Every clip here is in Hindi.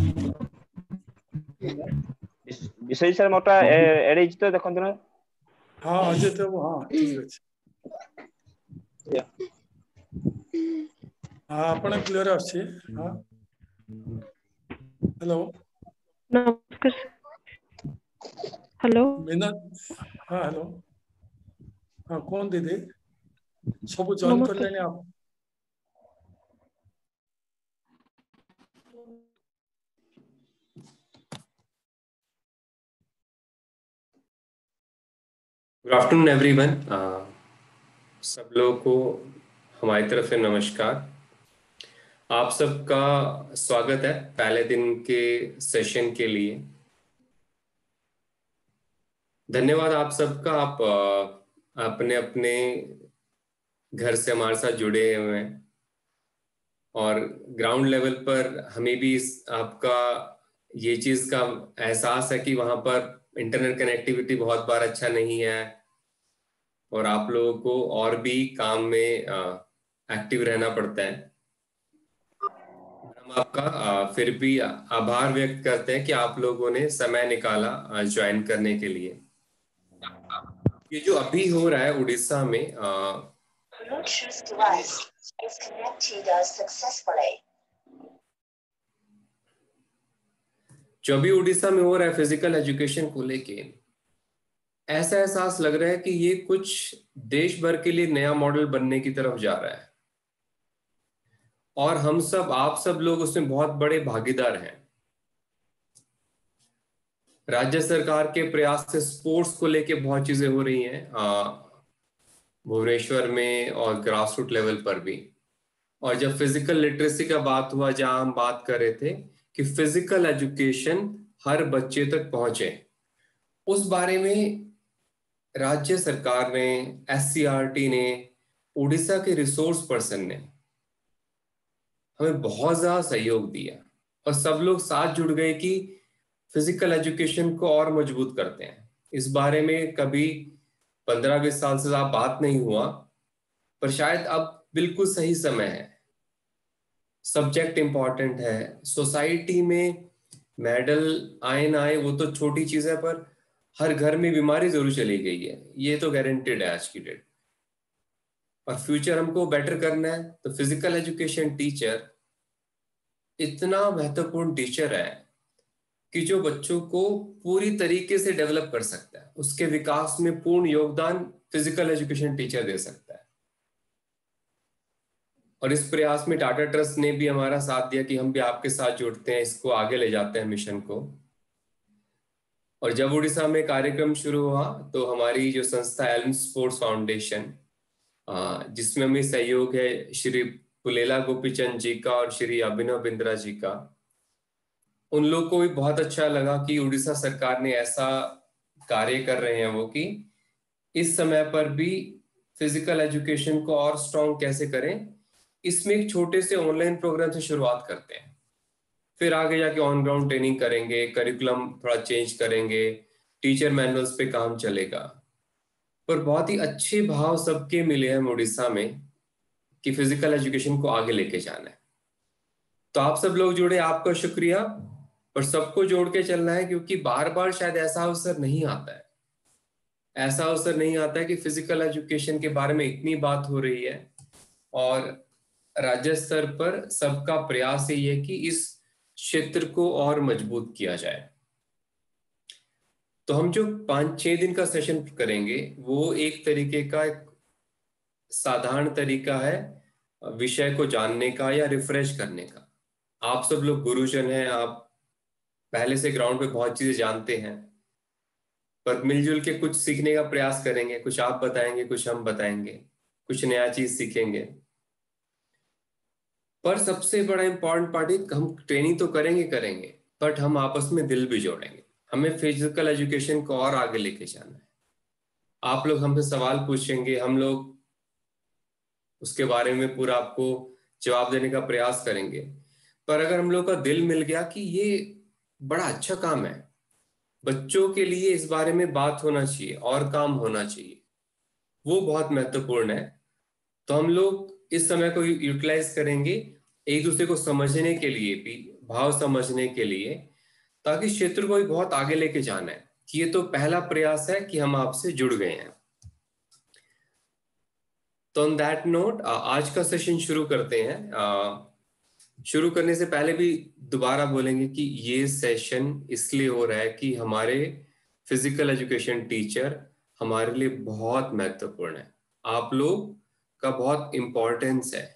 ବିଶ୍ୱଜିତ ସାର୍ ମୋଟା ଏଡ୍ ହେଇଛି ତ ଦେଖନ୍ତୁ ନା। ହଁ ଅଜିତ ବାବୁ, ହଁ ଠିକ ଅଛି। ହଁ ଆପଣ କ୍ଲିୟର ଆସୁଛି। ହଁ ହ୍ୟାଲୋ ନମସ୍କାର। ହ୍ୟାଲୋ। ମିନା, ହଁ ହ୍ୟାଲୋ, ହଁ କୁହନ୍ତୁ ଦିଦି। ସବୁ ଜଏନ୍ ନମସ୍କାର କଲେଣି? ସାର୍। Good afternoon everyone. सब लोगों को हमारी तरफ से नमस्कार। आप सबका स्वागत है पहले दिन के सेशन के लिए। धन्यवाद आप सबका। आप अपने अपने घर से हमारे साथ जुड़े हुए हैं और ग्राउंड लेवल पर हमें भी आपका ये चीज़ का एहसास है कि वहाँ पर इंटरनेट कनेक्टिविटी बहुत बार अच्छा नहीं है और आप लोगों को और भी काम में एक्टिव रहना पड़ता है। हम आपका फिर भी आभार व्यक्त करते हैं कि आप लोगों ने समय निकाला ज्वाइन करने के लिए। ये जो अभी हो रहा है उड़ीसा में, जो अभी उड़ीसा में हो रहा है फिजिकल एजुकेशन को लेके, ऐसा एहसास लग रहा है कि ये कुछ देश भर के लिए नया मॉडल बनने की तरफ जा रहा है और हम सब, आप सब लोग उसमें बहुत बड़े भागीदार हैं। राज्य सरकार के प्रयास से स्पोर्ट्स को लेके बहुत चीजें हो रही हैं भुवनेश्वर में और ग्रास रूट लेवल पर भी। और जब फिजिकल लिटरेसी का बात हुआ, जहां हम बात कर रहे थे कि फिजिकल एजुकेशन हर बच्चे तक पहुंचे, उस बारे में राज्य सरकार ने, एससीईआरटी ने, उड़ीसा के रिसोर्स पर्सन ने हमें बहुत ज्यादा सहयोग दिया और सब लोग साथ जुड़ गए कि फिजिकल एजुकेशन को और मजबूत करते हैं। इस बारे में कभी 15-20 साल से ज्यादा बात नहीं हुआ, पर शायद अब बिल्कुल सही समय है। सब्जेक्ट इंपॉर्टेंट है, सोसाइटी में मेडल आए ना आए वो तो छोटी चीज है, पर हर घर में बीमारी जरूर चली गई है, ये तो गारंटेड है आज की डेट। और फ्यूचर हमको बेटर करना है तो फिजिकल एजुकेशन टीचर इतना महत्वपूर्ण टीचर है कि जो बच्चों को पूरी तरीके से डेवलप कर सकता है, उसके विकास में पूर्ण योगदान फिजिकल एजुकेशन टीचर दे सकता है। और इस प्रयास में टाटा ट्रस्ट ने भी हमारा साथ दिया कि हम भी आपके साथ जुड़ते हैं, इसको आगे ले जाते हैं मिशन को। और जब उड़ीसा में कार्यक्रम शुरू हुआ तो हमारी जो संस्था एल्म स्पोर्ट्स फाउंडेशन, जिसमें हमें सहयोग है श्री पुलेला गोपीचंद जी का और श्री अभिनव बिंद्रा जी का, उन लोग को भी बहुत अच्छा लगा कि उड़ीसा सरकार ने ऐसा कार्य कर रहे हैं वो, कि इस समय पर भी फिजिकल एजुकेशन को और स्ट्रॉन्ग कैसे करें। इसमें एक छोटे से ऑनलाइन प्रोग्राम से शुरुआत करते हैं, फिर आगे जाके ऑन ग्राउंड ट्रेनिंग करेंगे, करिकुलम थोड़ा चेंज करेंगे, टीचर मैनुअल्स पे काम चलेगा। पर बहुत ही अच्छे भाव सबके मिले हैं उड़ीसा में कि फिजिकल एजुकेशन को आगे लेके जाना है। तो आप सब लोग जुड़े, आपका शुक्रिया। पर सबको जोड़ के चलना है, क्योंकि बार बार शायद ऐसा अवसर नहीं आता है, ऐसा अवसर नहीं आता है कि फिजिकल एजुकेशन के बारे में इतनी बात हो रही है। और राज्य स्तर पर सबका प्रयास यही है कि इस क्षेत्र को और मजबूत किया जाए। तो हम जो 5-6 दिन का सेशन करेंगे वो एक तरीके का एक साधारण तरीका है विषय को जानने का या रिफ्रेश करने का। आप सब लोग गुरुजन हैं, आप पहले से ग्राउंड पे बहुत चीजें जानते हैं, पर मिलजुल के कुछ सीखने का प्रयास करेंगे। कुछ आप बताएंगे, कुछ हम बताएंगे, कुछ नया चीज सीखेंगे। पर सबसे बड़ा इंपॉर्टेंट पार्ट है, हम ट्रेनिंग तो करेंगे, बट हम आपस में दिल भी जोड़ेंगे। हमें फिजिकल एजुकेशन को और आगे लेके जाना है। आप लोग हमसे सवाल पूछेंगे, हम लोग उसके बारे में पूरा आपको जवाब देने का प्रयास करेंगे। पर अगर हम लोग का दिल मिल गया कि ये बड़ा अच्छा काम है, बच्चों के लिए इस बारे में बात होना चाहिए और काम होना चाहिए, वो बहुत महत्वपूर्ण है। तो हम लोग इस समय को यूटिलाइज करेंगे एक दूसरे को समझने के लिए भी, भाव समझने के लिए, ताकि क्षेत्र को भी बहुत आगे लेके जाना है। ये तो पहला प्रयास है कि हम आपसे जुड़ गए हैं। तो ऑन दैट नोट आज का सेशन शुरू करते हैं। शुरू करने से पहले भी दोबारा बोलेंगे कि ये सेशन इसलिए हो रहा है कि हमारे फिजिकल एजुकेशन टीचर हमारे लिए बहुत महत्वपूर्ण है। आप लोग का बहुत इंपॉर्टेंस है।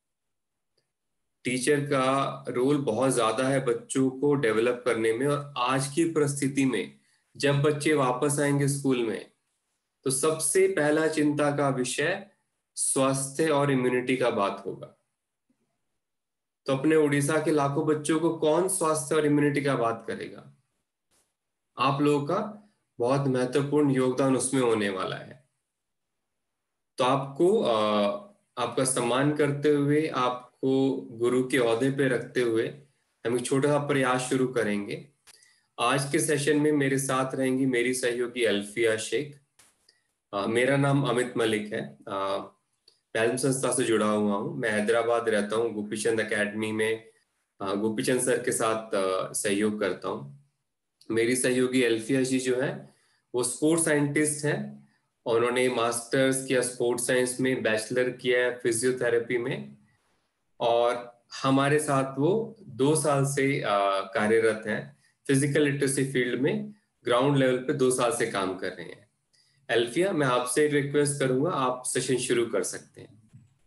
टीचर का रोल बहुत ज्यादा है बच्चों को डेवलप करने में, और आज की परिस्थिति में जब बच्चे वापस आएंगे स्कूल में तो सबसे पहला चिंता का विषय स्वास्थ्य और इम्यूनिटी का बात होगा। तो अपने उड़ीसा के लाखों बच्चों को कौन स्वास्थ्य और इम्यूनिटी का बात करेगा? आप लोगों का बहुत महत्वपूर्ण योगदान उसमें होने वाला है। तो आपको आपका सम्मान करते हुए, आपको गुरु के ओहदे पे रखते हुए हम एक छोटा सा प्रयास शुरू करेंगे। आज के सेशन में मेरे साथ रहेंगी मेरी सहयोगी अल्फिया शेख। मेरा नाम अमित मलिक है। मैं संस्था से जुड़ा हुआ हूँ। मैं हैदराबाद रहता हूँ, गोपीचंद एकेडमी में गोपीचंद सर के साथ सहयोग करता हूँ। मेरी सहयोगी अल्फिया जी जो है वो स्पोर्ट्स साइंटिस्ट हैं। उन्होंने मास्टर्स किया स्पोर्ट्स साइंस में, बैचलर किया है फिजियोथेरेपी में, और हमारे साथ वो 2 साल से कार्यरत हैं। फिजिकल लिटरेसी फील्ड में ग्राउंड लेवल पे 2 साल से काम कर रहे हैं। अल्फिया, मैं आपसे रिक्वेस्ट करूंगा, आप सेशन शुरू कर सकते हैं।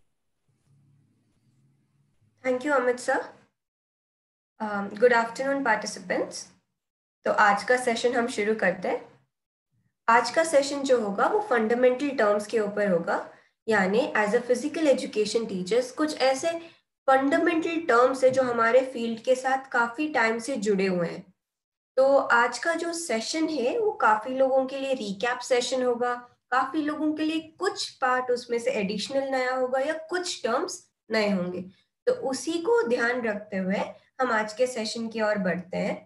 Thank you Amit sir. Good afternoon participants. तो आज का सेशन हम शुरू करते हैं। आज का सेशन जो होगा वो फंडामेंटल टर्म्स के ऊपर होगा, यानी as a physical education teachers कुछ ऐसे फंडामेंटल टर्म्स है जो हमारे फील्ड के साथ काफी टाइम से जुड़े हुए हैं। तो आज का जो सेशन है वो काफी लोगों के लिए रिकैप सेशन होगा, काफी लोगों के लिए कुछ पार्ट उसमें से एडिशनल नया होगा या कुछ टर्म्स नए होंगे। तो उसी को ध्यान रखते हुए हम आज के सेशन की ओर बढ़ते हैं।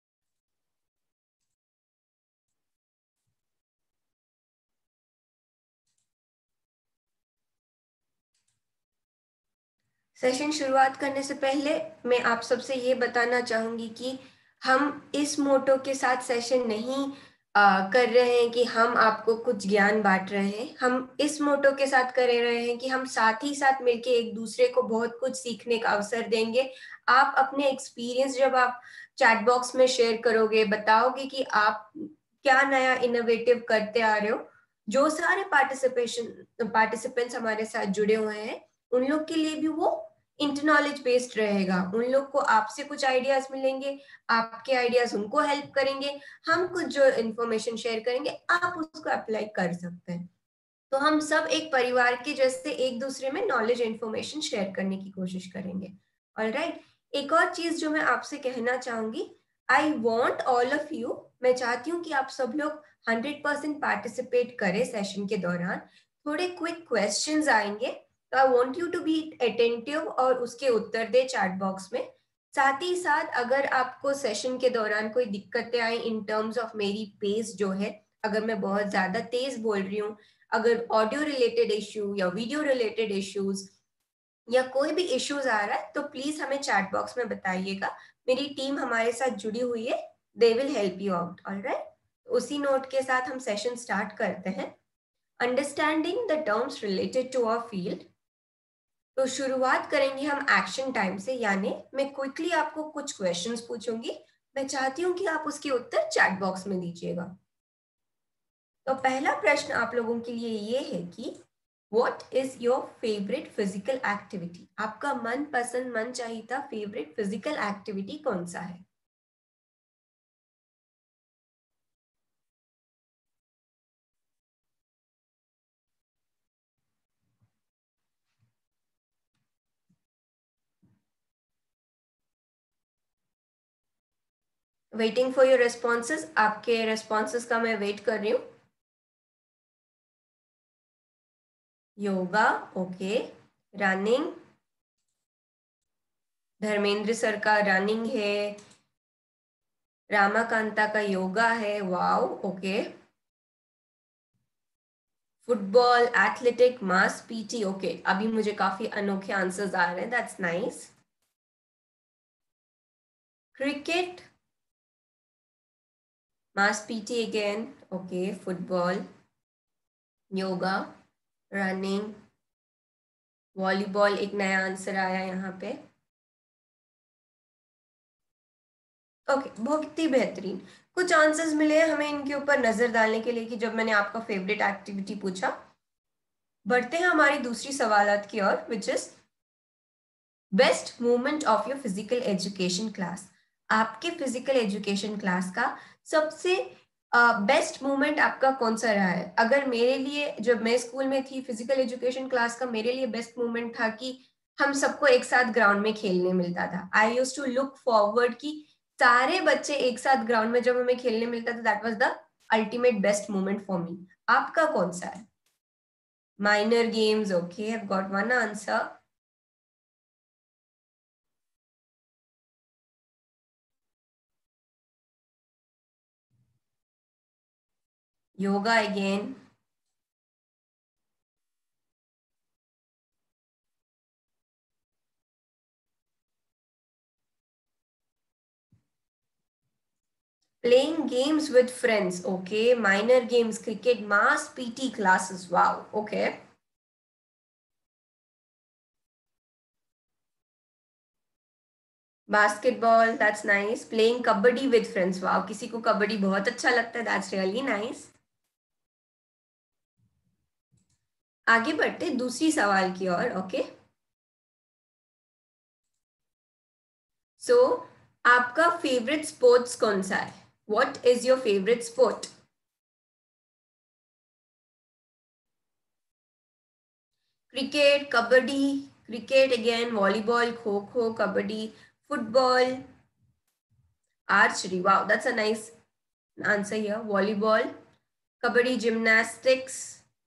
सेशन शुरुआत करने से पहले मैं आप सबसे ये बताना चाहूंगी कि हम इस मोटो के साथ सेशन नहीं कर रहे हैं कि हम आपको कुछ ज्ञान बांट रहे हैं। हम इस मोटो के साथ कर रहे हैं कि हम साथ ही साथ मिलके एक दूसरे को बहुत कुछ सीखने का अवसर देंगे। आप अपने एक्सपीरियंस जब आप चैट बॉक्स में शेयर करोगे, बताओगे कि आप क्या नया इनोवेटिव करते आ रहे हो। जो सारे पार्टिसिपेंट्स हमारे साथ जुड़े हुए हैं उन लोग के लिए भी वो इंटरनॉलेज बेस्ड रहेगा। उन लोग को आपसे कुछ आइडियाज मिलेंगे, आपके आइडियाज उनको हेल्प करेंगे, हम कुछ जो इन्फॉर्मेशन शेयर करेंगे आप उसको अप्लाई कर सकते हैं। तो हम सब एक परिवार के जैसे एक दूसरे में नॉलेज इन्फॉर्मेशन शेयर करने की कोशिश करेंगे। ऑलराइट, एक और चीज जो मैं आपसे कहना चाहूंगी, I want all of you, मैं चाहती हूँ कि आप सब लोग 100% पार्टिसिपेट करें सेशन के दौरान। थोड़े क्विक क्वेश्चंस आएंगे, तो I want you to be attentive और उसके उत्तर दे चैट बॉक्स में। साथ ही साथ अगर आपको सेशन के दौरान कोई दिक्कतें आई इन टर्म्स ऑफ मेरी पेस जो है, अगर मैं बहुत ज्यादा तेज बोल रही हूँ, अगर ऑडियो रिलेटेड इश्यू या वीडियो रिलेटेड इश्यूज या कोई भी इश्यूज आ रहा है, तो प्लीज हमें चैट बॉक्स में बताइएगा। मेरी टीम हमारे साथ जुड़ी हुई है, they will help you out. Alright, उसी नोट के साथ हम सेशन स्टार्ट करते हैं। Understanding the terms related to our field. तो शुरुआत करेंगे हम एक्शन टाइम से, यानी मैं क्विकली आपको कुछ क्वेश्चंस पूछूंगी, मैं चाहती हूँ कि आप उसके उत्तर चैट बॉक्स में दीजिएगा। तो पहला प्रश्न आप लोगों के लिए ये है कि what is your favourite physical activity? आपका मनपसंद मनचाहीता फेवरेट फिजिकल एक्टिविटी कौन सा है? वेटिंग फॉर योर रेस्पॉन्सेस, आपके रेस्पॉन्सेस का मैं वेट कर रही हूँ। Yoga, okay. Running, Dharmendra sir का रनिंग है, रामाकांता का योगा है, wow, okay. Football, athletic, mass, PT, okay. अभी मुझे काफी अनोखे आंसर्स आ रहे हैं, that's nice. cricket, mass PT again, okay, football, yoga, running, volleyball, एक नया आंसर आया यहाँ पे। ओके, बहुत ही बेहतरीन कुछ आंसर्स मिले हैं हमें इनके ऊपर नजर डालने के लिए कि जब मैंने आपका फेवरेट एक्टिविटी पूछा। बढ़ते हैं हमारी दूसरी सवालात की ओर, which is best moment of your physical education class. आपके फिजिकल एजुकेशन क्लास का सबसे बेस्ट मोमेंट आपका कौन सा रहा है? अगर मेरे लिए, जब मैं स्कूल में थी, फिजिकल एजुकेशन क्लास का मेरे लिए बेस्ट मोमेंट था कि हम सबको एक साथ ग्राउंड में खेलने मिलता था। I used to look forward कि सारे बच्चे एक साथ ग्राउंड में जब हमें खेलने मिलता था, that was the ultimate best moment for me. आपका कौन सा है? Minor games, okay, I have got one answer. Yoga again. Playing games with friends, okay. Minor games, cricket, mass PT classes, wow, okay. Basketball, that's nice. Playing kabaddi with friends, wow, किसी को कबड्डी बहुत अच्छा लगता है, that's really nice. आगे बढ़ते दूसरी सवाल की ओर, ओके। सो आपका फेवरेट स्पोर्ट्स कौन सा है? What is your favorite sport? Cricket, kabaddi, cricket again, volleyball, kho-kho, kabaddi, football, archery. Wow, that's a nice answer here. Volleyball, kabaddi, gymnastics,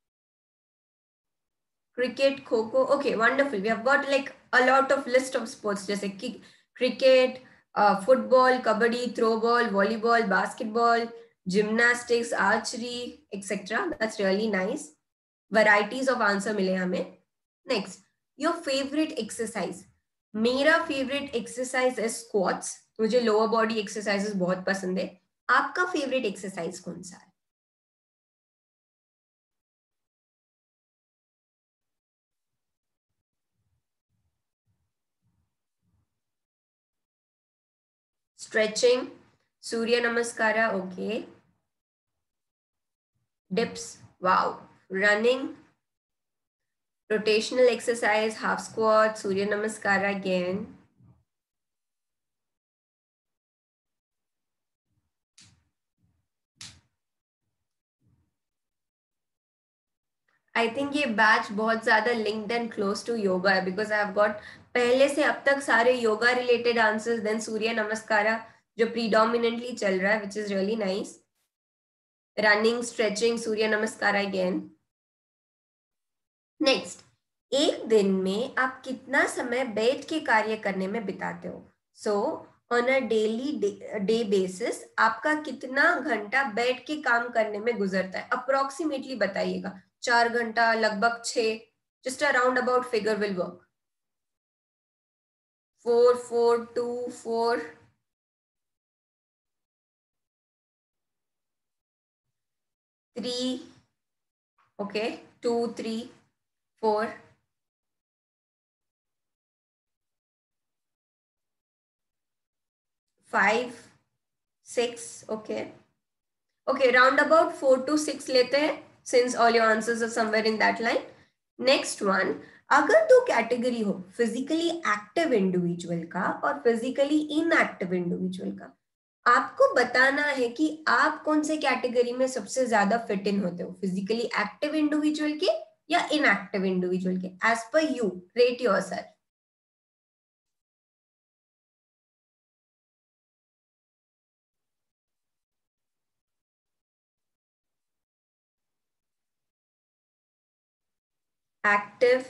cricket, kho-kho. Okay, wonderful. We have got like a lot of list of sports, जैसे कि cricket, football, kabaddi, throw ball, volleyball, basketball, gymnastics, archery, etc. That's really nice. Varieties of answer मिले हमें. Next, your favorite exercise. मेरा favorite exercise is squats. मुझे lower body exercises बहुत पसंद है. आपका favorite exercise कौन सा है? Stretching, Surya Namaskara, okay. Dips, wow. Running, rotational exercise, half squat, Surya Namaskara again. I think ये बैच बहुत ज्यादा linked and close to yoga है, because I have got पहले से अब तक सारे योगा related answers, then सूर्य नमस्कारा जो predominantly चल रहा है, which is really nice. Running, stretching, Surya नमस्कारा again. Next, एक दिन में आप कितना समय बैठ के कार्य करने में बिताते हो? So on a daily day basis आपका कितना घंटा बैठ के काम करने में गुजरता है? Approximately बताइएगा. 4 घंटा, लगभग 6, just a roundabout figure will work. 4, 4, 2, 4. 3, okay, 2, 3, 4. 5, 6, okay. Okay, roundabout 4 to 6 लेते हैं, since all your answers are somewhere in that line. Next one, अगर दो कैटेगरी हो, फिजिकली एक्टिव इंडिविजुअल का और फिजिकली इनएक्टिव इंडिविजुअल का, आपको बताना है कि आप कौन से कैटेगरी में सबसे ज्यादा फिट इन होते हो, फिजिकली एक्टिव इंडिविजुअल के या इनएक्टिव इंडिविजुअल के? As per you, rate yourself. Active,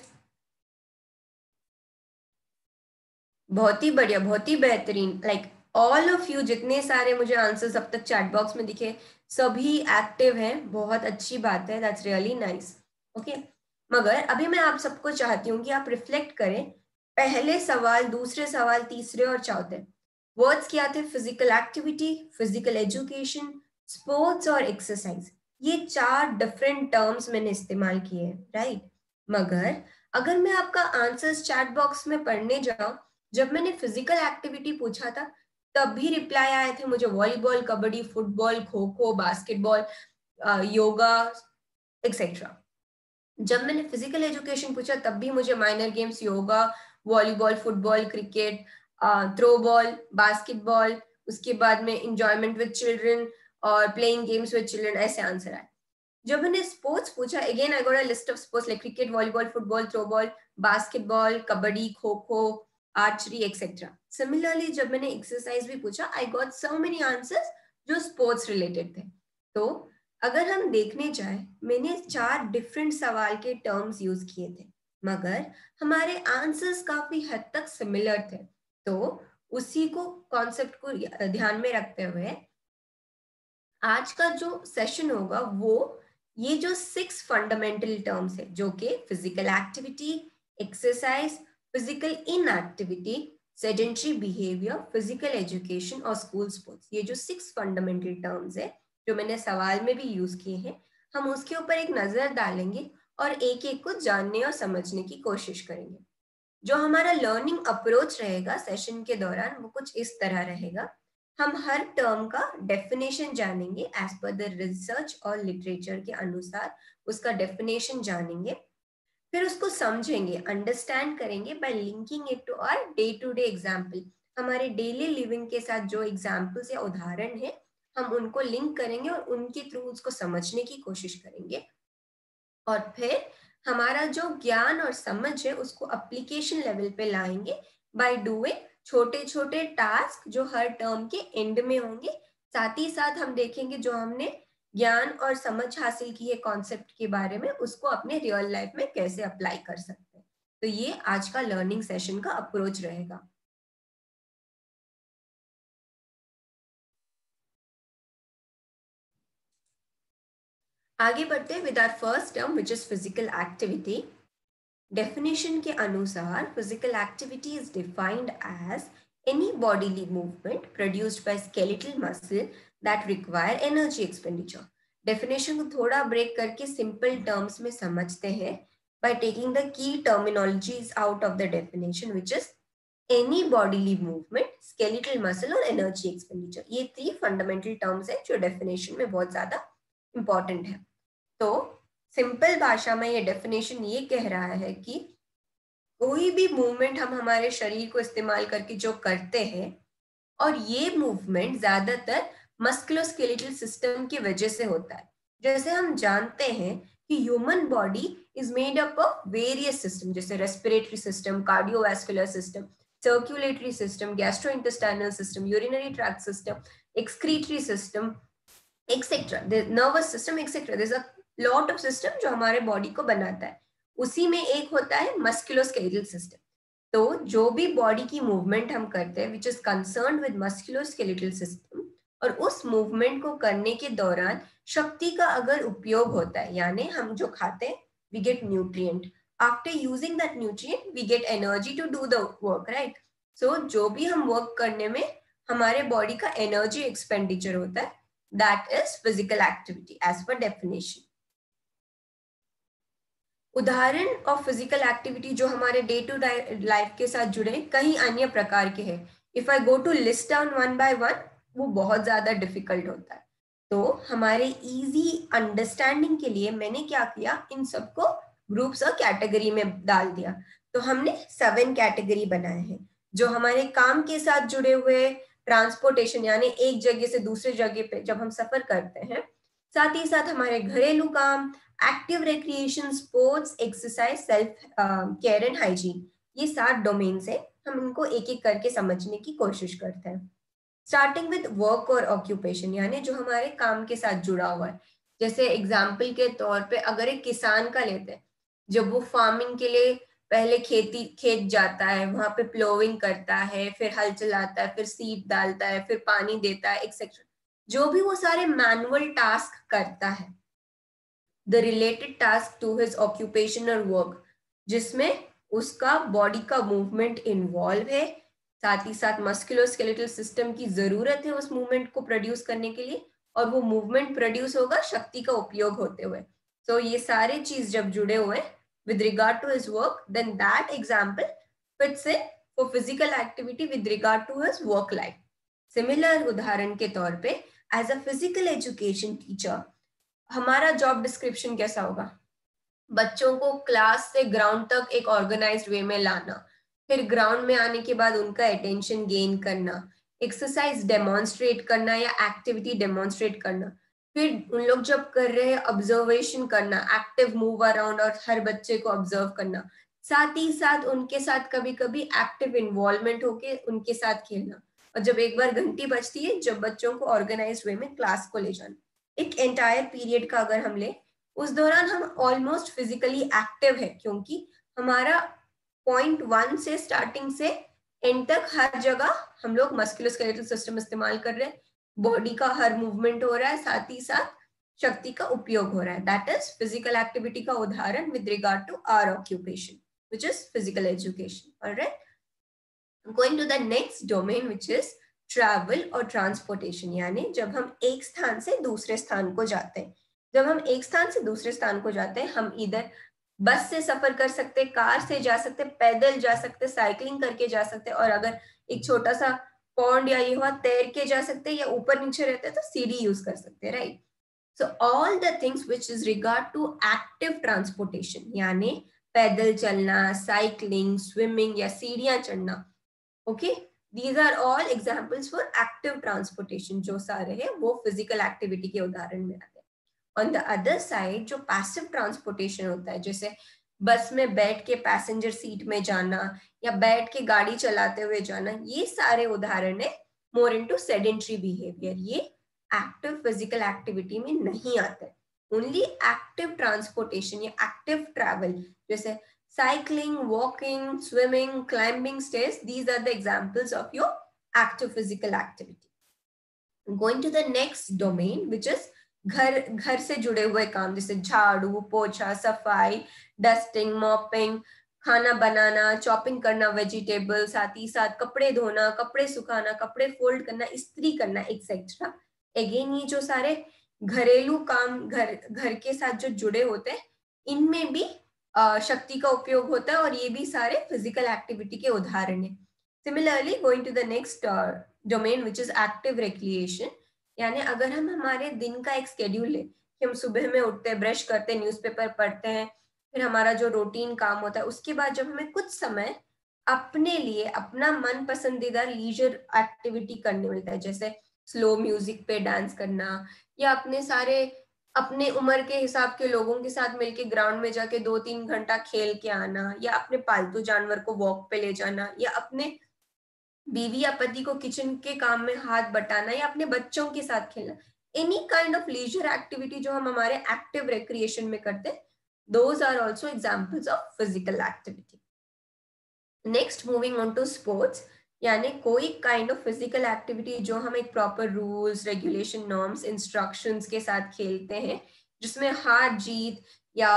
बहुत ही बढ़िया, बहुत ही बेहतरीन. लाइक ऑल ऑफ यू, जितने सारे मुझे आंसर्स अब तक चैट बॉक्स में दिखे, सभी एक्टिव हैं. बहुत अच्छी बात है, दैट्स रियली नाइस. ओके, मगर अभी मैं आप सबको चाहती हूँ कि आप रिफ्लेक्ट करें, पहले सवाल, दूसरे सवाल, तीसरे और चौथे, वर्ड्स क्या थे? Physical activity, physical education, sports और एक्सरसाइज। ये 4 डिफरेंट टर्म्स मैंने इस्तेमाल किए हैं, राइट? मगर अगर मैं आपका आंसर्स चैट बॉक्स में पढ़ने जाऊं, जब मैंने फिजिकल एक्टिविटी पूछा था तब भी रिप्लाई आए थे मुझे volleyball, kabaddi, football, kho kho, basketball, yoga etcetera. जब मैंने फिजिकल एजुकेशन पूछा तब भी मुझे minor games, yoga, volleyball, football, cricket, throw ball, basketball, उसके बाद में इंजॉयमेंट विद चिल्ड्रन और प्लेइंग गेम्स विद चिल्ड्रन, ऐसे आंसर आए। जब मैंने स्पोर्ट्स पूछा, again I got a list of sports like cricket, volleyball, football, throw ball, basketball, kabaddi, kho kho, archery etcetera. Similarly जब मैंने एक्सरसाइज भी पूछा, I got so many answers जो स्पोर्ट्स रिलेटेड थे। तो अगर हम देखने जाए, मैंने 4 डिफरेंट सवाल के टर्म्स यूज किए थे, मगर हमारे आंसर्स काफी हद तक सिमिलर थे। तो उसी को कॉन्सेप्ट को ध्यान में रखते हुए आज का जो सेशन होगा वो ये जो 6 फंडामेंटल टर्म्स है, जो कि physical activity, exercise, physical inactivity, sedentary behaviour, physical education और स्कूल स्पोर्ट्स, ये जो 6 फंडामेंटल टर्म्स है जो मैंने सवाल में भी यूज किए हैं, हम उसके ऊपर एक नजर डालेंगे और एक एक को जानने और समझने की कोशिश करेंगे। जो हमारा लर्निंग अप्रोच रहेगा सेशन के दौरान वो कुछ इस तरह रहेगा। हम हर टर्म का डेफिनेशन जानेंगे एज पर द रिसर्च और लिटरेचर के अनुसार, उसका डेफिनेशन जानेंगे, फिर उसको समझेंगे, अंडरस्टैंड करेंगे by linking it to our day to day example. हमारे डेली लिविंग के साथ जो एग्जाम्पल्स या उदाहरण है हम उनको लिंक करेंगे और उनके थ्रू उसको समझने की कोशिश करेंगे। और फिर हमारा जो ज्ञान और समझ है उसको एप्लीकेशन लेवल पे लाएंगे बाय डूइंग छोटे छोटे टास्क जो हर टर्म के एंड में होंगे। साथ ही साथ हम देखेंगे जो हमने ज्ञान और समझ हासिल की है कॉन्सेप्ट के बारे में, उसको अपने रियल लाइफ में कैसे अप्लाई कर सकते हैं। तो ये आज का लर्निंग सेशन का अप्रोच रहेगा। आगे बढ़ते हैं with our first term which is physical activity. Definition के अनुसार physical activity is defined as any bodily movement produced by skeletal muscle that require energy expenditure. Definition को थोड़ा ब्रेक करके सिंपल टर्म्स में समझते हैं by taking the key terminologies out of the definition, which is any bodily movement, skeletal muscle और energy expenditure. ये 3 फंडामेंटल टर्म्स हैं जो डेफिनेशन में बहुत ज्यादा इंपॉर्टेंट है। तो सिंपल भाषा में ये डेफिनेशन ये कह रहा है कि कोई भी मूवमेंट हम हमारे शरीर को इस्तेमाल करके जो करते हैं और ये मूवमेंट ज्यादातर मस्कुलोस्केलेटल सिस्टम की वजह से होता है। जैसे हम जानते हैं कि human body is made up of various system, जैसे respiratory system, cardiovascular system, circulatory system, gastrointestinal system, urinary tract system, excretory system etcetera, nervous system etcetera. There is a lot of system जो हमारे बॉडी को बनाता है। उसी में एक होता है मस्कुलोस्केलेटल सिस्टम। तो जो भी बॉडी की मूवमेंट हम करते हैं which is concerned with musculoskeletal system, और उस मूवमेंट को करने के दौरान शक्ति का अगर उपयोग होता है, यानी हम जो खाते हैं we get nutrient, after using that nutrient we get energy to do the work, right? So जो भी हम वर्क करने में हमारे बॉडी का एनर्जी एक्सपेंडिचर होता है, that is physical activity as per definition. उदाहरण ऑफ फिजिकल एक्टिविटी जो हमारे डे टू डे लाइफ के साथ जुड़े कई अन्य प्रकार के हैं। If I go to list down one by one, वो बहुत ज्यादा डिफिकल्ट होता है। तो हमारे इजी अंडरस्टैंडिंग के लिए मैंने क्या किया, इन सबको ग्रुप्स और कैटेगरी में डाल दिया। तो हमने 7 कैटेगरी बनाए हैं जो हमारे काम के साथ जुड़े हुए, ट्रांसपोर्टेशन यानी एक जगह से दूसरे जगह पे जब हम सफर करते हैं, साथ ही साथ हमारे घरेलू काम, active recreation, sports, exercise, self care and hygiene, ये 7 डोमेन्स है। हम इनको एक एक करके समझने की कोशिश करते हैं। स्टार्टिंग विद वर्क और ऑक्यूपेशन, यानी जो हमारे काम के साथ जुड़ा हुआ है। जैसे एग्जाम्पल के तौर पे अगर एक किसान का लेते हैं, जब वो फार्मिंग के लिए पहले खेत जाता है, वहां पे प्लोइंग करता है, फिर हल चलाता है, फिर सीड डालता है, फिर पानी देता है एक्सेट्रा, जो भी वो सारे मैनुअल टास्क करता है, the related task to his occupation or work, जिसमें उसका बॉडी का मूवमेंट इन्वॉल्व है, साथ ही साथ मस्कुलोस्केलेटल सिस्टम की जरूरत है उस मूवमेंट को प्रोड्यूस करने के लिए, और वो मूवमेंट प्रोड्यूस होगा शक्ति का उपयोग होते हुए। तो ये सारे चीज जब जुड़े हुए with regard to his work, then that example fits in for physical activity with regard to his work life. Similar उदाहरण के तौर पे as a physical education teacher हमारा जॉब डिस्क्रिप्शन कैसा होगा? बच्चों को क्लास से ग्राउंड तक एक ऑर्गेनाइज्ड वे में लाना, फिर ग्राउंड में आने के बाद उनका अटेंशन गेन करना, एक्सरसाइज डेमोन्स्ट्रेट करना या एक्टिविटी डेमोन्स्ट्रेट करना, फिर उन लोग जब कर रहे हैं ऑब्जर्वेशन करना, एक्टिव मूव अराउंड और हर बच्चे को ऑब्जर्व करना, साथ ही साथ उनके साथ कभी कभी एक्टिव इन्वॉल्वमेंट होके उनके साथ खेलना, और जब एक बार घंटी बजती है जब बच्चों को ऑर्गेनाइज्ड वे में क्लास को ले जाना, एक एंटायर पीरियड का अगर हम ले, उस दौरान हम ऑलमोस्ट फिजिकली एक्टिव है, क्योंकि हमारा पॉइंट 1 से स्टार्टिंग से एंड तक हर जगह हम लोग मस्कुलोस्केलेटल सिस्टम इस्तेमाल कर रहे हैं, बॉडी का हर मूवमेंट हो रहा है, साथ ही साथ शक्ति का उपयोग हो रहा है। दैट इज फिजिकल एक्टिविटी का उदाहरण with regard to our occupation which is physical education. Alright, going to the next domain which is travel और ट्रांसपोर्टेशन, यानी जब हम एक स्थान से दूसरे स्थान को जाते हैं। जब हम एक स्थान से दूसरे स्थान को जाते हैं, हम इधर बस से सफर कर सकते, कार से जा सकते, पैदल जा सकते, साइकिलिंग करके जा सकते, और अगर एक छोटा सा पॉन्ड या ये हुआ तैर के जा सकते, या ऊपर नीचे रहते तो सीढ़ी यूज कर सकते, right. So all the things which is regard to active transportation, यानी पैदल चलना, साइकिलिंग, स्विमिंग या सीढ़ियां चढ़ना, okay, these are all examples for active transportation. जो सारे हैं वो फिजिकल एक्टिविटी के उदाहरण में आते हैं। ऑन द अदर साइड जो पैसिव ट्रांसपोर्टेशन होता है, जैसे बस में बैठ के पैसेंजर सीट में जाना या बैठ के गाड़ी चलाते हुए जाना, ये सारे उदाहरण है मोर इनटू सेडेंटरी बिहेवियर, ये एक्टिव फिजिकल एक्टिविटी में नहीं आते। ओनली एक्टिव ट्रांसपोर्टेशन या एक्टिव ट्रैवल, जैसे cycling, walking, swimming, climbing stairs, these are the examples of your active physical activity. Going to the next domain which is घर से जुड़े हुए काम, जैसे झाड़ू पोछा, सफाई, डस्टिंग, मॉपिंग, खाना बनाना, चॉपिंग करना वेजिटेबल, साथ ही साथ कपड़े धोना, कपड़े सुखाना, कपड़े फोल्ड करना, इस्त्री करना, एक्सेट्रा। अगेन ये जो सारे घरेलू काम घर के साथ जो जुड़े होते हैं, इनमें भी शक्ति का उपयोग होता है, और ये भी सारे फिजिकल एक्टिविटी के उदाहरण है। Similarly going to the next domain which is active recreation, यानी अगर हम हमारे दिन का एक स्केड्यूल ले कि हम सुबह में उठते हैं, ब्रश करते हैं, न्यूज़पेपर पढ़ते हैं, फिर हमारा जो रूटीन काम होता है, उसके बाद जब हमें कुछ समय अपने लिए अपना मन पसंदीदा लीजर एक्टिविटी करने मिलता है, जैसे स्लो म्यूजिक पे डांस करना, या अपने उम्र के हिसाब के लोगों के साथ मिलके ग्राउंड में जाके 2-3 घंटा खेल के आना, या अपने पालतू जानवर को वॉक पे ले जाना, या अपने बीवी या पति को किचन के काम में हाथ बटाना, या अपने बच्चों के साथ खेलना, any kind of leisure activity जो हम हमारे एक्टिव रिक्रिएशन में करते हैं, those are also examples of physical activity. Next moving on to sports, यानी कोई काइंड ऑफ फिजिकल एक्टिविटी जो हम एक proper rules, regulation, norms, instructions के साथ खेलते हैं, जिसमें हार जीत या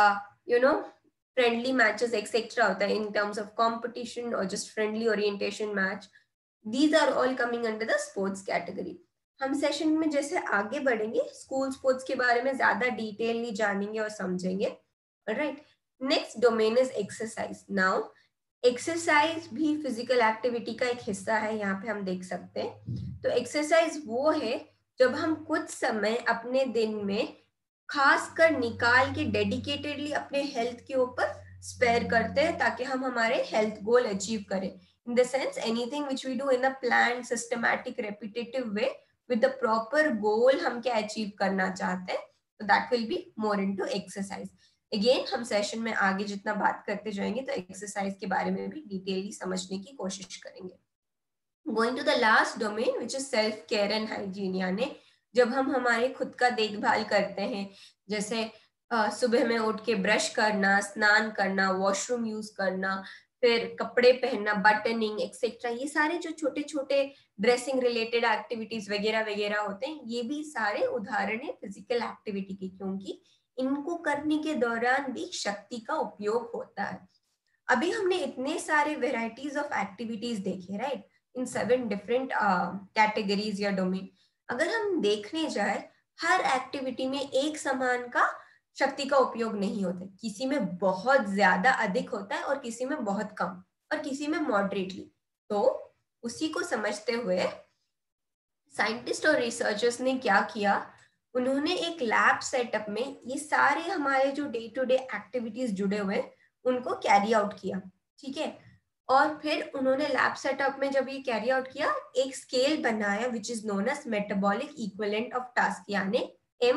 फ्रेंडली मैचेस एक्सेट्रा होता है इन टर्म्स ऑफ कंपटीशन और just friendly orientation match. These are all coming under the sports category. हम सेशन में जैसे आगे बढ़ेंगे, स्कूल स्पोर्ट्स के बारे में ज्यादा डिटेलली जानेंगे और समझेंगे। Right, next domain is exercise. Now exercise भी फिजिकल एक्टिविटी का एक हिस्सा है, यहाँ पे हम देख सकते हैं। तो एक्सरसाइज वो है जब हम कुछ समय अपने दिन में खासकर निकाल के डेडिकेटेडली अपने हेल्थ के ऊपर स्पेयर करते हैं, ताकि हम हमारे हेल्थ गोल अचीव करें। In the sense, anything which we do in a planned, systematic, repetitive way with the proper goal हम क्या achieve करना चाहते हैं, so that will be more into exercise. Again, हम सेशन में आगे जितना बात करते जाएंगे तो एक्सरसाइज के बारे में भी डिटेलली समझने की कोशिश करेंगे। Going to the last domain which is self care and hygiene, यानी जब हम हमारे खुद का देखभाल करते हैं, जैसे सुबह में उठ के ब्रश करना, स्नान करना, वॉशरूम यूज करना, फिर कपड़े पहनना, बटनिंग एक्सेट्रा, ये सारे जो छोटे छोटे ड्रेसिंग रिलेटेड एक्टिविटीज वगैरह वगैरह होते हैं, ये भी सारे उदाहरण है फिजिकल एक्टिविटी की, क्योंकि इनको करने के दौरान भी शक्ति का उपयोग होता है। अभी हमने इतने सारे वेराइटीज ऑफ एक्टिविटीज देखे, राइट। इन 7 डिफरेंट कैटेगरीज या डोमेन। अगर हम देखने जाए हर एक्टिविटी में एक समान का शक्ति का उपयोग नहीं होता, किसी में बहुत ज्यादा अधिक होता है और किसी में बहुत कम और किसी में मॉडरेटली। तो उसी को समझते हुए साइंटिस्ट और रिसर्चर्स ने क्या किया, उन्होंने एक लैब सेटअप में ये सारे हमारे जो डे टू डे एक्टिविटीज जुड़े हुए उनको कैरी आउट किया, ठीक है। और फिर उन्होंने लैब सेटअप में जब ये कैरी आउट किया, एक स्केल बनाया which is known as metabolic equivalent of task, यानी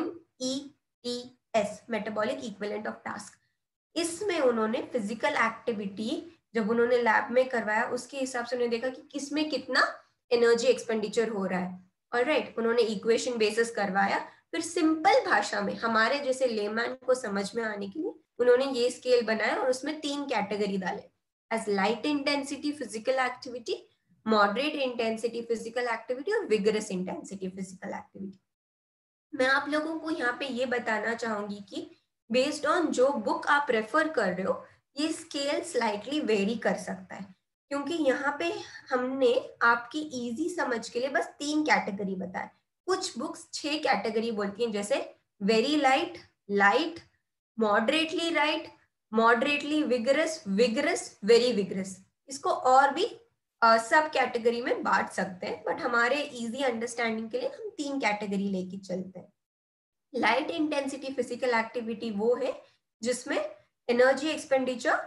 METS, metabolic equivalent of task. इसमें उन्होंने फिजिकल एक्टिविटी जब उन्होंने लैब में करवाया उसके हिसाब से उन्होंने देखा कि किसमें कितना एनर्जी एक्सपेंडिचर हो रहा है। ऑलराइट, उन्होंने इक्वेशन बेसिस करवाया, फिर सिंपल भाषा में हमारे जैसे लेमैन को समझ में आने के लिए उन्होंने ये स्केल बनाया और उसमें 3 कैटेगरी डाले, as light intensity physical activity, moderate intensity physical activity और विगरस इंटेंसिटी फिजिकल एक्टिविटी। मैं आप लोगों को यहाँ पे ये बताना चाहूंगी कि बेस्ड ऑन जो बुक आप रेफर कर रहे हो ये स्केल स्लाइटली वेरी कर सकता है, क्योंकि यहाँ पे हमने आपकी इजी समझ के लिए बस 3 कैटेगरी बताया। कुछ बुक्स 6 कैटेगरी बोलती हैं, जैसे very light, light, moderately light, moderately vigorous, vigorous, very vigorous. इसको और भी सब कैटेगरी में बांट सकते हैं, बट हमारे इजी अंडरस्टैंडिंग के लिए हम 3 कैटेगरी लेके चलते हैं। लाइट इंटेंसिटी फिजिकल एक्टिविटी वो है जिसमें एनर्जी एक्सपेंडिचर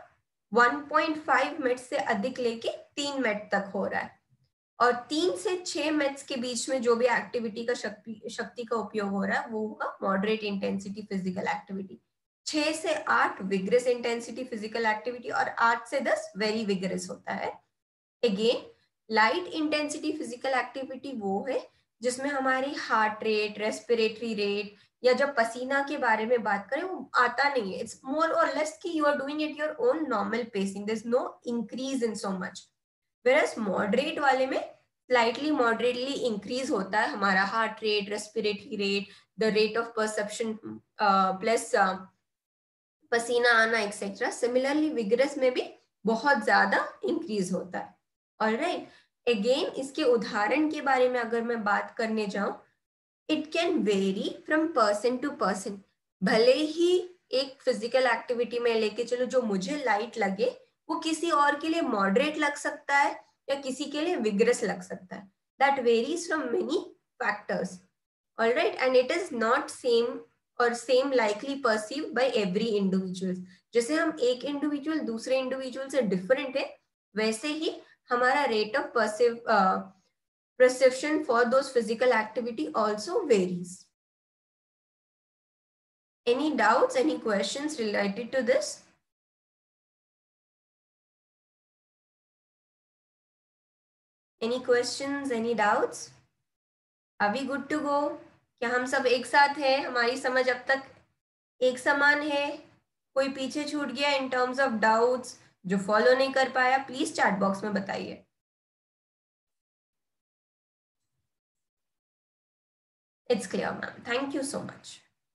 1.5 मिनट से अधिक लेके 3 मिनट तक हो रहा है, और 3 से 6 मिनट्स के बीच में जो भी एक्टिविटी का शक्ति का उपयोग हो रहा है वो होगा मॉडरेट इंटेंसिटी फिजिकल एक्टिविटी। 6 से 8 विगरस इंटेंसिटी फिजिकल एक्टिविटी और 8 से 10 वेरी विगरस होता है। Again light intensity physical activity वो है जिसमें हमारी हार्ट रेट, रेस्पिरेटरी रेट या जब पसीना के बारे में बात करें वो आता नहीं है, इट्स मोर और लेस कि you are doing it your own normal pacing, there is no increase in so much. Whereas moderate वाले में स्लाइटली मॉडरेटली इंक्रीज होता है हमारा heart rate, respiratory rate, the rate of perception plus पसीना आना एक्सेट्रा। सिमिलरली विगरस में भी बहुत ज्यादा इंक्रीज होता है। ऑलराइट, अगेन इसके उदाहरण के बारे में अगर मैं बात करने जाऊं, it can vary from person to person. भले ही एक फिजिकल एक्टिविटी में लेके चलो जो मुझे लाइट लगे वो किसी और के लिए मॉडरेट लग सकता है या किसी के लिए विगरस लग सकता है। That varies from many factors. Alright, and it is not same और same likely perceived by every individual. जैसे हम एक इंडिविजुअल दूसरे इंडिविजुअल से डिफरेंट है, वैसे ही हमारा rate of perception for those physical activity also varies. Any doubts, any questions related to this? Any questions, any doubts? Are we good to go? क्या हम सब एक साथ हैं? हमारी समझ अब तक एक समान है? कोई पीछे छूट गया in terms of doubts? जो फॉलो नहीं कर पाया प्लीज चैट बॉक्स में बताइए। It's clear, ma'am. Thank you so much.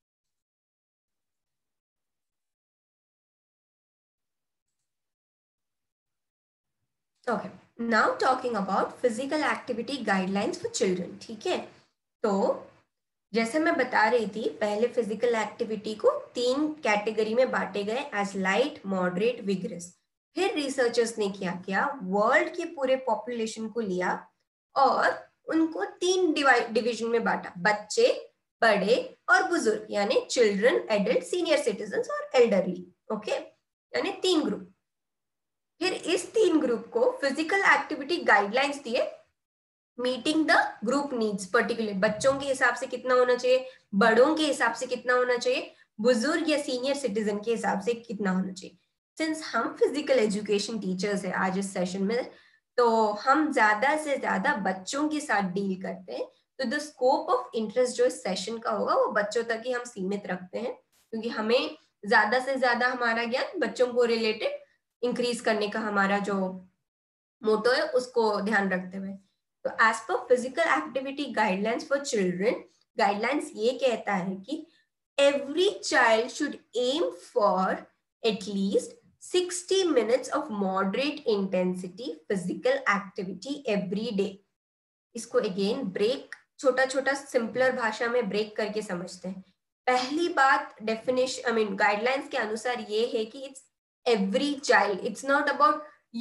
Okay, now talking about physical activity guidelines for children. ठीक है, तो जैसे मैं बता रही थी पहले फिजिकल एक्टिविटी को 3 कैटेगरी में बांटे गए, एज लाइट, मॉडरेट, विगरस। फिर रिसर्चर्स ने क्या किया, वर्ल्ड के पूरे पॉपुलेशन को लिया और उनको 3 डिवीजन में बांटा, बच्चे, बड़े और बुजुर्ग, यानी चिल्ड्रन, एडल्ट, सीनियर सिटीजन्स और एल्डरली। ओके, यानी 3 ग्रुप। फिर इस 3 ग्रुप को फिजिकल एक्टिविटी गाइडलाइंस दिए, meeting the group needs particular. बच्चों के हिसाब से कितना होना चाहिए, बड़ों के हिसाब से कितना होना चाहिए, बुजुर्ग या सीनियर सिटीजन के हिसाब से कितना होना चाहिए। सिंस हम फिजिकल एजुकेशन टीचर्स हैं आज इस सेशन में, तो हम ज्यादा से ज्यादा बच्चों के साथ डील करते हैं, तो द स्कोप ऑफ इंटरेस्ट जो इस सेशन का होगा वो बच्चों तक ही हम सीमित रखते हैं, क्योंकि हमें ज्यादा से ज्यादा हमारा ज्ञान बच्चों को रिलेटेड इंक्रीज करने का हमारा जो मोटो है उसको ध्यान रखते हुए। तो as per physical activity guidelines for children, guidelines ये कहता है कि every child should aim for at least 60 minutes of moderate intensity physical activity every day. इसको अगेन ब्रेक, छोटा छोटा सिंपलर भाषा में ब्रेक करके समझते हैं. पहली बात डेफिनेशन गाइडलाइंस के अनुसार ये है कि it's every child, it's not about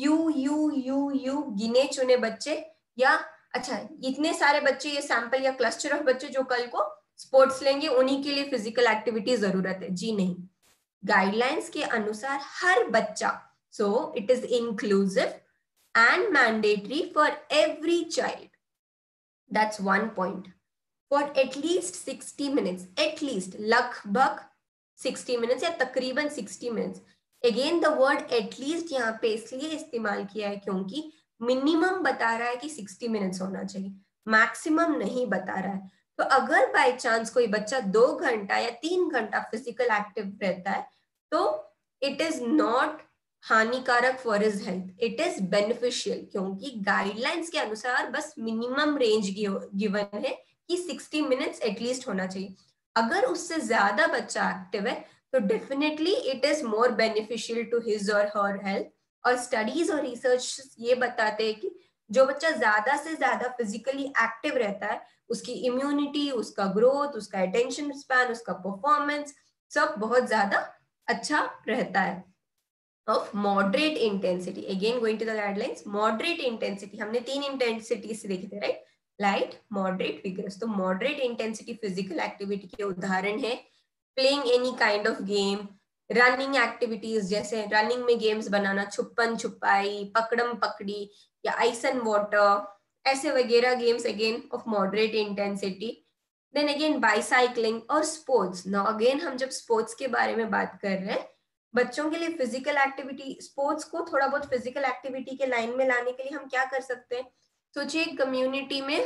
you गिने चुने बच्चे या अच्छा इतने सारे बच्चे, ये सैंपल या क्लस्टर ऑफ बच्चे जो कल को स्पोर्ट्स लेंगे उन्हीं के लिए फिजिकल एक्टिविटी जरूरत है. जी नहीं, गाइडलाइंस के अनुसार हर बच्चा, so it is inclusive and mandatory for every child. That's one point. For at least 60 minutes, at least, लगभग 60 minutes या तकरीबन 60 minutes. Again, the word at least यहाँ पे इसलिए इस्तेमाल किया है क्योंकि मिनिमम बता रहा है कि 60 minutes होना चाहिए, मैक्सिमम नहीं बता रहा है. तो अगर बाय चांस कोई बच्चा 2 घंटा या 3 घंटा फिजिकल एक्टिव रहता है तो इट इज नॉट हानिकारक for his health, it is beneficial, क्योंकि गाइडलाइंस के अनुसार बस मिनिमम रेंज गिवन है कि 60 मिनट्स एटलीस्ट होना चाहिए. अगर उससे ज्यादा बच्चा एक्टिव है तो definitely it is more beneficial to his और हर हेल्थ. और स्टडीज और रिसर्च ये बताते हैं कि जो बच्चा ज्यादा से ज्यादा फिजिकली एक्टिव रहता है उसकी इम्यूनिटी, उसका ग्रोथ, उसका अटेंशन स्पैन, उसका परफॉर्मेंस सब बहुत ज्यादा अच्छा रहता है. Of moderate intensity, again going to the guidelines, moderate intensity, हमने 3 इंटेंसिटीज देखे थे, राइट? Light, moderate, vigorous. तो मॉडरेट इंटेंसिटी फिजिकल एक्टिविटी के उदाहरण है playing any kind of game, running activities जैसे रनिंग में गेम्स बनाना, छुपन छुपाई, पकड़म पकड़ी या आइस एंड वाटर, ऐसे वगैरह games again of moderate intensity. Then again bicycling और स्पोर्ट्स. नाउ अगेन हम जब स्पोर्ट्स के बारे में बात कर रहे हैं, बच्चों के लिए फिजिकल एक्टिविटी, स्पोर्ट्स को थोड़ा बहुत फिजिकल एक्टिविटी के लाइन में लाने के लिए हम क्या कर सकते हैं. सोचिए एक कम्युनिटी में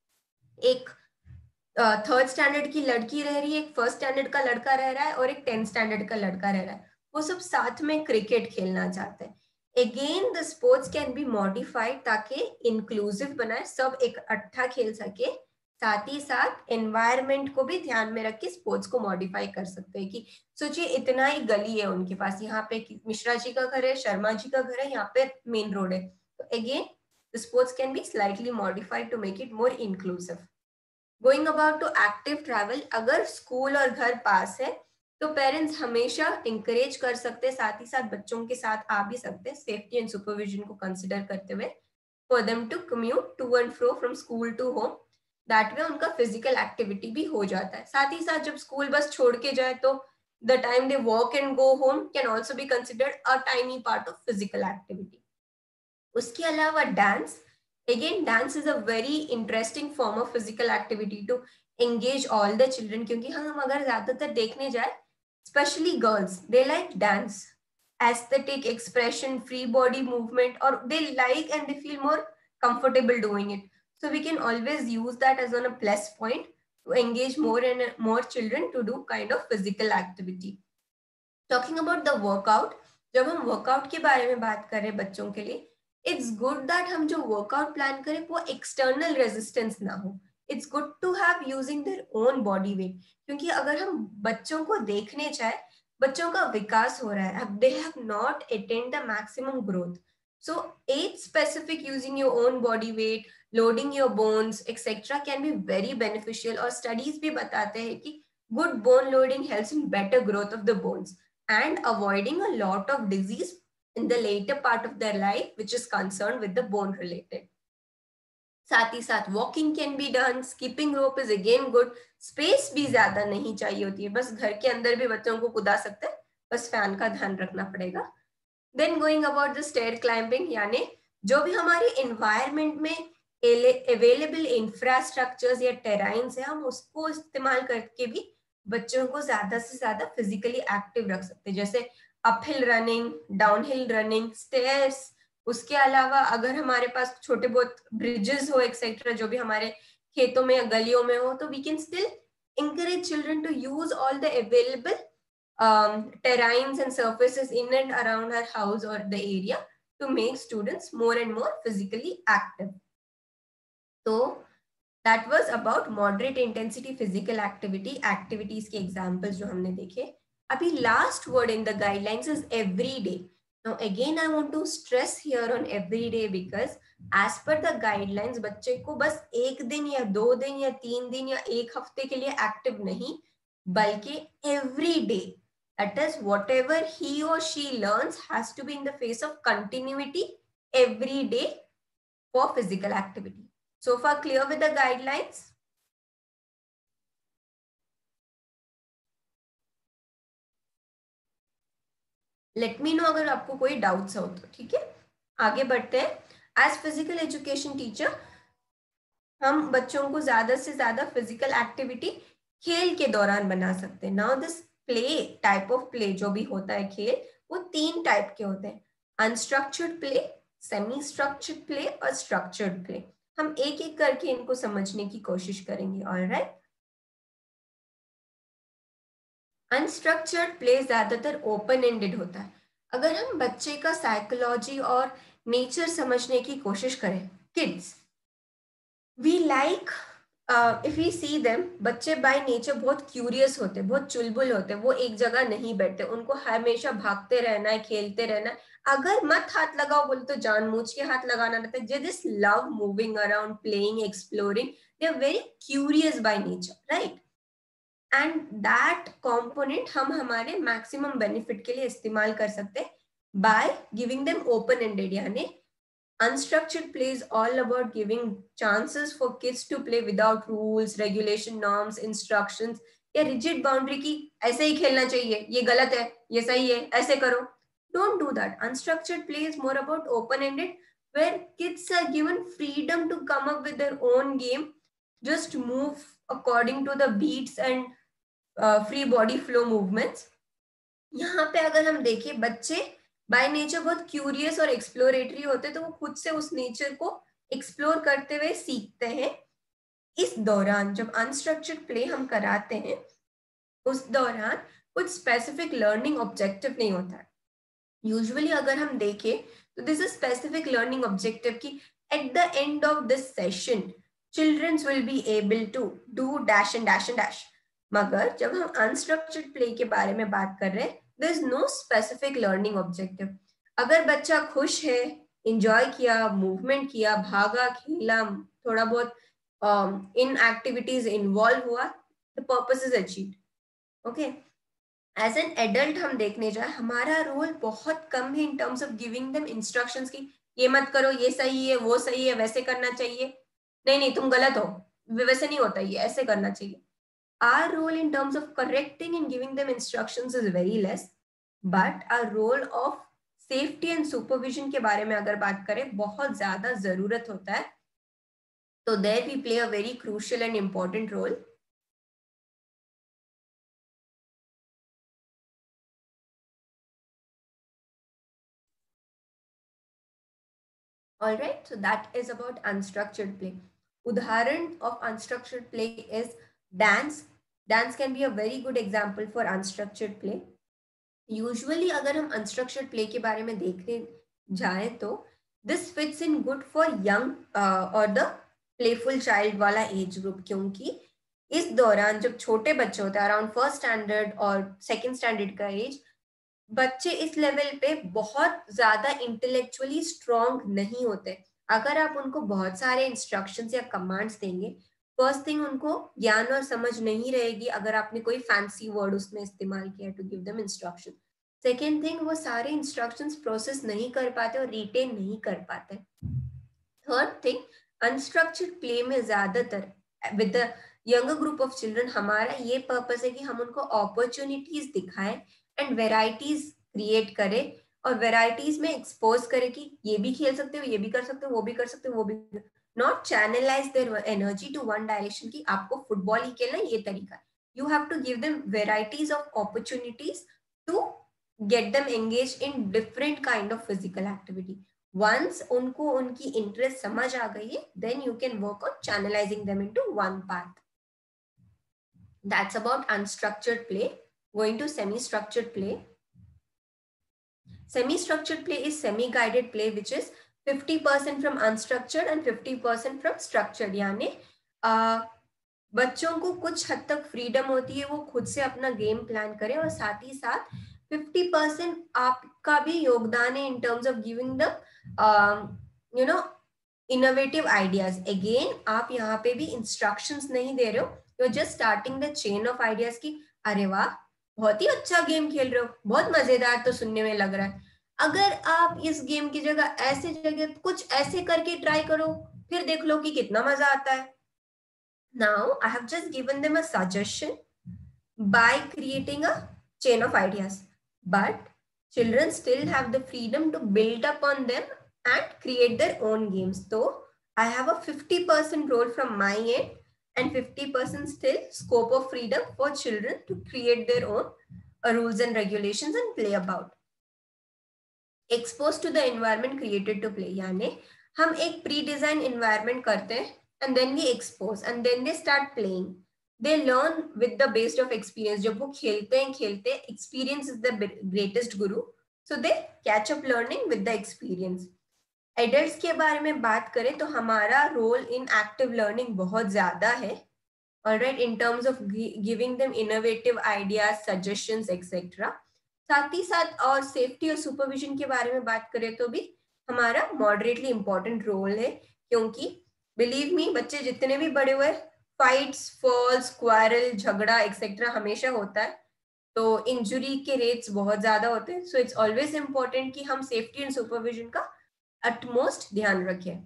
एक 3rd स्टैंडर्ड की लड़की रह रही है, एक 1st स्टैंडर्ड का लड़का रह रहा है और एक 10th स्टैंडर्ड का लड़का रह रहा है. वो सब साथ में क्रिकेट खेलना चाहते हैं. Again the sports can be modified ताकि इंक्लूसिव बनाए, सब एक इकट्ठा खेल सके. साथ ही साथ एनवायरनमेंट को भी ध्यान में रख के स्पोर्ट्स को मॉडिफाई कर सकते हैं. कि सोचिए इतना ही गली है उनके पास, यहाँ पे मिश्रा जी का घर है, शर्मा जी का घर है, यहाँ पे मेन रोड है. तो again the sports can be slightly modified to make it more inclusive. Going about to active travel, अगर स्कूल और घर पास है तो पेरेंट्स हमेशा इंकरेज कर सकते हैं, साथ ही साथ बच्चों के साथ आ भी सकते हैं सेफ्टी एंड सुपरविजन को कंसिडर करते हुए, for them to commute to and fro from school to home. That way उनका फिजिकल एक्टिविटी भी हो जाता है. साथ ही साथ जब स्कूल बस छोड़ के जाए तो the time they walk and go home can also be considered a tiny part of physical activity. उसके अलावा dance, again dance is a very interesting form of physical activity to engage all the children. क्योंकि हम अगर ज्यादातर देखने जाए, specially girls, they like dance, aesthetic expression, free body movement, और they like and they feel more comfortable doing it. So we can always use that as on a plus point to engage more and more children to do kind of physical activity. Talking about the workout, जब हम workout के बारे में बात कर रहे हैं बच्चों के लिए, it's good that हम जो workout plan करें वो external resistance ना हो. It's good to have using their own body weight. क्योंकि अगर हम बच्चों को देखने जाए, बच्चों का विकास हो रहा है, they have not attained the maximum growth. So age specific using your own body weight, loading your bones, etc. can be very beneficial. और studies भी बताते हैं कि good bone loading helps in better growth of the bones and avoiding a lot of disease in the later part of their life, which is concerned with the bone related. साथ ही साथ walking can be done, skipping rope is again good. Space भी ज्यादा नहीं चाहिए होती है, बस घर के अंदर भी बच्चों को कूदा सकते हैं, बस फैन का ध्यान रखना पड़ेगा. Then going about the stair climbing, यानी जो भी हमारे environment में अवेलेबल इंफ्रास्ट्रक्चर्स या टेराइन्स है, हम उसको इस्तेमाल करके भी बच्चों को ज्यादा से ज्यादा फिजिकली एक्टिव रख सकते हैं. जैसे uphill running, downhill running, stairs. उसके अलावा अगर हमारे पास छोटे बहुत ब्रिजेस हो एक्सेट्रा, जो भी हमारे खेतों में या गलियों में हो, तो we can still encourage children to use all the available terrains and surfaces in and around our house or the area to make students more and more physically active. So that was about moderate intensity physical activity, activities के examples जो हमने देखे. अभी last word in the guidelines is every day. Now again I want to stress here on every day because as per the guidelines बच्चे को बस एक दिन या 2 दिन या 3 दिन या 1 हफ्ते के लिए एक्टिव नहीं बल्कि every day, that is whatever he or she learns has to be in the face of continuity every day for physical activity. So far clear with the guidelines? Let me know अगर आपको कोई डाउट्स हो तो, ठीक है? आगे बढ़ते हैं। एज फिजिकल एजुकेशन टीचर हम बच्चों को ज्यादा से ज्यादा फिजिकल एक्टिविटी खेल के दौरान बना सकते हैं। Now this play, type of play जो भी होता है खेल, वो 3 टाइप के होते हैं, unstructured play, semi structured play और स्ट्रक्चर्ड प्ले। हम एक एक करके इनको समझने की कोशिश करेंगे। ऑलराइट, अनस्ट्रक्चर्ड प्ले ज्यादातर ओपन एंडेड होता है। अगर हम बच्चे का साइकोलॉजी और नेचर समझने की कोशिश करें, kids we like if we see them, बच्चे बाय नेचर बहुत क्यूरियस होते हैं, बहुत चुलबुल होते हैं, वो एक जगह नहीं बैठते, उनको हमेशा भागते रहना है, खेलते रहना है। अगर मत हाथ लगाओ बोले तो जानबूझ के हाथ लगाना रहता है। They just love moving around, playing, exploring. They are very curious by nature, right? And that component हम हमारे maximum benefit के लिए इस्तेमाल कर सकते हैं by giving them open-ended, यानी unstructured play is all about giving chances for kids to play without rules, regulation, norms, instructions या rigid boundary की ऐसे ही खेलना चाहिए, ये गलत है, ये सही है, ऐसे करो। Don't do that. Unstructured play is more about open-ended, where kids are given freedom to come up with their own game, just move according to the beats and free body flow movements. यहाँ पे अगर हम देखें, बच्चे बाय नेचर बहुत क्यूरियस और एक्सप्लोरेटरी होते हैं, तो वो खुद से उस नेचर को एक्सप्लोर करते हुए सीखते हैं। इस दौरान जब अनस्ट्रक्चर्ड प्ले हम कराते हैं, उस दौरान कुछ स्पेसिफिक लर्निंग ऑब्जेक्टिव नहीं होता है। यूजुअली अगर हम देखें तो this is specific learning objective की at the end of this session childrens will be able to do dash and dash and dash. मगर जब हम अनस्ट्रक्चर्ड प्ले के बारे में बात कर रहे हैं, there is no specific learning objective. अगर बच्चा खुश है, एंजॉय किया, मूवमेंट किया, भागा, खेला, थोड़ा बहुत इन एक्टिविटीज इन्वॉल्व हुआ, the purpose is achieved. Okay, as an adult हम देखने जाए, हमारा रोल बहुत कम है in terms of giving them instructions की ये मत करो, ये सही है, वो सही है, वैसे करना चाहिए, नहीं तुम गलत हो, वैसे नहीं होता, ये ऐसे करना चाहिए। Our role in terms of correcting and giving them instructions is very less, but our role of safety and supervision के बारे में अगर बात करें, बहुत ज्यादा जरूरत होता है। So there we play a very crucial and important role. All right, so that is about unstructured play. उदाहरण of unstructured play is dance. Dance can be a very good example for unstructured play. Usually अगर हम unstructured play के बारे में देखने जाएं तो this fits in good for young or the playful child वाला age group, क्योंकि इस दौरान जब छोटे बच्चे होते हैं अराउंड 1st स्टैंडर्ड और 2nd स्टैंडर्ड का एज, बच्चे इस लेवल पे बहुत ज्यादा इंटेलेक्चुअली स्ट्रॉन्ग नहीं होते। अगर आप उनको बहुत सारे इंस्ट्रक्शंस या कमांड्स देंगे, फर्स्ट थिंग उनको ज्ञान और समझ नहीं रहेगी अगर आपने कोई फैंसी वर्ड उसमें इस्तेमाल किया to give them instruction. Second thing, वो सारे इंस्ट्रक्शंस प्रोसेस नहीं कर पाते और रिटेन नहीं कर पाते। थर्ड थिंग, अनस्ट्रक्चर्ड प्ले में ज्यादातर with the younger group of children हमारा ये पर्पस है कि हम उनको अपॉर्चुनिटीज दिखाएं एंड वेराइटीज क्रिएट करें और वेराइटीज में एक्सपोज करें कि ये भी खेल सकते हो, ये भी कर सकते हो, वो भी कर सकते हो, वो भी, not channelise their energy to one direction कि आपको फुटबॉल ही खेलना ये तरीका। You have to give them varieties of opportunities to get them engage in different kind of physical activity. Once उनको उनकी इंटरेस्ट समझ आ गई है, then you can work on channelising them into one path. That's about unstructured play. Going to semi-structured play. Semi-structured play is semi-guided play, which is 50% from unstructured and 50% from structured. यानी बच्चों को कुछ हद तक फ्रीडम होती है, वो खुद से अपना गेम प्लान करें और साथ ही साथ 50% आपका भी योगदान है in terms of giving the innovative ideas. Again आप यहाँ पे भी इंस्ट्रक्शंस नहीं दे रहे हो, you are just starting the chain of ideas की अरे वाह बहुत ही अच्छा गेम खेल रहे हो, बहुत मजेदार तो सुनने में लग रहा है. अगर आप इस गेम की जगह ऐसे जगह कुछ ऐसे करके ट्राई करो, फिर देख लो कि कितना मजा आता है. Now I have just given them a suggestion by creating a chain of ideas, but children still have the freedom to build upon them and create their own games. So I have a 50% role from my end and 50% still scope of freedom for children to create their own rules and regulations and play about. Exposed to the environment created to play, यानी हम एक pre-design environment करते हैं and then we expose and then they start playing. They learn with the based of experience. जब वो खेलते हैं experience is the greatest guru. So they catch up learning with the experience. Adults के बारे में बात करें तो हमारा role in active learning बहुत ज़्यादा है. Alright, in terms of giving them innovative ideas, suggestions, etc. साथ ही साथ और सेफ्टी और सुपरविजन के बारे में बात करें तो भी हमारा मॉडरेटली इंपॉर्टेंट रोल है, क्योंकि बिलीव मी बच्चे जितने भी बड़े हुए फाइट्स, फॉल्स, क्वारल, झगड़ा एक्सेट्रा हमेशा होता है, तो इंजुरी के रेट्स बहुत ज्यादा होते हैं. सो इट्स ऑलवेज इंपॉर्टेंट कि हम सेफ्टी एंड सुपरविजन का अटमोस्ट ध्यान रखें.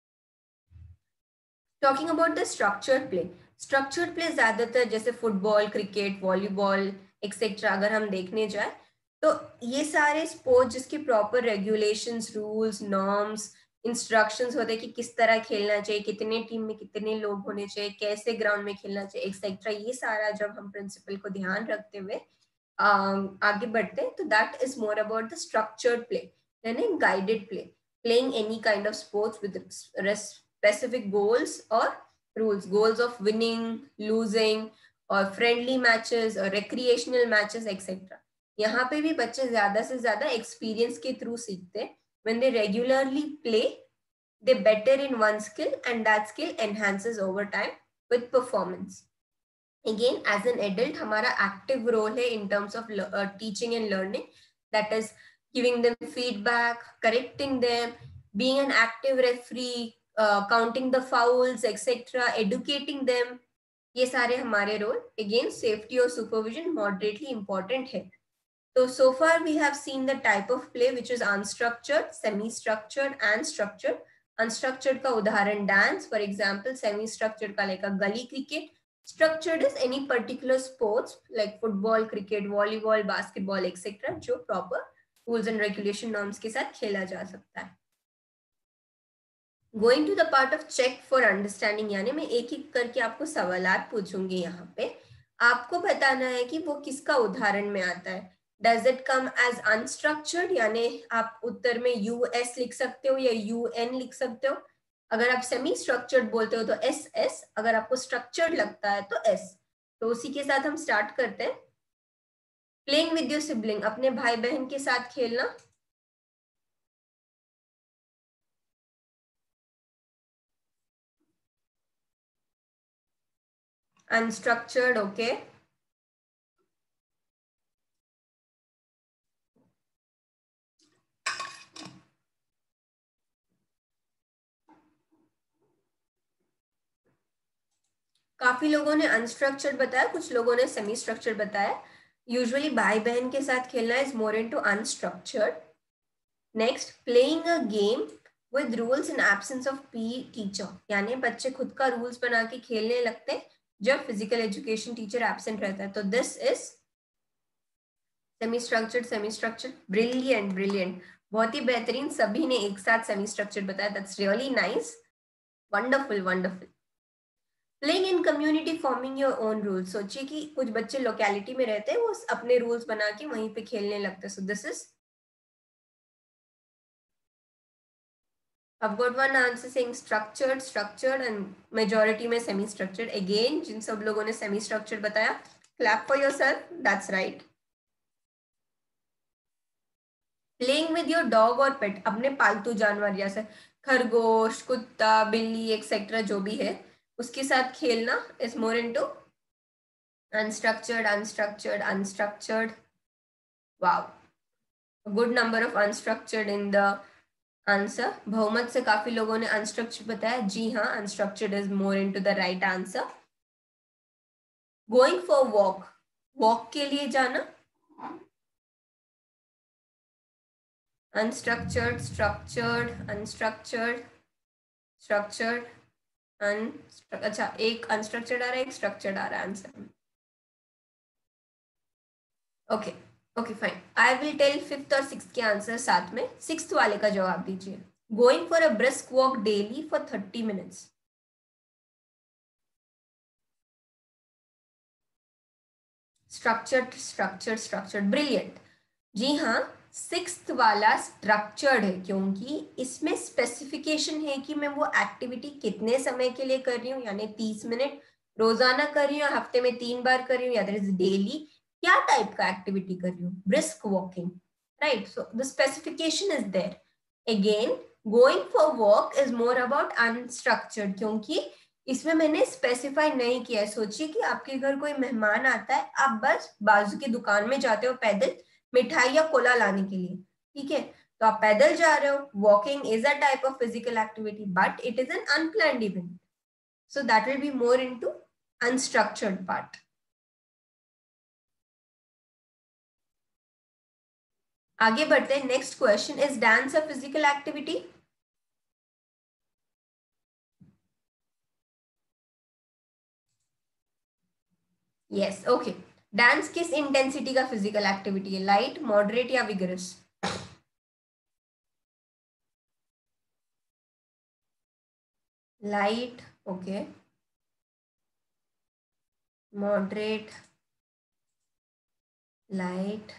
Talking about the structured play, structured play ज्यादातर जैसे फुटबॉल, क्रिकेट, वॉलीबॉल एक्सेट्रा अगर हम देखने जाए तो ये सारे स्पोर्ट्स जिसके proper regulations, rules, norms, instructions होते हैं कि किस तरह खेलना चाहिए, कितने टीम में कितने लोग होने चाहिए, कैसे ग्राउंड में खेलना चाहिए एक्सेट्रा, ये सारा जब हम प्रिंसिपल को ध्यान रखते हुए आगे बढ़ते हैं तो that is more about the structured play यानी guided play, playing any kind of sports with specific goals और rules, goals of winning, losing और फ्रेंडली मैचेस और रिक्रिएशनल मैचेस एक्सेट्रा. यहाँ पे भी बच्चे ज्यादा से ज्यादा एक्सपीरियंस के थ्रू सीखते हैं. When they regularly play, they better in one skill and that skill enhances over time with performance. Again, as an adult, हमारा active role है in terms of teaching and learning. That is giving them feedback, correcting them, being an active referee, counting the fouls, etc., educating them. ये सारे हमारे रोल. Again, safety और supervision moderately important है. So far we have seen the type of play which is unstructured, semi-structured and structured. Unstructured का उदाहरण dance, for example, semi-structured का like गली cricket. Structured is any particular sports like football, cricket, volleyball, basketball, etc. जो proper rules and regulation norms के साथ खेला जा सकता है. Going to the part of check for understanding, यानी मैं एक एक करके आपको सवालात पूछूंगी. यहाँ पे आपको बताना है कि वो किसका उदाहरण में आता है. Does it come as unstructured, यानी आप उत्तर में US लिख सकते हो या UN लिख सकते हो. अगर आप सेमी स्ट्रक्चर्ड बोलते हो तो SS, अगर आपको स्ट्रक्चर्ड लगता है तो S. तो उसी के साथ हम स्टार्ट करते हैं. प्लेइंग विद योर सिबलिंग, अपने भाई बहन के साथ खेलना. Unstructured, okay. काफी लोगों ने अनस्ट्रक्चर्ड बताया, कुछ लोगों ने सेमी स्ट्रक्चर्ड बताया. यूजुअली भाई बहन के साथ खेलना is more into unstructured. Next, playing a game with rules in absence of P teacher, यानी बच्चे खुद का रूल्स बना के खेलने लगते हैं जब फिजिकल एजुकेशन टीचर एब्सेंट रहता है. तो this is semi structured. Semi structured, brilliant brilliant, बहुत ही बेहतरीन. सभी ने एक साथ सेमी स्ट्रक्चर्ड बताया. That's really nice, wonderful wonderful. Playing in community, forming your own rules. सोचिए कि कुछ बच्चे लोकेलिटी में रहते हैं, वो अपने रूल्स बना के वहीं पे खेलने लगते हैं. So this is, I've got one answer saying structured, structured and majority में semi structured. Again, जिन सब लोगों ने semi structured बताया, clap for yourself. That's right. Playing with your dog or pet, अपने पालतू जानवर जैसे खरगोश, कुत्ता, बिल्ली एक्सेट्रा जो भी है उसके साथ खेलना is more into unstructured, unstructured, unstructured. Wow, good number of unstructured in the answer. बहुमत से काफी लोगों ने अनस्ट्रक्चर्ड बताया। जी हाँ, unstructured is more into the right answer. Going for walk, walk के लिए जाना। अनस्ट्रक्चर्ड, स्ट्रक्चर्ड, अनस्ट्रक्चर्ड, स्ट्रक्चर्ड, अच्छा एक अनस्ट्रक्चर्ड आ रहा है, एक स्ट्रक्चर्ड आ रहा है answer. Okay okay fine, I will tell 5th और 6th के आंसर साथ में। 6th वाले का जवाब दीजिए। Going for a brisk walk daily for 30 minutes। Structured structured structured, brilliant. जी हाँ, 6th वाला स्ट्रक्चर्ड है क्योंकि इसमें स्पेसिफिकेशन है कि मैं वो एक्टिविटी कितने समय के लिए कर रही हूँ, यानी 30 मिनट रोजाना कर रही हूँ, हफ्ते में 3 बार कर रही हूँ, या डेली, क्या टाइप का एक्टिविटी कर रही हूँ, brisk walking, right. So the specification is there. Again going for walk is more about unstructured क्योंकि इसमें मैंने स्पेसिफाई नहीं किया है। सोचिए कि आपके घर कोई मेहमान आता है, आप बस बाजू की दुकान में जाते हो पैदल मिठाई या कोला लाने के लिए, ठीक है, तो आप पैदल जा रहे हो। Walking is a type of physical activity but it is an unplanned event, so that will be more into unstructured part. आगे बढ़ते हैं। Next question, is dance a physical activity? Yes, okay. Dance किस इंटेंसिटी का फिजिकल एक्टिविटी है, लाइट, मॉडरेट या vigorous? Light, okay, moderate, light.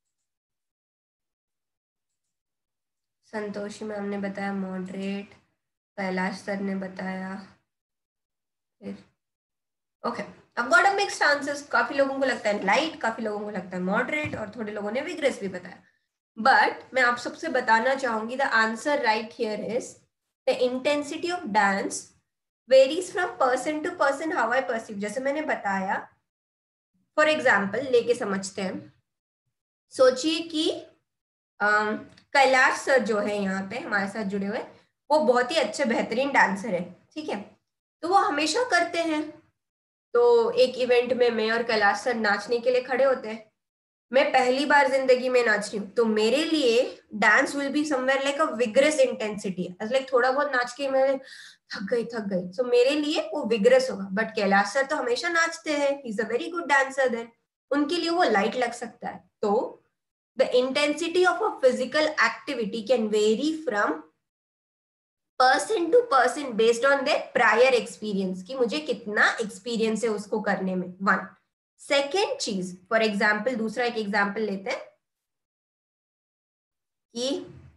Santoshi ma'am ने बताया मॉडरेट, कैलाश सर ने बताया फिर ओके। अब गॉट अ मिक्स्ड आंसर्स, काफी लोगों को लगता है लाइट, काफी लोगों को लगता है मॉडरेट और थोड़े लोगों ने विग्रेस भी बताया। बट मैं आप सबसे बताना चाहूंगी the answer right here is the intensity of dance varies from person to person, how I perceive. जैसे मैंने बताया, फॉर एग्जाम्पल लेके समझते हैं। सोचिए कि कैलाश सर जो है यहाँ पे हमारे साथ जुड़े हुए, वो बहुत ही अच्छे बेहतरीन डांसर है, ठीक है, तो वो हमेशा करते हैं। तो एक इवेंट में मैं और कैलाश सर नाचने के लिए खड़े होते हैं। मैं पहली बार जिंदगी में नाच रही हूँ, तो मेरे लिए dance will be somewhere like a vigorous intensity, like थोड़ा बहुत नाच के मैं थक गई, सो मेरे लिए वो विग्रस होगा। बट कैलाश सर तो हमेशा नाचते हैं, he is a very good dancer, then उनके लिए वो लाइट लग सकता है। तो the intensity of a physical activity can vary from person to person based on their prior experience, कि मुझे कितना experience है उसको करने में। वन सेकेंड चीज, फॉर एग्जाम्पल, दूसरा एक एग्जाम्पल लेते हैं कि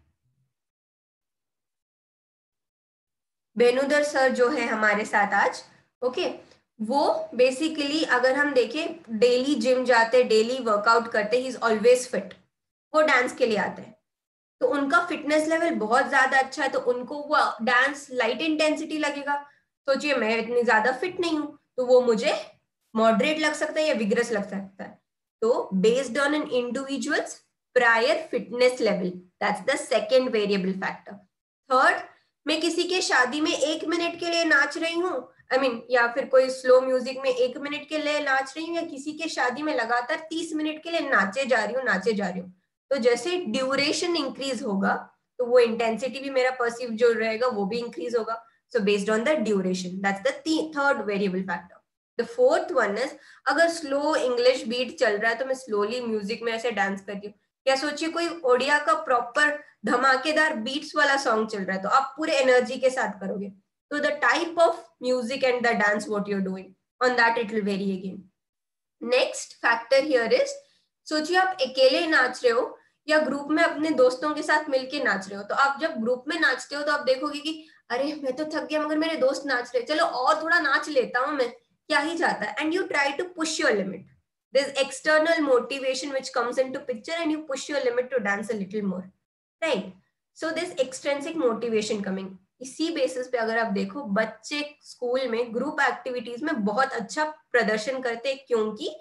बेनुदर सर जो है हमारे साथ आज, ओके, वो बेसिकली अगर हम देखें डेली जिम जाते, डेली वर्कआउट करते, ही इज ऑलवेज फिट, वो डांस के लिए आते हैं, तो उनका फिटनेस लेवल बहुत ज्यादा अच्छा है, तो उनको वो डांस लाइट इंटेंसिटी लगेगा। सोचिए मैं इतनी ज्यादा फिट नहीं हूं, तो वो मुझे मॉडरेट लग सकता है या विग्रस लग सकता है। तो based on an individual's prior fitness level, that's the second variable factor. Third, मैं किसी के शादी में 1 मिनट के लिए नाच रही हूँ, या फिर कोई स्लो म्यूजिक में 1 मिनट के लिए नाच रही हूँ, या किसी के शादी में लगातार 30 मिनट के लिए नाचे जा रही हूँ, तो जैसे ड्यूरेशन इंक्रीज होगा तो वो इंटेंसिटी भी मेरा परसीव जो रहेगा वो भी इंक्रीज होगा। So based on the duration, that's the third variable factor. The fourth one is, अगर स्लो इंग्लिश बीट चल रहा है तो मैं स्लोली म्यूजिक में ऐसे डांस करती हूँ। क्या सोचिए कोई ओडिया का प्रॉपर धमाकेदार बीट्स वाला सॉन्ग चल रहा है, तो आप पूरे एनर्जी के साथ करोगे। तो the type of music and the dance what you are doing, on that it will vary again. Next factor here is, सोचिए आप अकेले नाच रहे हो या ग्रुप में अपने दोस्तों के साथ मिलके नाच रहे हो। तो आप जब ग्रुप में नाचते हो तो आप देखोगे कि अरे मैं तो थक गया मगर मेरे दोस्त नाच रहे, चलो और थोड़ा नाच लेता हूं मैं, क्या ही जाता है, and you try to push your limit. There's external motivation which comes into picture and you push your limit to dance a little more, right? So there's extrinsic motivation coming. इसी बेसिस पे अगर आप देखो, बच्चे स्कूल में ग्रुप एक्टिविटीज में बहुत अच्छा प्रदर्शन करते हैं, क्योंकि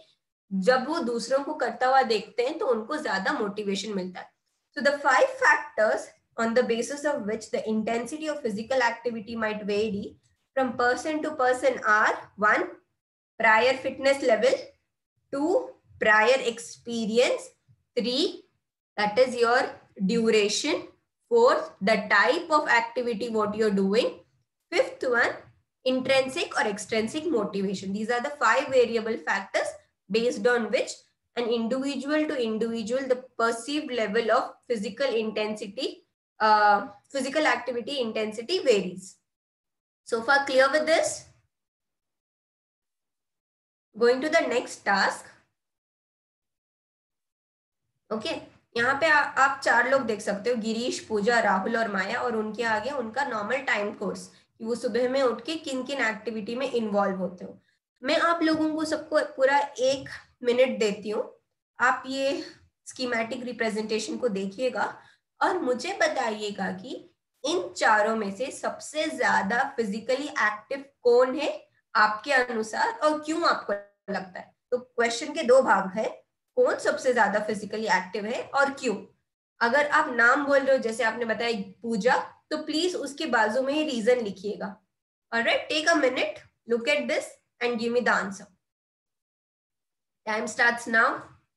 जब वो दूसरों को करता हुआ देखते हैं तो उनको ज्यादा मोटिवेशन मिलता है. So the 5 factors on the basis of which the intensity of physical activity might vary from person to person are: 1, prior fitness level; 2, prior experience; 3, that is your duration; 4th, the type of activity what you're doing; 5th one, intrinsic or extrinsic motivation. These are the 5 variable factors based on which an individual to individual the perceived level of physical intensity, physical activity intensity varies. So far clear with this? Going to the next task. Okay, यहाँ पे आप 4 लोग देख सकते हो, गिरीश, पूजा, राहुल और माया, और उनके आगे उनका नॉर्मल टाइम कोर्स कि वो सुबह में उठ के किन किन एक्टिविटी में इन्वॉल्व होते हो. मैं आप लोगों को सबको पूरा 1 मिनट देती हूँ. आप ये स्कीमेटिक रिप्रेजेंटेशन को देखिएगा और मुझे बताइएगा कि इन चारों में से सबसे ज्यादा फिजिकली एक्टिव कौन है आपके अनुसार और क्यों आपको लगता है. तो क्वेश्चन के 2 भाग है, कौन सबसे ज्यादा फिजिकली एक्टिव है और क्यों. अगर आप नाम बोल रहे हो, जैसे आपने बताया पूजा, तो प्लीज उसके बाजू में ही रीजन लिखिएगा. Alright, take a minute, look at this and give me the answer. Time starts now.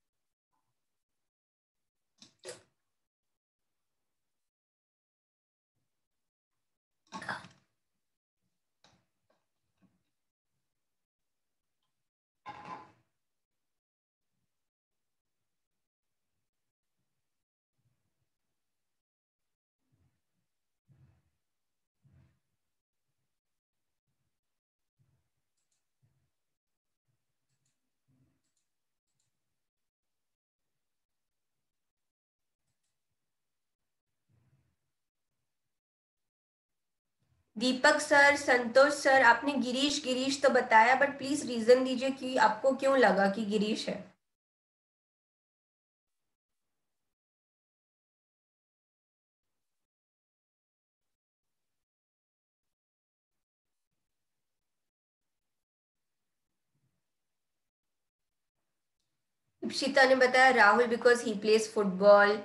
Deepak sir, Santosh sir, आपने गिरीश गिरीश तो बताया, बट प्लीज रीजन दीजिए कि आपको क्यों लगा कि गिरीश है. इप्शिता ने बताया Rahul because he plays football,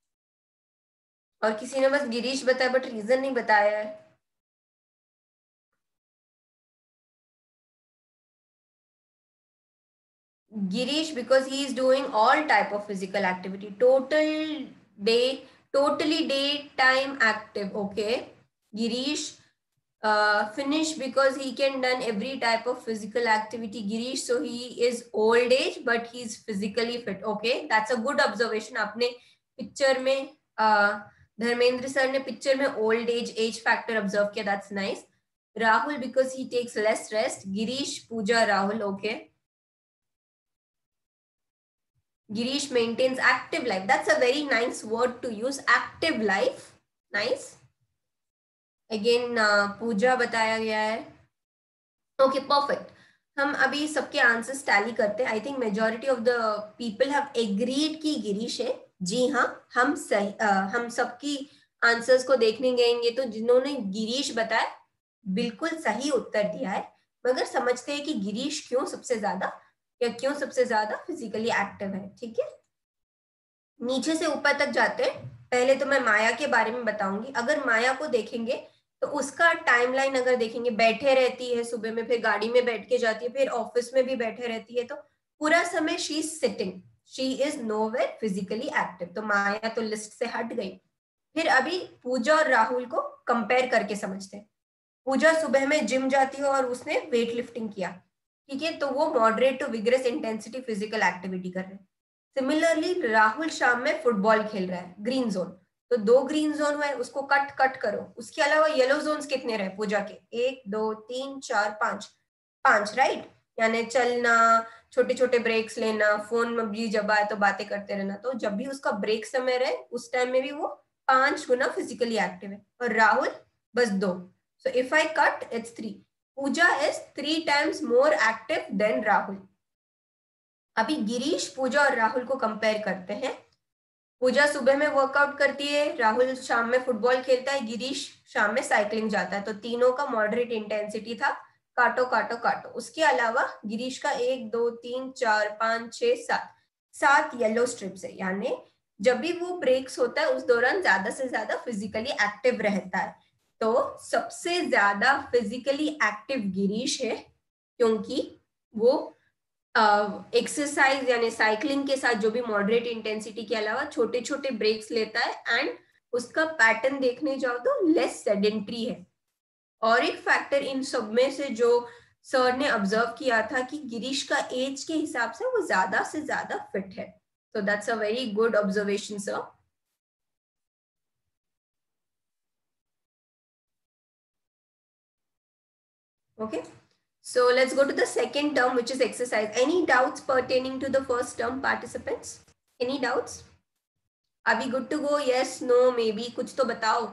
और किसी ने बस गिरीश बताया बट रीजन नहीं बताया है. Girish because he is doing all type of physical activity, totally daytime active. Okay, Girish finish because he can done every type of physical activity. Girish, so he is old age but he is physically fit. Okay, that's a good observation. आपने पिक्चर में धर्मेंद्र सर ने पिक्चर में ओल्ड एज फैक्टर ऑब्जर्व किया. That's nice. Rahul because he takes less rest. Girish, Pooja, Rahul. Okay. Girish maintains active life. That's a very nice word to use, active life. Nice. Again, Pooja बताया गया है. Okay, perfect. हम अभी सबके आंसर्स टैली करते हैं. I think majority of the people have agreed कि गिरीश है. जी हाँ, हम सही, हम सबकी आंसर्स को देखने गएंगे तो जिन्होंने गिरीश बताया बिल्कुल सही उत्तर दिया है, मगर समझते हैं कि गिरीश क्यों सबसे ज्यादा या क्यों सबसे ज्यादा फिजिकली एक्टिव है. ठीक है, नीचे से ऊपर तक जाते हैं. पहले तो मैं माया के बारे में बताऊंगी. अगर माया को देखेंगे तो उसका टाइमलाइन अगर देखेंगे, बैठे रहती है सुबह में, फिर गाड़ी में बैठ के जाती है, फिर ऑफिस में भी बैठे रहती है, तो पूरा समय she is sitting, she is nowhere physically active. तो माया तो लिस्ट से हट गई. फिर अभी पूजा और राहुल को कंपेयर करके समझते हैं. पूजा सुबह में जिम जाती है और उसने वेट लिफ्टिंग किया. ठीक है, तो वो moderate to vigorous intensity physical activity कर रहे हैं. सिमिलरली राहुल शाम में फुटबॉल खेल रहा है, ग्रीन जोन. तो 2 ग्रीन जोन हुए, उसको कट करो. उसके अलावा येलो जोन्स कितने रहे पूजा के? 1 2 3 4 5, राइट. यानी चलना, छोटे छोटे ब्रेक्स लेना, फोन में भी जब आए तो बातें करते रहना. तो जब भी उसका ब्रेक समय रहे उस टाइम में भी वो 5 गुना फिजिकली एक्टिव है. और राहुल बस 2. So if I cut it's 3. Pooja is 3 times more active than Rahul. अभी गिरीश, पूजा और राहुल को कंपेयर करते हैं. पूजा सुबह में वर्कआउट करती है, राहुल शाम में फुटबॉल खेलता है, गिरीश शाम में साइकिलिंग जाता है. तो तीनों का मॉडरेट इंटेंसिटी था. काटो काटो काटो। उसके अलावा गिरीश का 1 2 3 4 5 6 7 येलो स्ट्रिप्स है, यानी जब भी वो ब्रेक्स होता है उस दौरान ज्यादा से ज्यादा फिजिकली एक्टिव रहता है। तो सबसे ज्यादा फिजिकली एक्टिव गिरीश है, क्योंकि वो एक्सरसाइज यानी साइकिलिंग के साथ जो भी मॉडरेट इंटेंसिटी के अलावा छोटे छोटे ब्रेक्स लेता है, एंड उसका पैटर्न देखने जाओ तो लेस सेडेंट्री है। और एक फैक्टर इन सब में से जो सर ने ऑब्जर्व किया था कि गिरीश का एज के हिसाब से वो ज्यादा से ज्यादा फिट है। So that's a very good observation, sir. Okay, so let's go to the second term, which is exercise. Any doubts pertaining to the first term, participants? Any doubts? Are we good to go? Yes, no, maybe? कुछ तो बताओ।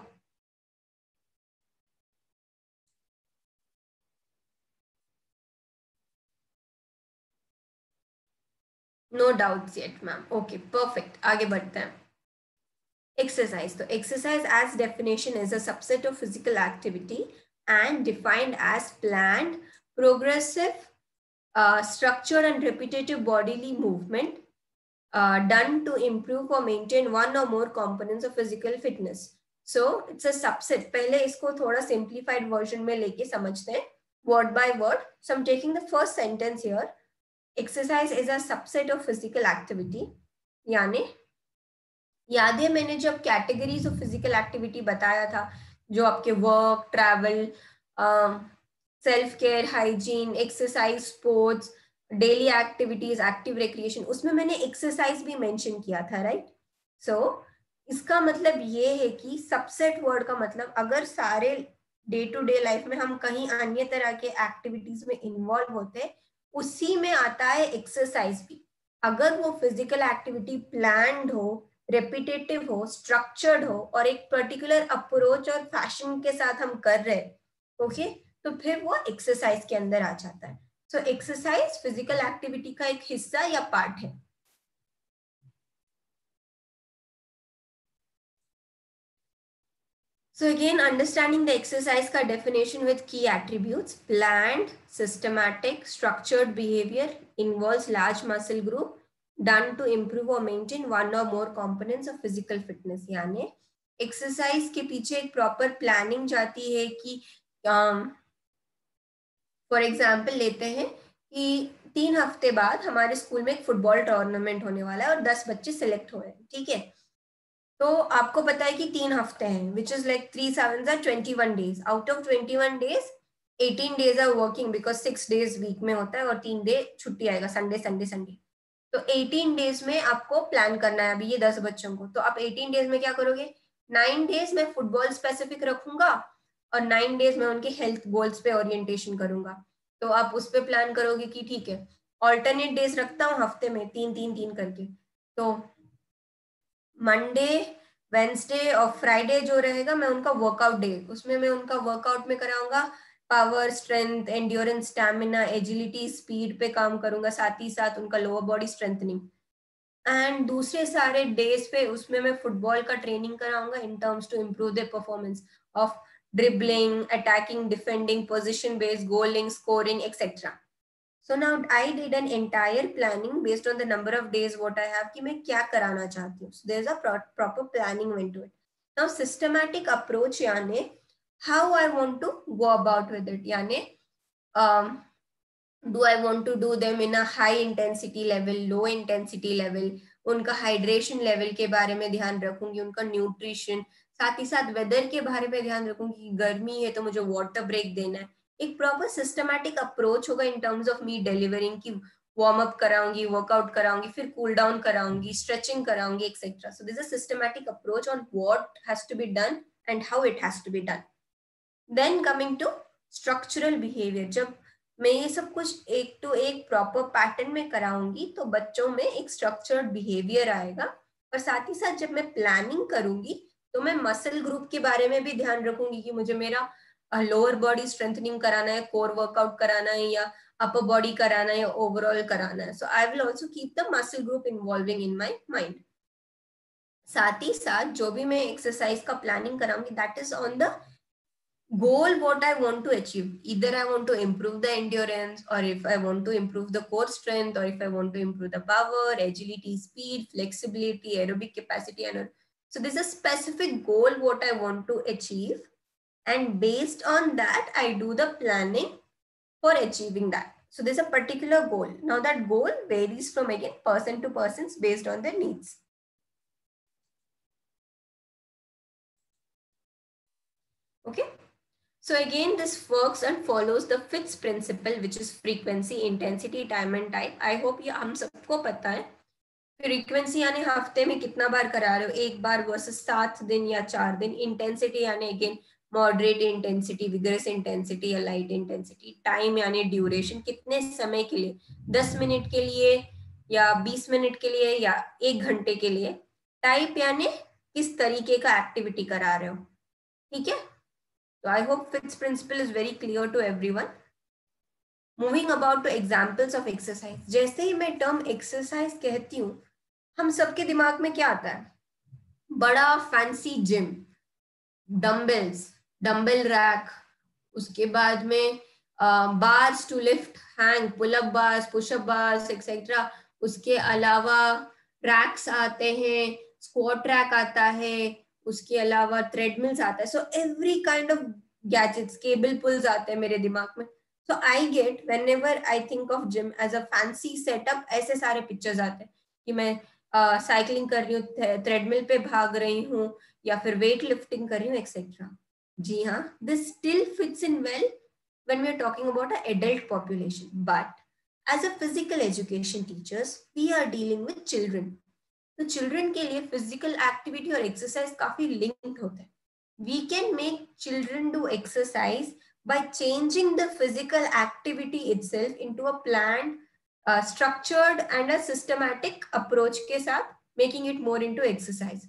No doubts yet, ma'am. Okay, perfect. आगे बढ़ते हैं। Exercise. So exercise as definition is a subset of physical activity and defined as planned, progressive, structured and repetitive bodily movement done to improve or maintain one or more components of physical fitness. So it's a subset. पहले इसको थोड़ा simplified version में लेके समझते हैं word by word. So I'm taking the first sentence here. Exercise is a subset of physical activity. यानी याद है मैंने जब कैटेगरीज ऑफ फिजिकल एक्टिविटी बताया था, जो आपके work, travel, self care, hygiene, exercise, sports, daily activities, active recreation, उसमें मैंने एक्सरसाइज भी मेंशन किया था, राइट? सो इसका मतलब ये है कि सबसेट वर्ड का मतलब अगर सारे डे टू डे लाइफ में हम कहीं अन्य तरह के एक्टिविटीज में इन्वॉल्व होते, उसी में आता है एक्सरसाइज भी। अगर वो फिजिकल एक्टिविटी प्लान्ड हो, रेपिटेटिव हो, स्ट्रक्चर्ड हो और एक पर्टिकुलर अप्रोच और फैशन के साथ हम कर रहे हैं, ओके, तो फिर वो एक्सरसाइज के अंदर आ जाता है। सो एक्सरसाइज फिजिकल एक्टिविटी का एक हिस्सा या पार्ट है। So again, understanding the exercise का definition with key attributes: planned, systematic, structured behavior, involves large muscle group, done to improve or maintain one or more components of physical fitness। यानी एक्सरसाइज के पीछे एक प्रॉपर प्लानिंग जाती है कि फॉर एग्जाम्पल लेते हैं कि 3 हफ्ते बाद हमारे स्कूल में एक फुटबॉल टूर्नामेंट होने वाला है और 10 बच्चे सिलेक्ट हुए हैं, ठीक है? तो आपको पता है कि 3 हफ्ते हैं, which is like 3 7 are 21 days. Out of 21 days 18 days are working because 6 days week में होता है और 3 डे छुट्टी आएगा, संडे संडे संडे। तो 18 days में आपको प्लान करना है अभी ये 10 बच्चों को। तो आप 18 days में क्या करोगे? 9 days मैं फुटबॉल स्पेसिफिक रखूंगा और 9 days में उनके हेल्थ गोल्स पे ओरिएंटेशन करूंगा। तो आप उस पर प्लान करोगे कि ठीक है ऑल्टरनेट डेज रखता हूँ हफ्ते में 3 करके। तो मंडे, वेंसडे और फ्राइडे जो रहेगा मैं उनका वर्कआउट डे, उसमें मैं उनका वर्कआउट में कराऊंगा power, strength, endurance, stamina, agility, speed पे काम करूंगा, साथ ही साथ उनका लोअर बॉडी स्ट्रेंथनिंग। एंड दूसरे सारे डेज पे उसमें मैं फुटबॉल का ट्रेनिंग कराऊंगा in terms to improve the performance of dribbling, attacking, defending, position based, goaling, scoring, etc. So now I did an entire planning based on the number of days what I have कि मैं क्या कराना चाहती हूँ. So there's a proper planning into it. Now systematic approach यानी how I want to go about with it, यानी do I want to do them in a high intensity level, low intensity level, उनका हाइड्रेशन लेवल के बारे में ध्यान रखूंगी, उनका न्यूट्रिशन, साथ ही साथ वेदर के बारे में ध्यान रखूंगी, गर्मी है तो मुझे वाटर ब्रेक देना है। एक प्रॉपर सिस्टमैटिक अप्रोच होगा in terms of me delivering की वार्म अप कराऊंगी, वर्कआउट कराऊंगी, फिर कूल डाउन कराऊंगी, स्ट्रेचिंग कराऊंगी, etcetera. So this is systematic approach on what has to be done and how it has to be done. Then coming to structural behaviour, जब मैं ये सब कुछ एक टू एक प्रॉपर पैटर्न में कराऊंगी तो बच्चों में एक स्ट्रक्चर्ड बिहेवियर आएगा। और साथ ही साथ जब मैं प्लानिंग करूंगी तो मैं मसल ग्रुप के बारे में भी ध्यान रखूंगी कि मुझे मेरा लोअर बॉडी स्ट्रेंथनिंग कराना है, कोर वर्कआउट कराना है, या अपर बॉडी कराना है, या ओवरऑल कराना है। So I will also keep the muscle group involving in my mind. साथ ही साथ जो भी मैं एक्सरसाइज का प्लानिंग कराऊंगी that is on the goal what I want to achieve. Either I want to improve the endurance, or if I want to improve the core strength, or if I want to improve the power, agility, speed, flexibility, aerobic capacity, and so there's a specific goal what I want to achieve, and based on that I do the planning for achieving that. So there's a particular goal. Now that goal varies from again person to person based on their needs. Okay. So again, this works and follows the Fitts principle, which is frequency, intensity, time and type. I hope ये हम सबको पता है. फ्रीक्वेंसी यानी हफ्ते में कितना बार करा रहे हो, एक बार वर्सेस 7 दिन या 4 दिन. इंटेंसिटी यानी again moderate intensity, vigorous intensity या लाइट इंटेंसिटी. टाइम यानी ड्यूरेशन, कितने समय के लिए, 10 मिनट के लिए या 20 मिनट के लिए या 1 घंटे के लिए. टाइप यानी किस तरीके का एक्टिविटी करा रहे हो. ठीक है. So I hope Fitts principle is very clear to everyone. Moving about to examples of exercise. जैसे ही मैं term exercise कहती हूँ, हम सबके दिमाग में क्या आता है? बड़ा fancy gym, dumbbells, dumbbell rack, उसके बाद में bars to lift, hang, pull up bars, push up bars, etc. उसके अलावा racks आते हैं, squat rack आता है, उसके अलावा ट्रेडमिल्स आता है. So every kind of gadgets, cable pulls आते हैं मेरे दिमाग में. So I get whenever I think of gym as a fancy setup, ऐसे सारे पिक्चर्स आते हैं कि मैं साइकिलिंग कर रही हूँ, ट्रेडमिल पे भाग रही हूँ या फिर वेट लिफ्टिंग कर रही हूँ एक्सेट्रा. जी हाँ, this still fits in well when we are talking about a adult population. But as a physical education teachers we are dealing with children. तो चिल्ड्रन के लिए फिजिकल एक्टिविटी और एक्सरसाइज काफी लिंक्ड होते हैं. We can make children do exercise by changing the physical activity itself into a planned, structured and a systematic approach के साथ, making it more into exercise.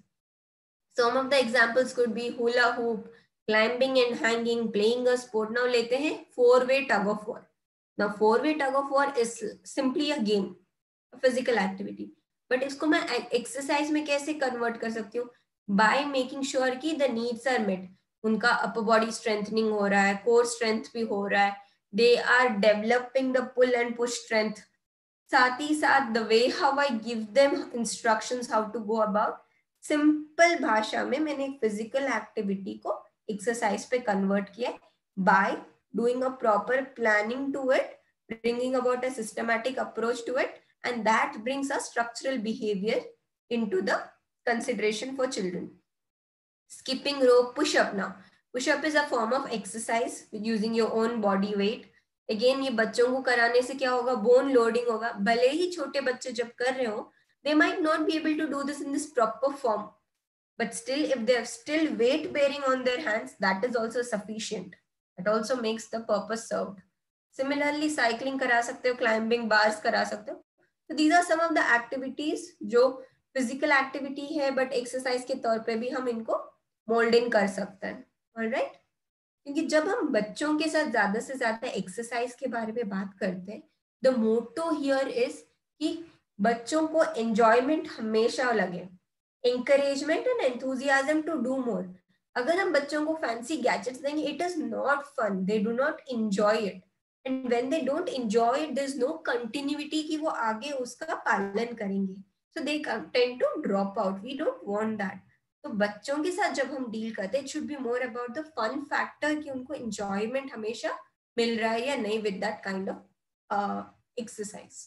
Some of the examples could be hula hoop, climbing and hanging, playing a sport. Now लेते हैं 4-way tug of war. Now 4-way tug of war is simply a game, a physical activity. But इसको मैं एक्सरसाइज में कैसे कन्वर्ट कर सकती हूँ? बाय मेकिंग श्योर कि द नीड्स आर मेट. उनका अपर बॉडी स्ट्रेंथनिंग हो रहा है, कोर स्ट्रेंथ भी हो रहा है, they are developing the pull and push strength. साथ ही साथ the way how I give them instructions how to go about, simple भाषा में मैंने फिजिकल एक्टिविटी को एक्सरसाइज पे कन्वर्ट किया by doing a proper planning to it, bringing about a systematic approach to it, and that brings a structural behavior into the consideration for children. Skipping rope, push up. Now push up is a form of exercise using your own body weight. Again ये बच्चों को कराने से क्या होगा? bone loading होगा. भले ही छोटे बच्चे जब कर रहे हो, they might not be able to do this in this proper form, but still if they have still weight bearing on their hands, that is also sufficient. That also makes the purpose served. Similarly cycling करा सकते हो, climbing bars करा सकते हो. So these are some of the activities जो physical activity है but exercise के तौर पे भी हम इनको mold in कर सकते हैं. Alright? क्योंकि जब हम बच्चों के साथ ज्यादा से ज्यादा एक्सरसाइज के बारे में बात करते हैं, the motto here is कि बच्चों को enjoyment हमेशा लगे, encouragement and enthusiasm to do more. अगर हम बच्चों को fancy gadgets देंगे, it is not fun, they do not enjoy it. And when they don't enjoy it, there's no continuity कि वो आगे उसका पालन करेंगे. So they tend to drop out. We don't want that. तो बच्चों के साथ जब हम डील करते हैं, it should be more about the fun factor कि उनको enjoyment हमेशा मिल रहा है या नहीं with that kind of exercise.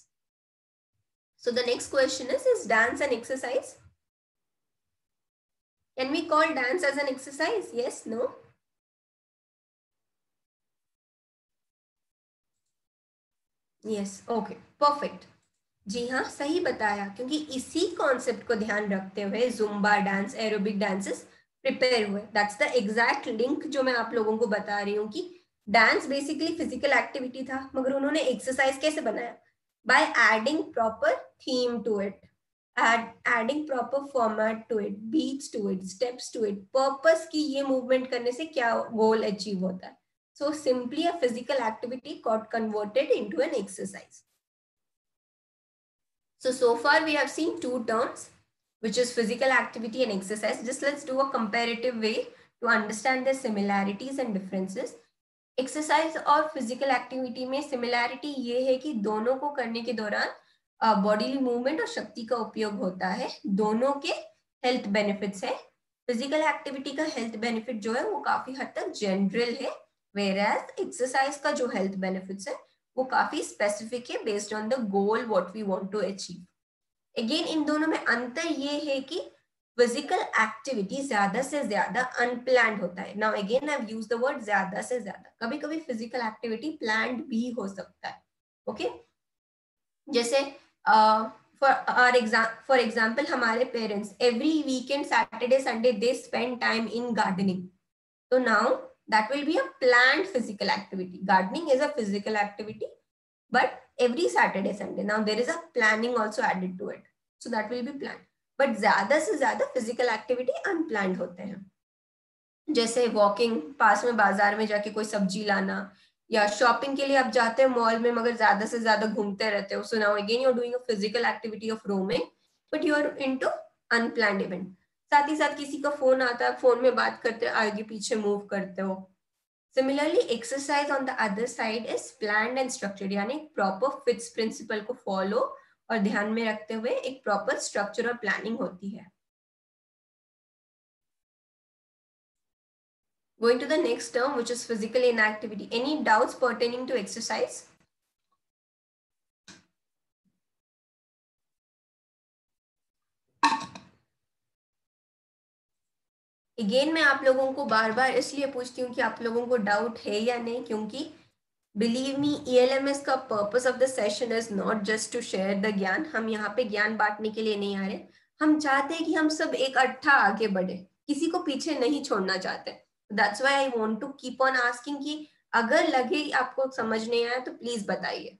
So the next question is dance an exercise? Can we call dance as an exercise? Yes, no? Yes, okay, perfect. जी हाँ, सही बताया. क्योंकि इसी कॉन्सेप्ट को ध्यान रखते हुए Zumba dance, aerobic dances prepare हुए. दैट्स द एग्जैक्ट लिंक जो मैं आप लोगों को बता रही हूँ कि डांस बेसिकली फिजिकल एक्टिविटी था, मगर उन्होंने एक्सरसाइज कैसे बनाया? By adding proper theme to it, adding proper format to it, beats to it, steps to it, purpose की ये मूवमेंट करने से क्या गोल अचीव होता है. So simply a physical activity got converted into an exercise. So far we have seen two terms, which is physical activity and exercise. Just let's do a comparative way to understand the similarities and differences. Exercise और फिजिकल एक्टिविटी में सिमिलैरिटी ये है कि दोनों को करने के दौरान बॉडीली मूवमेंट और शक्ति का उपयोग होता है, दोनों के हेल्थ बेनिफिट्स है। फिजिकल एक्टिविटी का हेल्थ बेनिफिट जो है वो काफी हद तक जनरल है, whereas एक्सरसाइज का जो हेल्थ बेनिफिट्स है वो काफी स्पेसिफिक है based on the goal what we want to achieve. Again इन दोनों में अंतर ये है कि फिजिकल एक्टिविटी ज्यादा से ज्यादा अनप्लान्ड होता है। Now again I have used the word ज्यादा से ज्यादा, कभी कभी फिजिकल एक्टिविटी प्लान्ड भी हो सकता है। ओके जैसे फॉर एग्जांपल हमारे parents every weekend Saturday Sunday they spend time in gardening, तो now that will be a planned physical activity. Gardening is a physical activity, but every Saturday, Sunday. Now there is a planning also added to it. So that will be planned. But ज़्यादा से ज़्यादा physical activity unplanned होते हैं। जैसे walking, पास में बाजार में जाके कोई सब्जी लाना, या शॉपिंग के लिए आप जाते हैं मॉल में मगर ज़्यादा से ज़्यादा घूमते रहते हो। So now again you are doing a physical activity of roaming, but you are into unplanned event. साथ ही साथ किसी का फोन आता है, फोन में बात करते हो, आगे पीछे मूव करते हो। Similarly exercise on the other side is planned and structured, यानी प्रॉपर फिट्स प्रिंसिपल को फॉलो और ध्यान में रखते हुए एक प्रॉपर स्ट्रक्चर और प्लानिंग होती है। Going to the next term, which is physical inactivity. Any doubts pertaining to exercise? Again मैं आप लोगों को बार बार इसलिए पूछती हूँ कि आप लोगों को डाउट है या नहीं, क्योंकि बिलीव मी ELMS का purpose of the session is not just to share the ज्ञान। हम यहाँ पे ज्ञान बांटने के लिए नहीं आ रहे, हम चाहते हैं कि हम सब एक अट्ठा आगे बढ़े, किसी को पीछे नहीं छोड़ना चाहते। That's why I want to keep on asking कि अगर लगे आपको समझ नहीं आया तो प्लीज बताइए।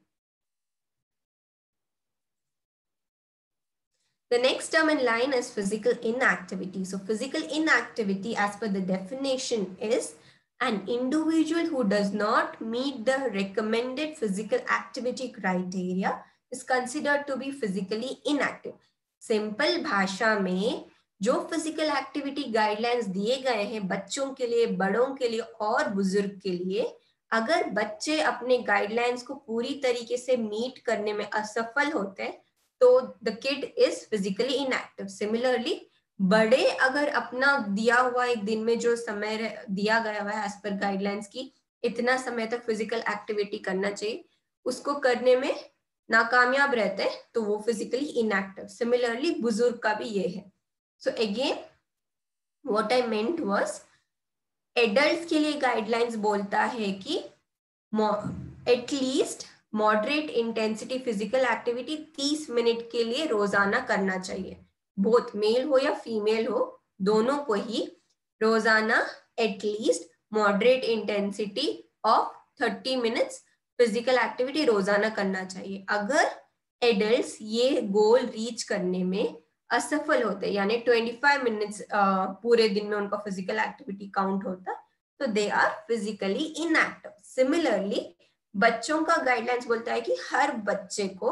The next term in line is physical inactivity. So physical inactivity as per the definition is an individual who does not meet the recommended physical activity criteria is considered to be physically inactive. Simple भाषा में जो physical activity guidelines दिए गए हैं बच्चों के लिए, बड़ों के लिए और बुजुर्ग के लिए, अगर बच्चे अपने गाइडलाइंस को पूरी तरीके से मीट करने में असफल होते हैं तो the kid is physically inactive. Similarly, बड़े अगर अपना दिया हुआ एक दिन में जो समय दिया गया हुआ है एज पर गाइडलाइंस की इतना समय तक फिजिकल एक्टिविटी करना चाहिए, उसको करने में नाकामयाब रहते हैं तो वो फिजिकली इनएक्टिव। सिमिलरली बुजुर्ग का भी ये है। So again what I meant was, adults के लिए गाइडलाइंस बोलता है कि at least moderate intensity physical activity 30 minute के लिए रोजाना करना चाहिए। बोथ मेल हो या फीमेल हो, दोनों को ही रोजाना at least moderate intensity of 30 minutes physical activity रोजाना करना चाहिए। अगर एडल्ट्स ये गोल रीच करने में असफल होते, यानी 25 मिनट्स पूरे दिन में उनका फिजिकल एक्टिविटी काउंट होता, तो they are physically inactive. Similarly बच्चों का गाइडलाइंस बोलता है कि हर बच्चे को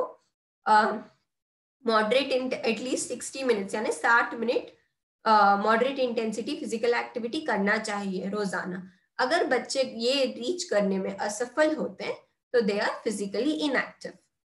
मॉडरेट एटलीस्ट 60 मिनट्स यानी 60 minute moderate intensity physical activity करना चाहिए रोजाना। अगर बच्चे ये रीच करने में असफल होते हैं तो they are physically inactive.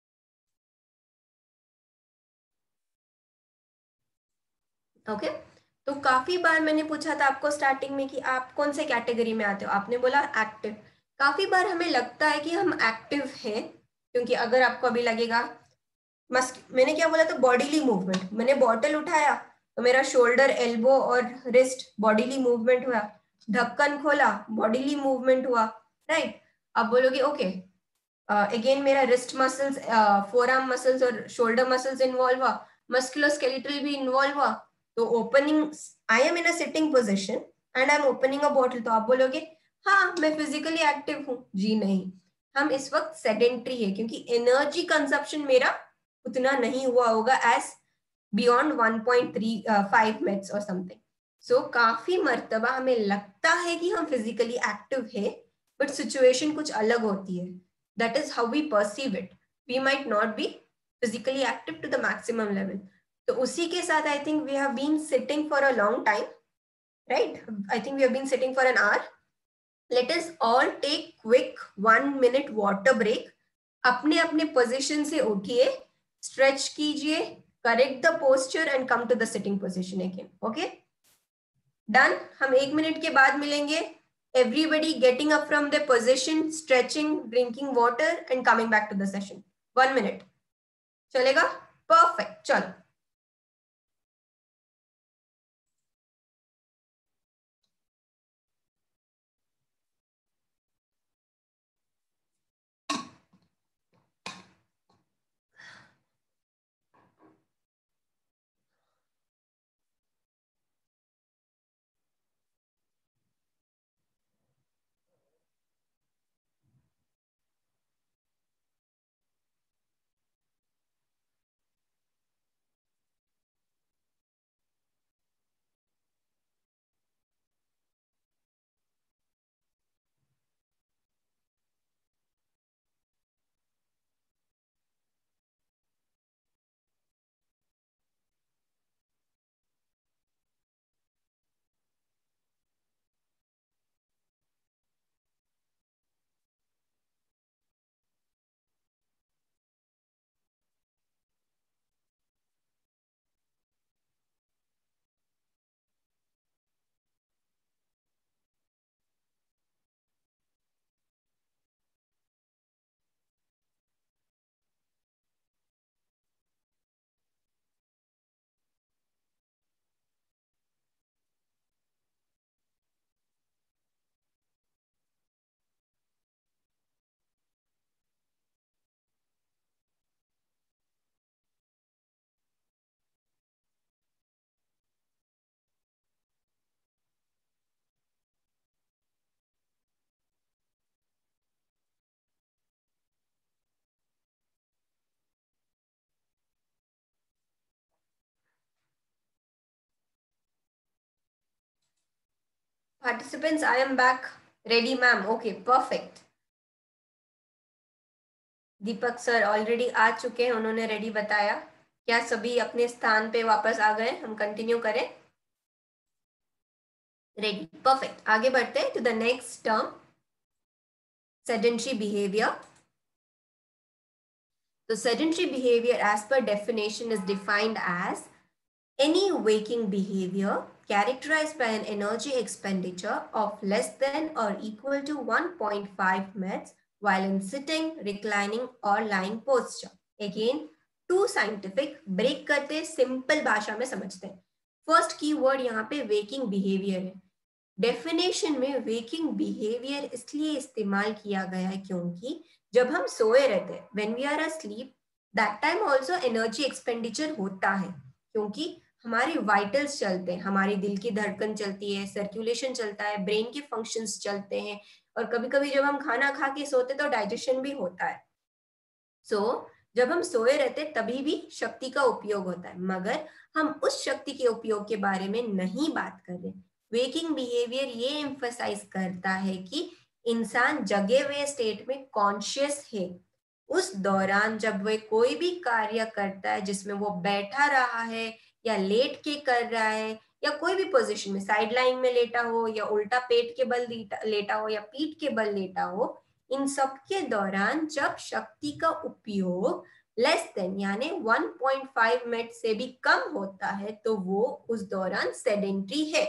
Okay तो काफी बार मैंने पूछा था आपको स्टार्टिंग में कि आप कौन से कैटेगरी में आते हो, आपने बोला एक्टिव। काफी बार हमें लगता है कि हम एक्टिव हैं, क्योंकि अगर आपको अभी लगेगा मैंने क्या बोला था, बॉडीली मूवमेंट, मैंने बॉटल उठाया तो मेरा शोल्डर, एल्बो और रिस्ट बॉडीली मूवमेंट हुआ, ढक्कन खोला बॉडीली मूवमेंट हुआ, राइट। अब बोलोगे ओके अगेन मेरा wrist muscles, forearm muscles और शोल्डर मसल्स इन्वॉल्व हुआ, मस्कुलोस्केलेटल भी इन्वॉल्व हुआ, तो opening I am in a sitting position and I am opening a bottle, तो आप बोलोगे हाँ मैं फिजिकली एक्टिव हूँ। जी नहीं, हम इस वक्त सेडेंट्री है, क्योंकि एनर्जी कंजप्शन मेरा उतना नहीं हुआ होगा एज बियॉन्ड 1.35 मिनट्स और समथिंग। सो काफी मर्तबा हमें लगता है कि हम फिजिकली एक्टिव है, बट सिचुएशन कुछ अलग होती है। That is how we perceive it. We might not be physically active to the maximum level. तो उसी के साथ I think we have been sitting for a long time, right? I think we have been sitting for an hour. Let us all take quick 1 minute water break. अपने अपने पोजीशन से उठिए, स्ट्रेच कीजिए, correct the posture and come to the sitting position again. Okay, done. हम 1 मिनट के बाद मिलेंगे. Everybody getting up from their position, stretching, drinking water and coming back to the session. 1 minute. चलेगा? Perfect. चलो. Participants, I am back. Ready, ma'am? Okay, perfect. Deepak sir already आ चुके हैं, उन्होंने रेडी बताया. क्या सभी अपने स्थान पे वापस आ गए? हम कंटिन्यू करें. Ready, perfect. आगे बढ़ते हैं to the next term, sedentary behavior. So sedentary behavior as per definition is defined as any waking behavior characterized by an energy expenditure of less than or equal to 1.5 minutes while in sitting, reclining or lying posture. Again, too scientific. break करते simple भाषा में समझते हैं. First keyword यहाँ पे waking behavior है. Definition में waking behavior इसलिए इस्तेमाल किया गया है क्योंकि जब हम सोए रहते हैं, when we are asleep, that time also energy expenditure होता है क्योंकि हमारे वाइटल्स चलते हैं, हमारी दिल की धड़कन चलती है, सर्कुलेशन चलता है, ब्रेन के फंक्शंस चलते हैं और कभी कभी जब हम खाना खा के सोते तो डाइजेशन भी होता है. सो जब हम सोए रहते तभी भी शक्ति का उपयोग होता है, मगर हम उस शक्ति के उपयोग के बारे में नहीं बात कर रहे. वेकिंग बिहेवियर ये एम्फसाइज करता है कि इंसान जगे हुए स्टेट में कॉन्शियस है. उस दौरान जब वह कोई भी कार्य करता है जिसमें वो बैठा रहा है या लेट के कर रहा है या कोई भी पोजीशन में, साइड लाइन में लेटा हो या उल्टा पेट के बल लेटा हो या पीठ के बल लेटा हो, इन सब के दौरान जब शक्ति का उपयोग लेस देन यानी 1.5 मिनट से भी कम होता है तो वो उस दौरान सेडेंट्री है.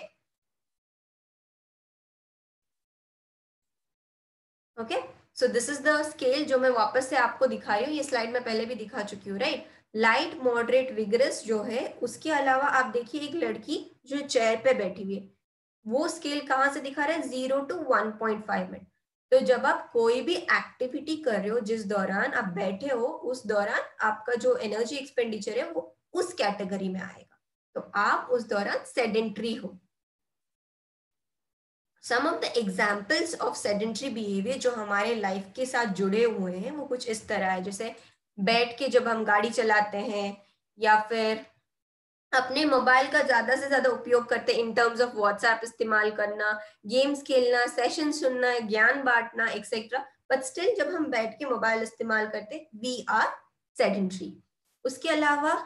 Okay, so this is the scale जो मैं वापस से आपको दिखा रही हूँ. ये स्लाइड में पहले भी दिखा चुकी हूँ, राइट. लाइट, मॉडरेट, विगरस जो है, उसके अलावा आप देखिए एक लड़की जो चेयर पे बैठी हुई है, वो स्केल कहाँ से दिखा रहा है? 0 to 1.5 मिनट. तो जब आप कोई भी एक्टिविटी कर रहे हो जिस दौरान आप बैठे हो, उस दौरान आपका जो एनर्जी एक्सपेंडिचर है वो उस कैटेगरी में आएगा, तो आप उस दौरान सेडेंट्री हो. Some of the examples of sedentary behavior जो हमारे लाइफ के साथ जुड़े हुए हैं वो कुछ इस तरह है. जैसे बैठ के जब हम गाड़ी चलाते हैं या फिर अपने मोबाइल का ज्यादा से ज्यादा उपयोग करते हैं इन टर्म्स ऑफ व्हाट्सएप इस्तेमाल करना, गेम्स खेलना, सेशन सुनना, ज्ञान बांटना एक्सेट्रा. बट स्टिल जब हम बैठ के मोबाइल इस्तेमाल करते वी आर सेडेंट्री. उसके अलावा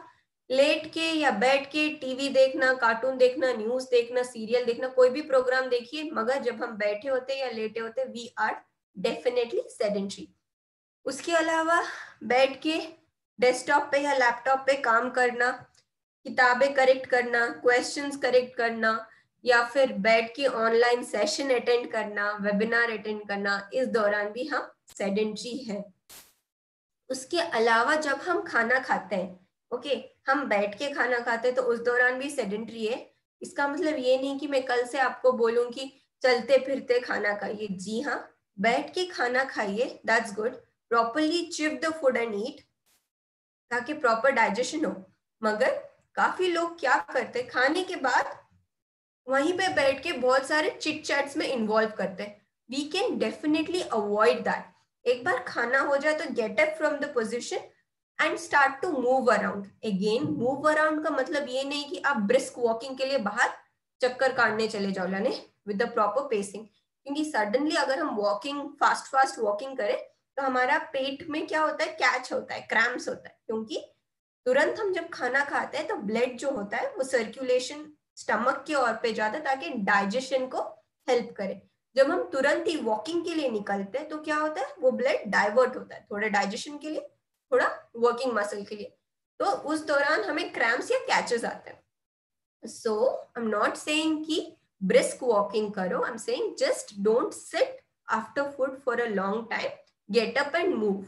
लेट के या बैठ के टीवी देखना, कार्टून देखना, न्यूज देखना, सीरियल देखना, कोई भी प्रोग्राम देखिए, मगर जब हम बैठे होते या लेटे होते, वी आर डेफिनेटली सेडेंट्री। उसके अलावा बैठ के डेस्कटॉप पे या लैपटॉप पे काम करना, किताबें करेक्ट करना, क्वेश्चंस करेक्ट करना, या फिर बैठ के ऑनलाइन सेशन अटेंड करना, वेबिनार अटेंड करना, इस दौरान भी हम सेडेंट्री हैं। उसके अलावा जब हम खाना खाते हैं, ओके, हम बैठ के खाना खाते हैं, तो उस दौरान भी सेडेंट्री है। इसका मतलब ये नहीं कि मैं कल से आपको बोलूं कि चलते फिरते खाना खाइए। जी हाँ, बैठ के खाना खाइए, that's good. Properly chew the food and eat ताकि प्रॉपर डाइजेशन हो। मगर काफी लोग क्या करते, खाने के बाद वहीं पे बैठ के बहुत सारे चिट चैट्स में इन्वॉल्व करते हैं। We can definitely avoid that. एक बार खाना हो जाए तो get up from the position and start to move around. Again, move around का मतलब ये नहीं कि आप ब्रिस्क वॉकिंग के लिए बाहर चक्कर काटने चले जाओ लाने, विद द प्रॉपर पेसिंग। क्योंकि सडनली अगर हम वॉकिंग फास्ट वॉकिंग करें तो हमारा पेट में क्या होता है, कैच होता है, क्रैम्प्स होता है। क्योंकि तुरंत हम जब खाना खाते हैं तो ब्लड जो होता है वो सर्कुलेशन स्टमक की ओर पे जाता है ताकि डाइजेशन को हेल्प करे। जब हम तुरंत ही वॉकिंग के लिए निकलते हैं तो क्या होता है, वो ब्लड डाइवर्ट होता है, थोड़ा डाइजेशन के लिए, थोड़ा वर्किंग मसल के लिए। तो उस दौरान हमें क्रैम्प्स या कैचेस आते हैं। So I am not saying कि ब्रिस्क वॉकिंग करो, I am saying just don't sit after food for a long time, get up and move.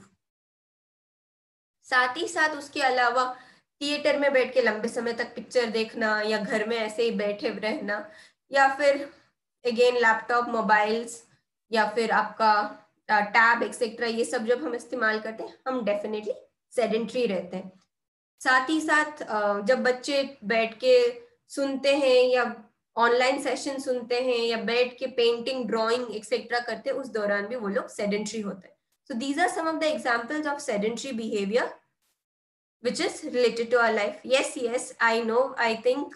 साथ ही साथ उसके अलावा थिएटर में बैठ के लंबे समय तक पिक्चर देखना, या घर में ऐसे ही बैठे रहना, या फिर अगेन लैपटॉप, मोबाइल्स, या फिर आपका टैब एक्सेट्रा, ये सब जब हम इस्तेमाल करते हैं हम डेफिनेटली सेडेंट्री रहते हैं। साथ ही साथ जब बच्चे बैठ के सुनते हैं या ऑनलाइन सेशन सुनते हैं या बैठ के पेंटिंग, ड्राइंग एक्सेट्रा करते हैं, उस दौरान भी वो लोग सेडेंट्री होते हैं। So these are some of the examples of sedentary behavior which is related to our life. Yes, I know. I think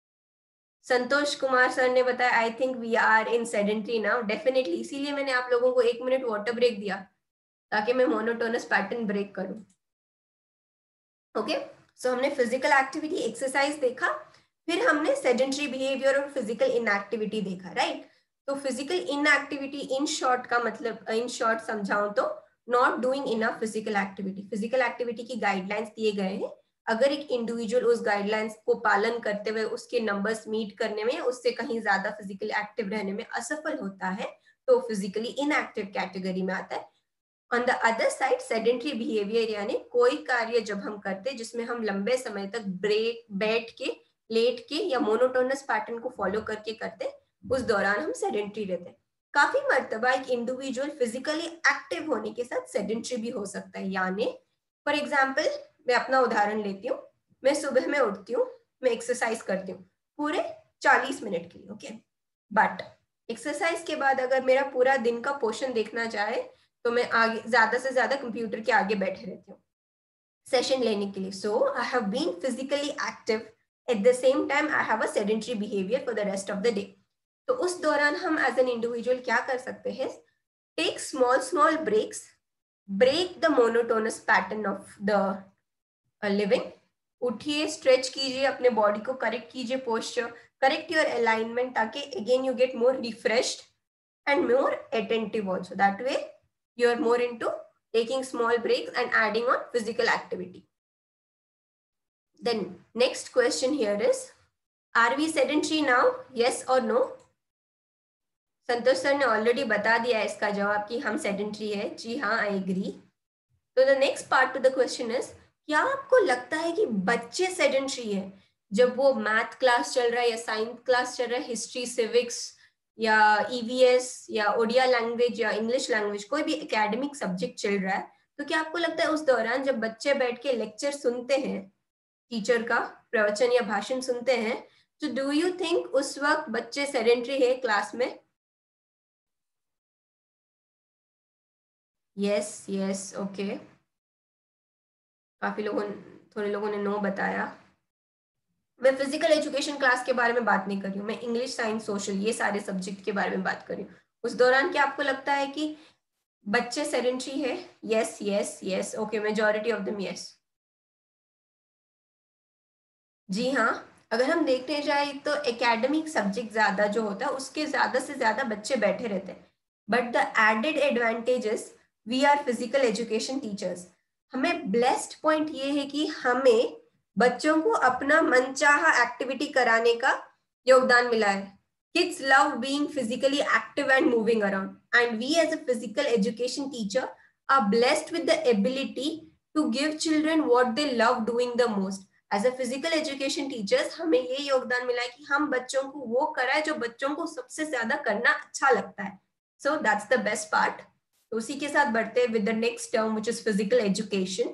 Santosh Kumar sir ने बताया, I think we are in sedentary now. Definitely, इसीलिए मैंने आप लोगों को 1 मिनट वाटर ब्रेक दिया ताकि मैं मोनोटोनस पैटर्न ब्रेक करूं। ओके, सो हमने फिजिकल एक्टिविटी, एक्सरसाइज देखा, फिर हमने सेडेंट्री बिहेवियर और फिजिकल इनएक्टिविटी देखा, राइट? तो फिजिकल इनएक्टिविटी इन शॉर्ट का मतलब, इन शॉर्ट समझाऊं तो not doing enough physical activity. Physical activity की गाइडलाइंस दिए गए हैं, अगर एक इंडिविजुअल उस गाइडलाइंस को पालन करते हुए उसके नंबर्स मीट करने में, उससे कहीं ज्यादा फिजिकली एक्टिव रहने में असफल होता है तो फिजिकली इनएक्टिव कैटेगरी में आता है। On the other side, sedentary behavior यानी कोई कार्य जब हम करते हैं जिसमें हम लंबे समय तक बैठ के, लेट के या मोनोटोनस पैटर्न को फॉलो करके करते हैं, उस दौरान हम सेडेंट्री रहते हैं। काफी मर्तबा एक इंडिविजुअल फिजिकली एक्टिव होने के साथ सेडेंट्री भी हो सकता है। यानी फॉर एग्जाम्पल, मैं अपना उदाहरण लेती हूँ, मैं सुबह में उठती हूँ, मैं एक्सरसाइज करती हूँ पूरे 40 मिनट के लिए, ओके, बट एक्सरसाइज के बाद अगर मेरा पूरा दिन का पोर्शन देखना चाहे तो मैं आगे ज्यादा से ज्यादा कंप्यूटर के आगे बैठे रहती हूँ सेशन लेने के लिए। So I have been physically active, at the same time I have a sedentary behavior for the rest of the day. तो उस दौरान हम एज एन इंडिविजुअल क्या कर सकते हैं, take small breaks, break the monotonous pattern of the living. उठिए, स्ट्रेच कीजिए, अपने बॉडी को करेक्ट कीजिए, पोस्चर, करेक्ट योर अलाइनमेंट, ताकि again you get more refreshed and more attentive also. That way you are more into taking small breaks and adding on physical activity. Then next question here is, are we sedentary now? Yes or no? Santosh sir ने ऑलरेडी बता दिया है इसका जवाब कि हम सेडेंट्री है। जी हाँ, आई एग्री। तो the next part to the question is, क्या आपको लगता है कि बच्चे सेडेंट्री है जब वो मैथ क्लास चल रहा है या साइंस क्लास चल रहा है, हिस्ट्री, सिविक्स या ईवीएस या ओडिया लैंग्वेज या इंग्लिश लैंग्वेज, कोई भी एकेडमिक सब्जेक्ट चल रहा है, तो क्या आपको लगता है उस दौरान जब बच्चे बैठ के लेक्चर सुनते हैं, टीचर का प्रवचन या भाषण सुनते हैं, तो डू यू थिंक उस वक्त बच्चे सेडेंट्री है क्लास में? Yes, okay. थोड़े लोगों ने नो बताया। मैं फिजिकल एजुकेशन क्लास के बारे में बात नहीं कर रही हूँ, मैं इंग्लिश, साइंस, सोशल, ये सारे सब्जेक्ट के बारे में बात कर रही हूँ। उस दौरान क्या आपको लगता है कि बच्चे सेडेंट्री है? Yes, okay, majority of them yes. जी हाँ, अगर हम देखने जाए तो एकेडमिक सब्जेक्ट ज्यादा जो होता है उसके ज्यादा से ज्यादा बच्चे बैठे रहते हैं, but the added advantages we are physical education teachers. हमें ब्लेस्ड पॉइंट ये है कि हमें बच्चों को अपना मनचाहा एक्टिविटी कराने का योगदान मिला है। Kids love being physically active and moving around and we as a physical education teacher are blessed with the ability to give children what they love doing the most. As a physical education teachers हमें ये योगदान मिला है कि हम बच्चों को वो कराए जो बच्चों को सबसे ज्यादा करना अच्छा लगता है। So that's the best part. तो उसी के साथ बढ़ते हैं with the next term which is physical education.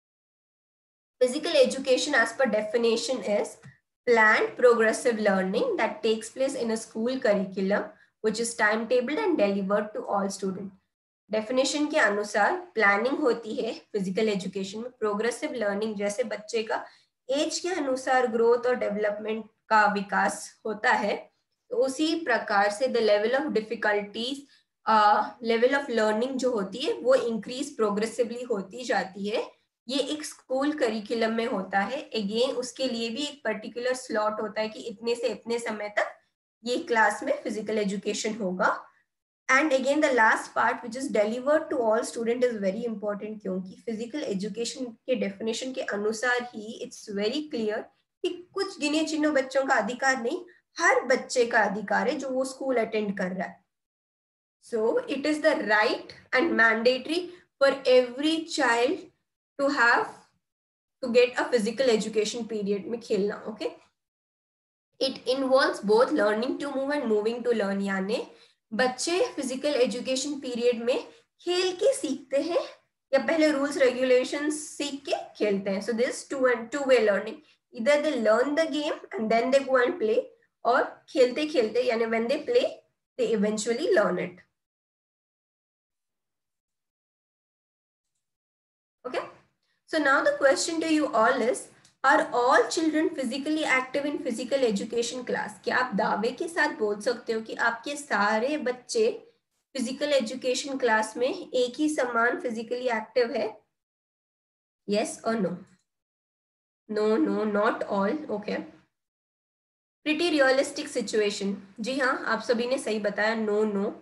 Physical education as per definition is planned progressive learning that takes place in a school curriculum which is timetabled and delivered to all students. Definition के अनुसार प्लानिंग होती है फिजिकल एजुकेशन में, प्रोग्रेसिव लर्निंग जैसे बच्चे का एज के अनुसार ग्रोथ और डेवलपमेंट का विकास होता है, तो उसी प्रकार से the level of difficulties level of learning जो होती है वो इंक्रीज प्रोग्रेसिवली होती जाती है। ये एक स्कूल करिकुलम में होता है। अगेन उसके लिए भी एक पर्टिकुलर स्लॉट होता है कि इतने से इतने समय तक ये क्लास में फिजिकल एजुकेशन होगा। And again the last part which is delivered to all student is very important, क्योंकि फिजिकल एजुकेशन के डेफिनेशन के अनुसार ही इट्स वेरी क्लियर कि कुछ गिने चुने बच्चों का अधिकार नहीं, हर बच्चे का अधिकार है जो वो स्कूल अटेंड कर रहा है। So it is the right and mandatory for every child to have to get a physical education period में खेलना। okay, it involves both learning to move and moving to learn, यानी बच्चे फिजिकल एजुकेशन पीरियड में खेल के सीखते हैं या पहले रूल्स रेगुलेशंस सीख के खेलते हैं। so this two way learning, either they learn the game and then they go and play, और खेलते खेलते यानी when they play they eventually learn it। okay, so now the question to you all is, are all children physically active in physical education class? क्या आप दावे के साथ बोल सकते हो कि आपके सारे बच्चे फिजिकल एजुकेशन क्लास में एक ही समान फिजिकली एक्टिव है? yes or no? no not all। okay, pretty realistic situation। जी हाँ, आप सभी ने सही बताया, नो।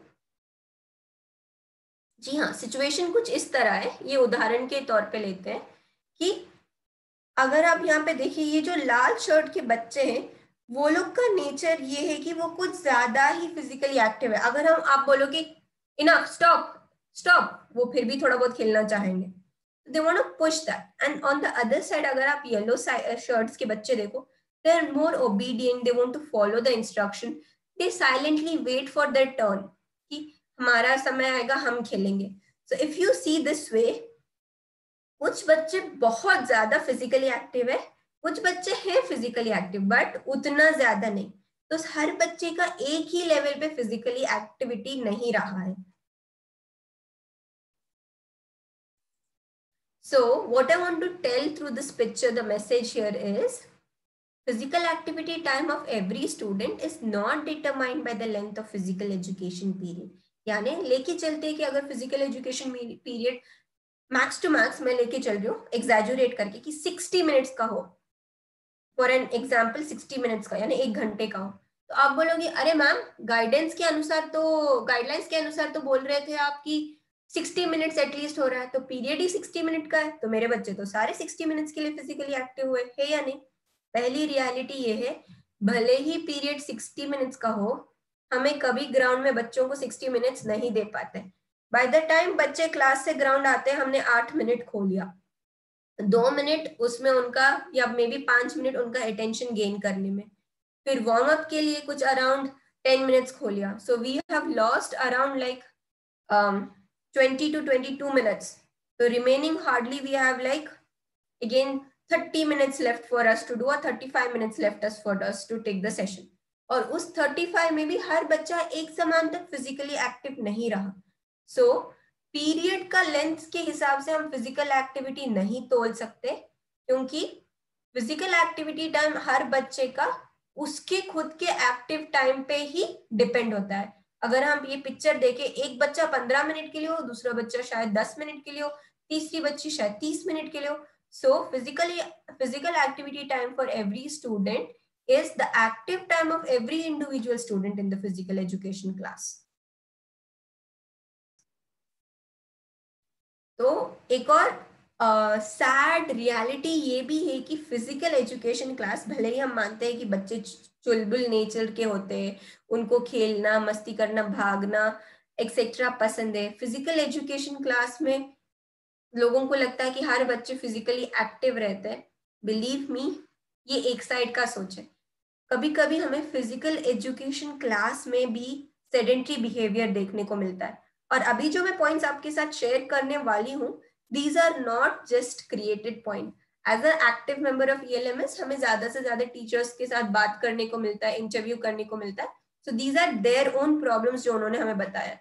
जी हाँ, सिचुएशन कुछ इस तरह है, ये उदाहरण के तौर पे लेते हैं कि अगर आप यहाँ पे देखिए ये जो लाल शर्ट के बच्चे हैं वो लोग का नेचर ये है कि वो कुछ ज्यादा ही फिजिकली एक्टिव है। अगर आप बोलोगे इनफ, स्टॉप, वो फिर भी थोड़ा बहुत खेलना चाहेंगे, they want to push that. And on the other side अगर आप येलो शर्ट्स के बच्चे देखो, they are more obedient, they want to follow the instruction, they silently wait for their turn कि हमारा समय आएगा हम खेलेंगे। So if you see this way, कुछ बच्चे बहुत ज्यादा फिजिकली एक्टिव है, कुछ बच्चे हैं फिजिकली एक्टिव बट उतना ज्यादा नहीं, तो हर बच्चे का एक ही लेवल पे फिजिकली एक्टिविटी नहीं रहा है। So what I want to tell through this picture, the message here is physical activity time of every student is not determined by the length of physical education period। यानी लेके चलते हैं कि अगर physical education period max to max मैं लेके चल रही हूँ एग्जैजुरेट करके कि 60 मिनट्स का हो, फॉर एन एग्जाम्पल 60 मिनट्स का यानी 1 घंटे का हो, तो आप बोलोगे अरे मैम गाइडेंस के अनुसार तो, गाइडलाइंस के अनुसार तो बोल रहे थे आप कि 60 मिनट्स एटलीस्ट हो रहा है, तो पीरियड ही 60 मिनट का है, तो मेरे बच्चे तो सारे 60 मिनट्स के लिए फिजिकली एक्टिव हुए है या नहीं? पहली रियलिटी ये है, भले ही पीरियड 60 मिनट्स का हो, हमें कभी ग्राउंड में बच्चों को 60 मिनट्स नहीं दे पाते। बाय द टाइम बच्चे क्लास से ग्राउंड आते हैं हमने 8 मिनट खो लिया, 2 मिनट उसमें उनका या मे बी 5 मिनट उनका अटेंशन गेन करने में, फिर वार्म अप के लिए कुछ अराउंड 10 मिनट्स खो लिया। So we have lost around like 20 to 22 minutes, so remaining hardly we have like again 30 minutes left for us to do, or 35 minutes left for us to take the session। और उस 35 में भी हर बच्चा एक समान तक फिजिकली एक्टिव नहीं रहा। सो पीरियड का लेंथ के हिसाब से हम फिजिकल एक्टिविटी नहीं तोल सकते, क्योंकि फिजिकल एक्टिविटी टाइम हर बच्चे का उसके खुद के एक्टिव टाइम पे ही डिपेंड होता है। अगर हम ये पिक्चर देखें, एक बच्चा 15 मिनट के लिए हो, दूसरा बच्चा शायद 10 मिनट के लिए हो, तीसरी बच्ची शायद 30 मिनट के लिए हो, So physical activity time for every student is the active time of every individual student in the physical education class. तो एक और सैड रियलिटी ये भी है कि फिजिकल एजुकेशन क्लास, भले ही हम मानते हैं कि बच्चे चुलबुल नेचर के होते हैं, उनको खेलना, मस्ती करना, भागना एक्सेट्रा पसंद है, फिजिकल एजुकेशन क्लास में लोगों को लगता है कि हर बच्चे फिजिकली एक्टिव रहते हैं. बिलीव मी, ये एक साइड का सोच है. कभी कभी हमें फिजिकल एजुकेशन क्लास में भी सेडेंटरी बिहेवियर देखने को मिलता है. और अभी जो मैं पॉइंट्स आपके साथ शेयर करने वाली हूँ, these are not just created point. As an active member of ELMS, हमें ज्यादा से ज्यादा टीचर्स के साथ बात करने को मिलता है, इंटरव्यू करने को मिलता है. So these are their own problems जो उन्होंने हमें बताया.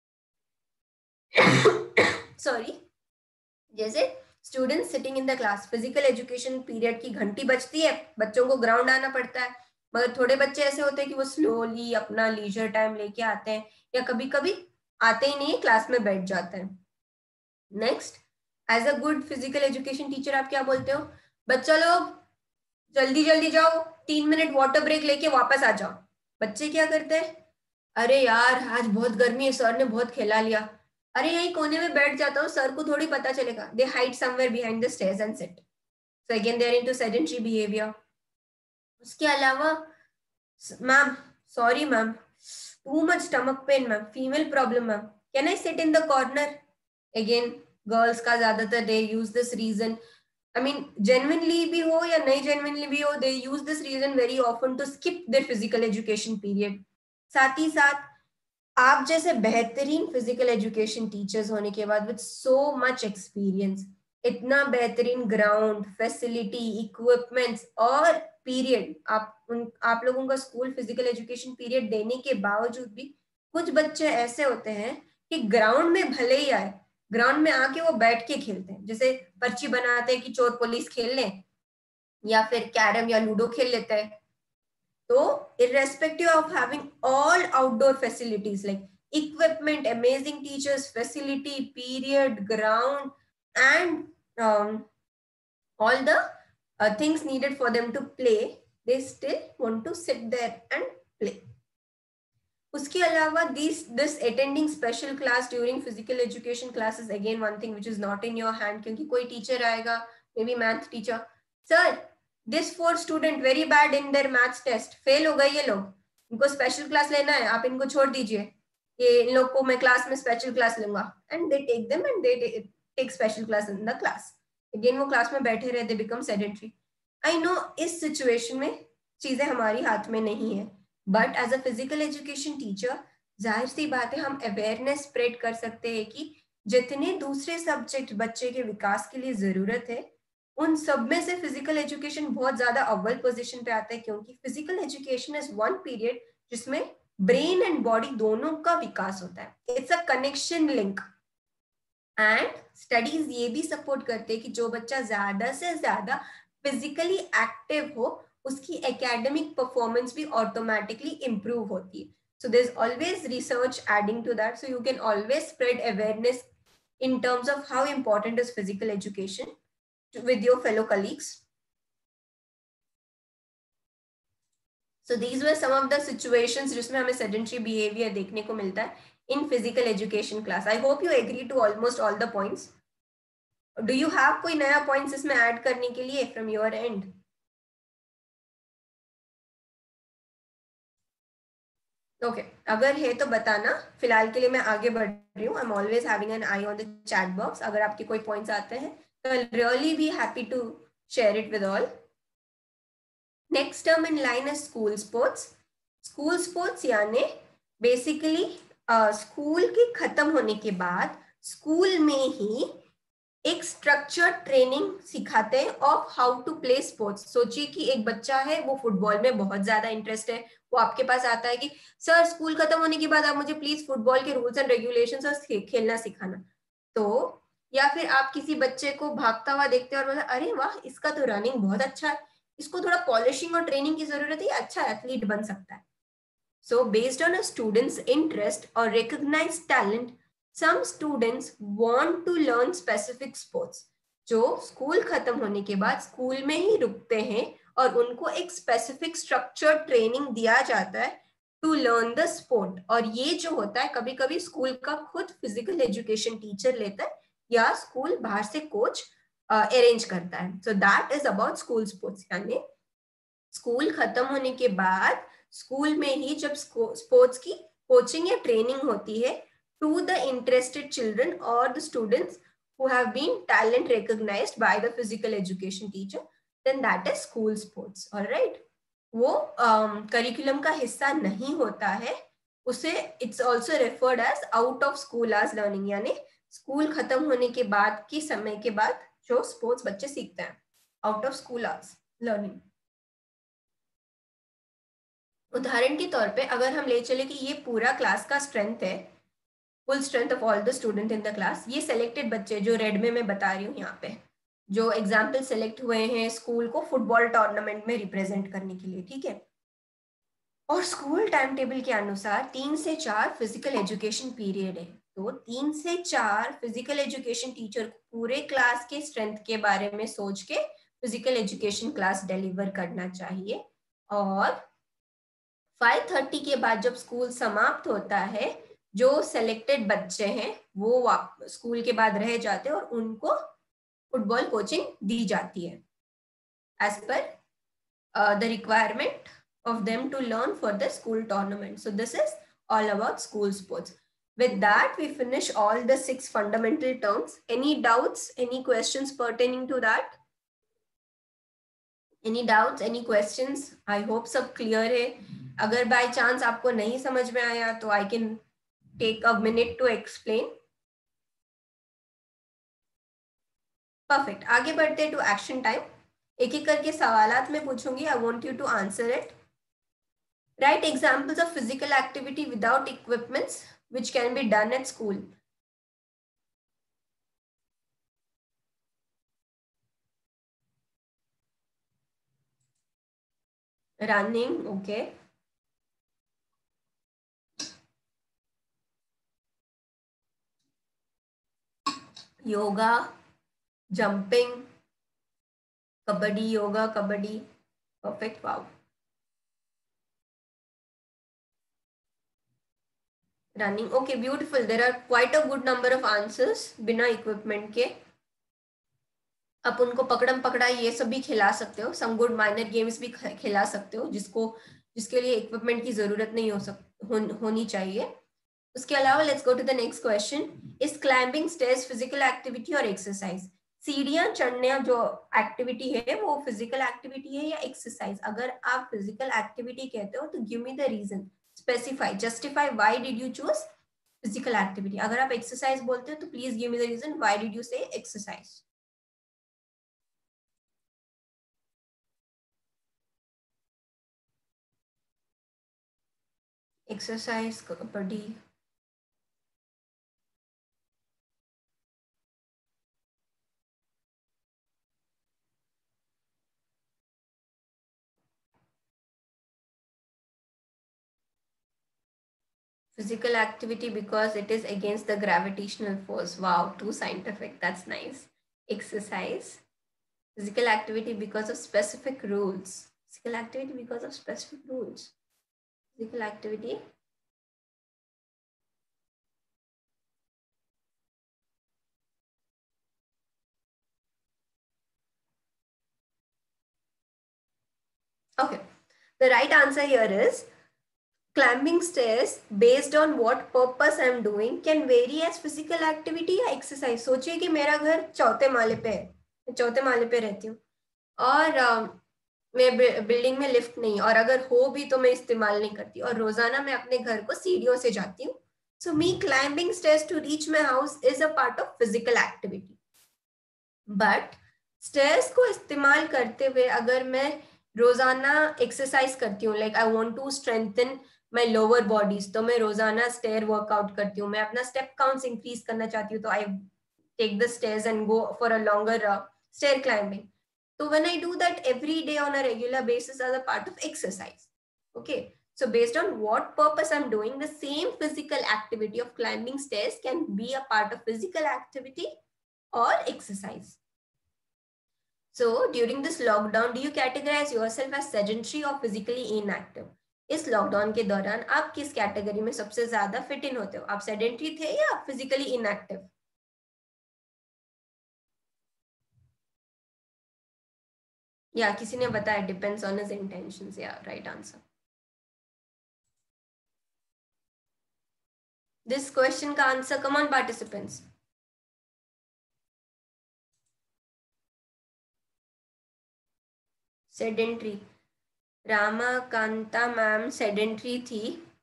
Sorry. जैसे students sitting in the class, physical education period की घंटी बजती है, बच्चों को ग्राउंड आना पड़ता है, मगर थोड़े बच्चे ऐसे होते हैं कि वो स्लोली अपना लीजर टाइम लेके आते हैं, या कभी कभी आते ही नहीं, क्लास में बैठ जाते हैं. Next, as a good physical education teacher आप क्या बोलते हो? बच्चा लोग जल्दी जल्दी जाओ, 3 मिनट वाटर ब्रेक लेके वापस आ जाओ. बच्चे क्या करते हैं? अरे यार आज बहुत गर्मी है, सर ने बहुत खिला लिया, अरे यही कोने में बैठ जाता हूँ, सर को थोड़ी पता चलेगा. They hide somewhere behind the stairs and sit. So again they are into sedentary behavior. उसके अलावा, ma'am sorry ma'am, too much stomach pain ma'am, female problem ma'am, can I sit in the corner? Again girls का ज्यादातर they use this reason, I mean genuinely भी हो या नहीं जेन्युइनली भी हो, they use this reason very often to skip their physical education period. साथ ही साथ आप जैसे बेहतरीन फिजिकल एजुकेशन टीचर्स होने के बाद विद सो मच एक्सपीरियंस, इतना बेहतरीन ग्राउंड, फैसिलिटी, इक्विपमेंट्स और पीरियड, आप लोगों का स्कूल फिजिकल एजुकेशन पीरियड देने के बावजूद भी कुछ बच्चे ऐसे होते हैं कि ग्राउंड में भले ही आए, ग्राउंड में आके वो बैठ के खेलते हैं. जैसे पर्ची बनाते हैं कि चोर पुलिस खेल लें, या फिर कैरम या लूडो खेल लेते हैं. So, irrespective of having all outdoor facilities like equipment, amazing teachers, facility, period, ground, and all the things needed for them to play, they still want to sit there and play. उसके अलावा this attending special class during physical education class is again one thing which is not in your hand, क्योंकि कोई teacher आएगा, maybe math teacher, sir this 4 student very bad in their maths test, fail हो गए ये लोग, इनको स्पेशल क्लास लेना है, आप इनको छोड़ दीजिए, ये इन लोग को मैं क्लास में स्पेशल क्लास लूंगा. And they take them and they take special class in the class. Again वो क्लास में बैठे रहे, they become sedentary. I know इस सिचुएशन में चीजें हमारी हाथ में नहीं है, but as a physical education teacher जाहिर सी बात है हम अवेयरनेस स्प्रेड कर सकते हैं कि जितने दूसरे सब्जेक्ट बच्चे के विकास के लिए जरूरत है, उन सब में से फिजिकल एजुकेशन बहुत ज्यादा अव्वल पोजीशन पे आता है, क्योंकि physical education is one period जिसमें ब्रेन एंड बॉडी दोनों का विकास होता है. It's a connection link. And studies ये भी सपोर्ट करते हैं कि जो बच्चा ज्यादा से ज्यादा फिजिकली एक्टिव हो, उसकी एकेडमिक परफॉर्मेंस भी ऑटोमेटिकली इंप्रूव होती है. So there is always research adding to that, so you can always spread awareness in terms of how important is physical education with your fellow colleagues. So these were some of the situations जिसमें हमें sedentary behavior देखने को मिलता है in physical education class. I hope you agree to almost all the points. Do you have कोई नया points इसमें add करने के लिए from your end? ओके अगर है तो बताना. फिलहाल के लिए मैं आगे बढ़ रही हूँ. I am always having an eye on the chat box. अगर आपके कोई पॉइंट्स आते हैं तो I really be happy to share it with all. Next term in line है स्कूल स्पोर्ट्स. स्कूल स्पोर्ट्स यानी बेसिकली स्कूल के खत्म होने के बाद स्कूल में ही एक स्ट्रक्चर्ड ट्रेनिंग सिखाते हैं of how to play sports. सोचिए कि एक बच्चा है, वो फुटबॉल में बहुत ज्यादा इंटरेस्ट है, वो आपके पास आता है कि सर स्कूल खत्म होने के बाद आप मुझे प्लीज फुटबॉल के रूल्स एंड रेगुलेशंस और खेलना सिखाना. तो या फिर आप किसी बच्चे को भागता हुआ देखते हैं और बोला अरे वाह इसका तो रनिंग बहुत अच्छा है, इसको थोड़ा पॉलिशिंग और ट्रेनिंग की जरूरत है, अच्छा एथलीट बन सकता है. So based on a students interest और recognised talent, some students want to learn specific sports. जो स्कूल खत्म होने के बाद स्कूल में ही रुकते हैं और उनको एक स्पेसिफिक स्ट्रक्चर ट्रेनिंग दिया जाता है टू लर्न द स्पोर्ट। और ये जो होता है कभी कभी स्कूल का खुद फिजिकल एजुकेशन टीचर लेता है या स्कूल बाहर से कोच अरेंज करता है। So that is about school sports. यानी स्कूल खत्म होने के बाद स्कूल में ही जब स्पोर्ट्स की कोचिंग या ट्रेनिंग होती है टू द इंटरेस्टेड चिल्ड्रन और the students who have been talent recognized by the physical education teacher, then that is school sports. All right, वो करिकुलम का हिस्सा नहीं होता है, उसे it's also referred as out of school hours learning, यानी स्कूल खत्म होने के बाद की समय के बाद जो स्पोर्ट्स बच्चे सीखते हैं, out of school hours learning. उदाहरण के तौर पे अगर हम ले चले कि ये पूरा क्लास का स्ट्रेंथ है, full strength of all the student in the class, ये सेलेक्टेड बच्चे जो रेड में मैं बता रही हूँ यहाँ पे, जो एग्जाम्पल सेलेक्ट हुए हैं स्कूल को फुटबॉल टूर्नामेंट में रिप्रेजेंट करने के लिए, ठीक है। और स्कूल टाइम टेबल के अनुसार 3 से 4 फिजिकल एजुकेशन पीरियड है, तो 3 से 4 फिजिकल एजुकेशन टीचर पूरे क्लास के स्ट्रेंथ के बारे में सोच के फिजिकल एजुकेशन क्लास डिलीवर करना चाहिए। और 5:30 के बाद जब स्कूल समाप्त होता है, जो सेलेक्टेड बच्चे हैं वो स्कूल के बाद रह जाते हैं और उनको फुटबॉल कोचिंग दी जाती है एज पर the requirement of them to learn for the school tournament. So this is all about school sports. With that, we finish all the 6 fundamental terms. Any doubts, any questions pertaining to that? Any doubts, any questions? I hope सब clear है। अगर by chance आपको नहीं समझ में आया तो I can take a minute to explain. Perfect. आगे बढ़ते to action time. एक एक करके सवालात में पूछूंगी, I want you to answer it. Write examples of physical activity without equipments which can be done at school. Running, okay. Yoga, jumping, kabaddi, yoga, kabaddi. Perfect, wow. Running, okay, beautiful. There are quite a good number of answers बिना equipment के। आप उनको पकड़म पकड़ा ये सब भी खिला सकते हो, some good minor games भी खिला सकते हो जिसके लिए equipment की जरूरत नहीं होनी चाहिए। उसके अलावा let's go to the next question. Is climbing stairs physical activity or exercise? सीढ़ियां चढ़ने जो एक्टिविटी है वो फिजिकल एक्टिविटी है या एक्सरसाइज? अगर आप फिजिकल एक्टिविटी कहते हो तो give me the reason, specify, justify why did you choose physical activity. अगर आप एक्सरसाइज बोलते हो तो please give me the reason why did you say exercise. Exercise, kabaddi, physical activity because it is against the gravitational force. Wow, too scientific. That's nice. Exercise. Physical activity because of specific rules. Physical activity because of specific rules. Physical activity. Okay. The right answer here is climbing stairs based on what purpose I am doing can vary as physical activity या exercise. सोचिए कि मेरा घर चौथे माले पे है, मैं चौथे माले पे रहती हूँ और मैं बिल्डिंग में लिफ्ट नहीं, और अगर हो भी तो मैं इस्तेमाल नहीं करती, और रोजाना मैं अपने घर को सीढ़ियों से जाती हूँ. So me climbing stairs to reach my house is a part of physical activity. But stairs को इस्तेमाल करते हुए अगर मैं रोजाना एक्सरसाइज करती हूँ, like I want to strengthen my lower bodies, तो मैं रोजाना स्टेयर वर्कआउट करती हूँ, मैं अपना स्टेप काउंट्स इंक्रीज करना चाहती हूँ, तो I take the stairs and go for a longer stair climbing. So when I do that every day on a regular basis as a part of exercise, okay, so based on what purpose I'm doing, the same physical activity of climbing stairs can be a part of physical activity or exercise. So during this lockdown, do you categorize yourself as sedentary or physically inactive? इस लॉकडाउन के दौरान आप किस कैटेगरी में सबसे ज्यादा फिट इन होते हो? आप सेडेंटरी थे या फिजिकली इनएक्टिव? या किसी ने बताया डिपेंड्स ऑन हिज इंटेंशंस। या राइट आंसर। दिस क्वेश्चन का answer, come on participants. Sedentary. Ramakanta ma'am sedentary थी।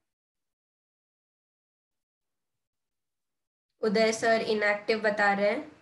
उदय सर इनएक्टिव बता रहे हैं।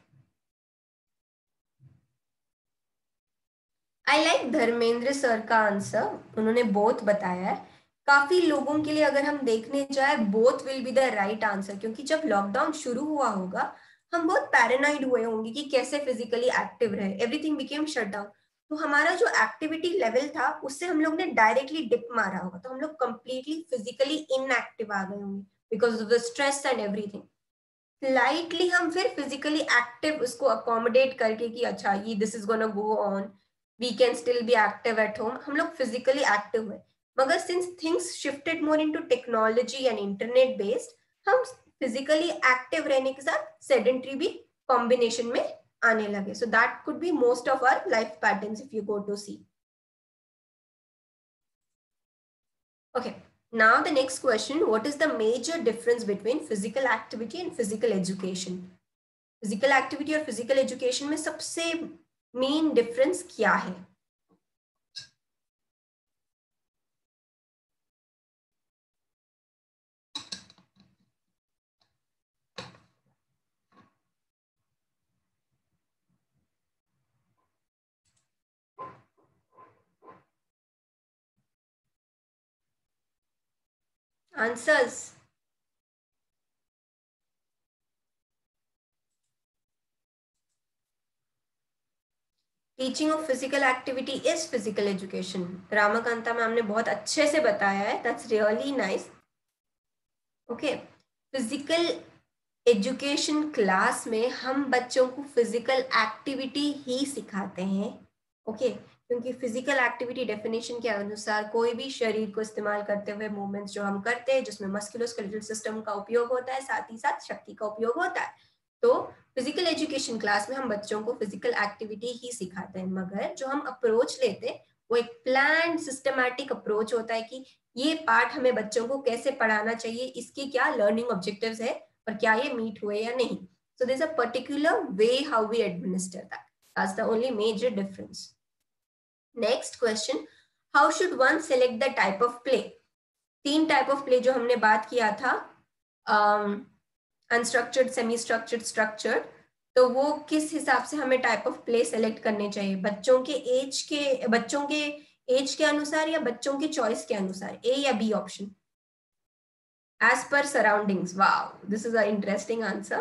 आई लाइक धर्मेंद्र सर का आंसर, उन्होंने बोथ बताया है। काफी लोगों के लिए अगर हम देखने जाए both will be the right answer, क्योंकि जब लॉकडाउन शुरू हुआ होगा हम बहुत पैरानॉइड हुए होंगे कि कैसे फिजिकली एक्टिव रहे, एवरीथिंग बिकेम शट डाउन। तो हमारा जो एक्टिविटी लेवल था उससे हम लोग ने डायरेक्टली डिप मारा होगा, तो हम लोग कंप्लीटली फिजिकली इनएक्टिव आ गए होंगे because of the stress and everything. Slightly हम फिर फिजिकली एक्टिव उसको अकोमोडेट करके कि अच्छा ये this is gonna go on, we can still be active at home, हम लोग फिजिकली एक्टिव हुए। मगर since things shifted more into technology and internet based, हम फिजिकली एक्टिव रहने के साथ सेडेंटरी भी कॉम्बिनेशन में आने लगे। So that could be most of our life patterns if you go to see. Okay, now the next question, what is the major difference between physical activity and physical education? Physical activity और physical education में सबसे मेन डिफरेंस क्या है? Answers. Teaching of physical activity is physical education. Ramakanta ma'am ने बहुत अच्छे से बताया है, that's really nice. Okay, physical education class में हम बच्चों को फिजिकल एक्टिविटी ही सिखाते हैं। ओके, क्योंकि फिजिकल एक्टिविटी डेफिनेशन के अनुसार कोई भी शरीर को इस्तेमाल करते हुए मूवमेंट्स जो हम करते हैं जिसमें मस्कुलोस्केलेटल सिस्टम का उपयोग होता है, साथ ही साथ शक्ति का उपयोग होता है। तो फिजिकल एजुकेशन क्लास में हम बच्चों को फिजिकल एक्टिविटी ही सिखाते हैं, मगर जो हम अप्रोच लेते हैं वो एक प्लान सिस्टमैटिक अप्रोच होता है कि ये पार्ट हमें बच्चों को कैसे पढ़ाना चाहिए, इसके क्या लर्निंग ऑब्जेक्टिव्स है और क्या ये मीट हुए या नहीं। So there is a particular way how we administer that, that's the only major difference. Next question, how should one select the type of play? 3 type of play जो हमने बात किया था, अनस्ट्रक्चर्ड, सेमी स्ट्रक्चर्ड, स्ट्रक्चर्ड, तो वो किस हिसाब से हमें टाइप ऑफ प्ले सेलेक्ट करने चाहिए? बच्चों के एज के अनुसार या बच्चों के चॉइस के अनुसार? ए या B option? As per surroundings. Wow, this is a interesting answer.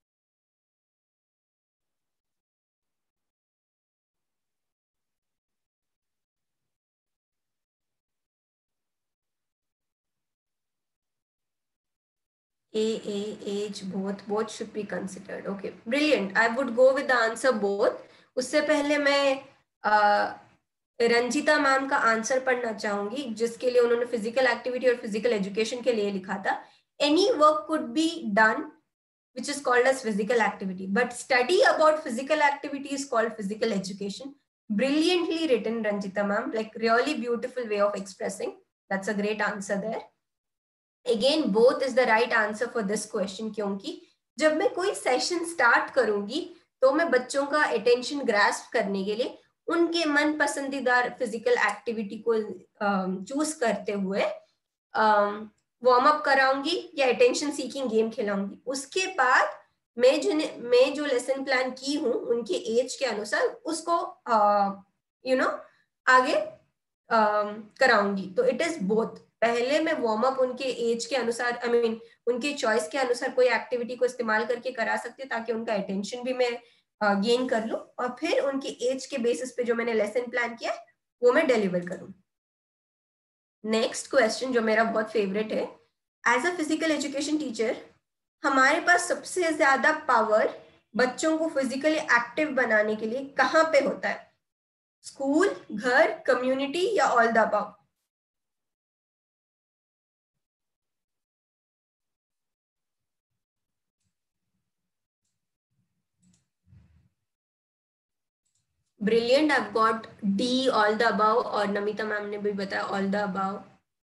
age, both should be considered. Okay, brilliant. I would go with the answer both. उससे पहले मैं रंजिता मैम का आंसर पढ़ना चाहूंगी, जिसके लिए उन्होंने फिजिकल एक्टिविटी और फिजिकल एजुकेशन के लिए लिखा था। Any work could be done which is called as physical activity, but study about physical activity is called physical education. Brilliantly written, Ranjita ma'am, like really beautiful way of expressing. That's a great answer there. Again, both is the right answer for this question, क्योंकि जब मैं कोई सेशन स्टार्ट करूंगी तो मैं बच्चों का अटेंशन ग्रास्प करने के लिए उनके मन पसंदीदा फिजिकल एक्टिविटी को चूज करते हुए वार्म अप कराऊंगी या अटेंशन सीकिंग गेम खिलाऊंगी। उसके बाद मैं जो लेसन प्लान की हूँ उनके एज के अनुसार उसको आगे कराऊंगी। तो इट इज बोथ। पहले मैं वार्म अप उनके एज के अनुसार, उनके चॉइस के अनुसार कोई एक्टिविटी को इस्तेमाल करके करा सकती हूँ ताकि उनका अटेंशन भी मैं गेन कर लूं, और फिर उनकी एज के बेसिस पे जो मैंने लेसन प्लान किया वो मैं डिलीवर करूं। नेक्स्ट क्वेश्चन जो मेरा बहुत फेवरेट है, as a physical education teacher हमारे पास सबसे ज्यादा पावर बच्चों को फिजिकली एक्टिव बनाने के लिए कहाँ पे होता है? स्कूल, घर, कम्युनिटी या all the above? Brilliant, I've got D, all the above, और नमिता मैम ने भी बताया all the above.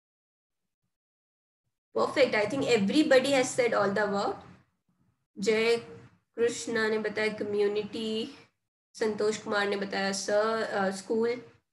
Perfect. I think everybody has said all the above. जय कृष्णा ने बताया कम्युनिटी, संतोष कुमार ने बताया sir school.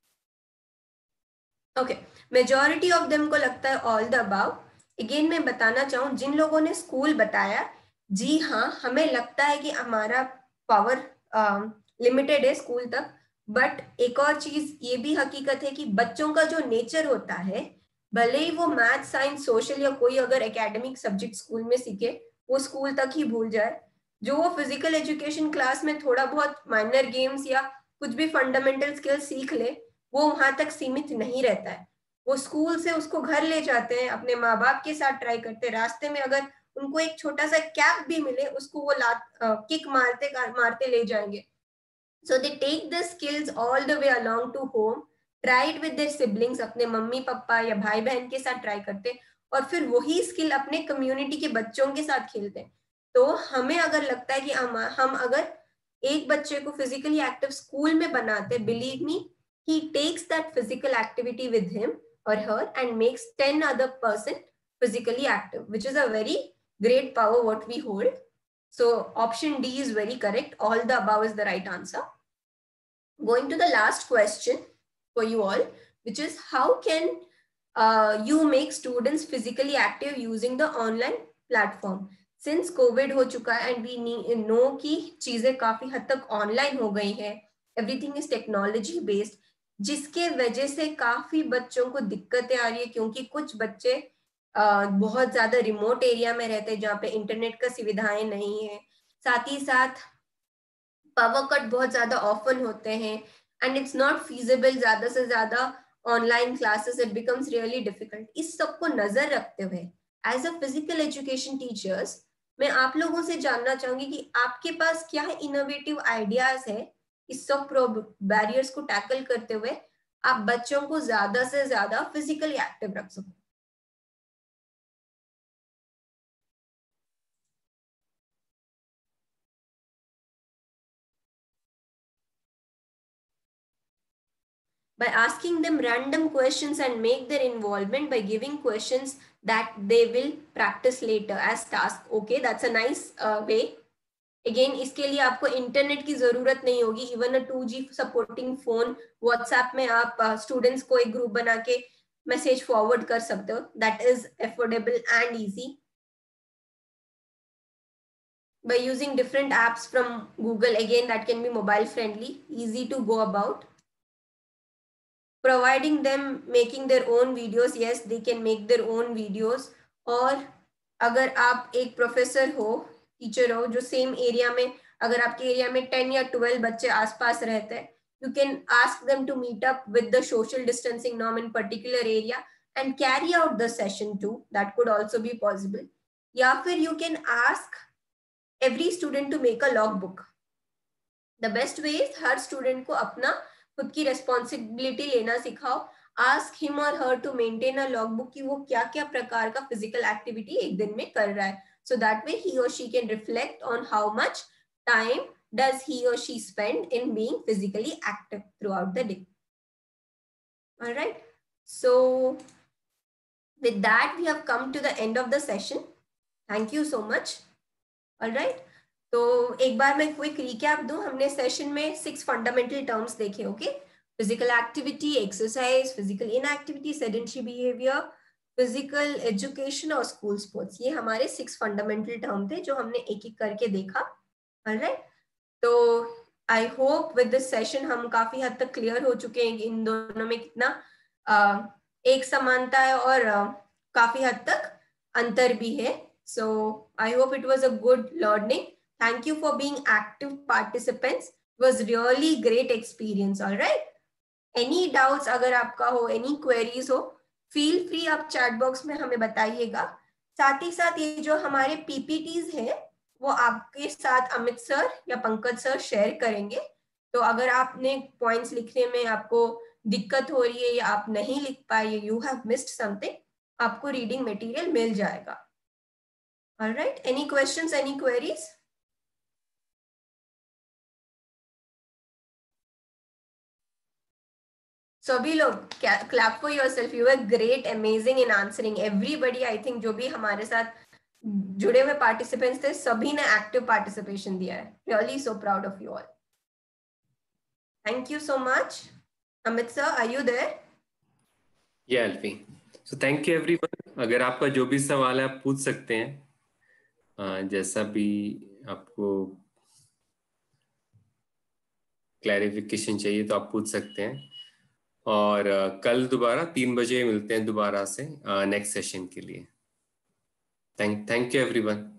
Okay, majority of them को लगता है ऑल द अबाउ. अगेन मैं बताना चाहूँ, जिन लोगों ने स्कूल बताया, जी हाँ, हमें लगता है कि हमारा पावर लिमिटेड है स्कूल तक. बट एक और चीज ये भी हकीकत है कि बच्चों का जो नेचर होता है, भले ही वो मैथ, साइंस, सोशल या कोई अगर एकेडमिक सब्जेक्ट स्कूल में सीखे, वो स्कूल तक ही भूल जाए. जो वो फिजिकल एजुकेशन क्लास में थोड़ा बहुत माइनर गेम्स या कुछ भी फंडामेंटल स्किल सीख ले, वो वहां तक सीमित नहीं रहता है. वो स्कूल से उसको घर ले जाते हैं, अपने माँ बाप के साथ ट्राई करते हैं. रास्ते में अगर उनको एक छोटा सा कैप भी मिले, उसको वो किक मारते मारते ले जाएंगे. So they take the skills all the way along to home, try it with their siblings, अपने मम्मी पापा या भाई बहन के साथ ट्राई करते हैं, और फिर वही स्किल अपने कम्युनिटी के बच्चों के साथ खेलते हैं. तो हमें अगर लगता है कि हम अगर एक बच्चे को फिजिकली एक्टिव स्कूल में बनाते, believe me, he takes that physical activity with him or her and makes 10 other person physically active, which is a very great power what we hold. So option D is very correct. All the above is the right answer. Going to the last question for you all, which is how can you make students physically active using the online platform? Since COVID हो चुका है and we know कि चीजें काफी हद तक online हो गई हैं, everything is technology based, जिसके वजह से काफी बच्चों को दिक्कतें आ रही है, क्योंकि कुछ बच्चे बहुत ज्यादा रिमोट एरिया में रहते हैं जहाँ पे इंटरनेट का सुविधाएं नहीं है. साथ ही साथ पावर कट बहुत ज्यादा ऑफन होते हैं एंड इट्स नॉट फीजिबल ज्यादा से ज्यादा online classes. It becomes really difficult. इस सब को नजर रखते हुए as a physical education teachers, मैं आप लोगों से जानना चाहूंगी कि आपके पास क्या इनोवेटिव आइडियाज है इस सब बैरियर्स को टैकल करते हुए आप बच्चों को ज्यादा से ज्यादा फिजिकली एक्टिव रख सको. By asking them random questions and make their involvement by giving questions that they will practice later as task. Okay, that's a nice way. Again, इसके लिए आपको इंटरनेट की जरूरत नहीं होगी. Even a 2G supporting phone, WhatsApp में आप स्टूडेंट्स को एक ग्रुप बना के मैसेज फॉरवर्ड कर सकते हो. That is affordable and easy. By using different apps from Google, again that can be mobile friendly, easy to go about. Providing them making their own videos, yes they can make their own videos. और अगर आप एक प्रोफेसर हो, टीचर हो, जो सेम एरिया में, अगर आपके एरिया में 10 या 12 बच्चे आसपास रहते हैं, you can ask them to meet up with the social distancing norm in particular area and carry out the session too. That could also be possible. या फिर you can ask every student to make a logbook. The best way is her student को अपना खुद की रेस्पॉन्सिबिलिटी लेना सिखाओ. Ask him or her to maintain a logbook कि वो क्या क्या प्रकार का फिजिकल एक्टिविटी एक दिन में कर रहा है, so that way he or she can reflect on how much time does he or she spend in being physically active throughout the day. Alright, so with that we have come to the end of the session. Thank you so much. Alright, तो एक बार मैं क्विक रिकैप दूं. हमने सेशन में 6 फंडामेंटल टर्म्स देखे. Okay, physical activity, exercise, physical inactivity, sedentary behaviour, physical education और स्कूल स्पोर्ट्स. ये हमारे 6 फंडामेंटल टर्म थे जो हमने एक एक करके देखा. ऑलराइट, तो I hope with this session हम काफी हद तक क्लियर हो चुके हैं इन दोनों में कितना एक समानता है और काफी हद तक अंतर भी है. So I hope it was a good learning. Thank you for being active participants. It was really great experience. All right. Any doubts अगर आपका हो, any queries हो, feel free आप chat box में हमें बताइएगा. साथ ही साथ ये जो हमारे PPTs हैं वो आपके साथ अमित सर या पंकज सर शेयर करेंगे. तो अगर आपने पॉइंट्स लिखने में आपको दिक्कत हो रही है या आप नहीं लिख पाए, यू हैव मिस्ड समथिंग, आपको रीडिंग मटेरियल मिल जाएगा। Alright, any questions, any queries? सभी लोग clap for yourself, you are great, amazing in answering. Everybody, I think जो भी हमारे साथ जुड़े हुए पार्टिसिपेंट्स थे सभी ने एक्टिव पार्टिसिपेशन दिया है। Really so proud of you all. Thank you so much. Amit sir, are you there? या एल्फी, सो थैंक यू एवरीवन। अगर आपका जो भी सवाल है आप पूछ सकते हैं, जैसा भी आपको क्लैरिफिकेशन चाहिए तो आप पूछ सकते हैं। और कल दोबारा 3 बजे मिलते हैं दोबारा से नेक्स्ट सेशन के लिए। Thank you everyone.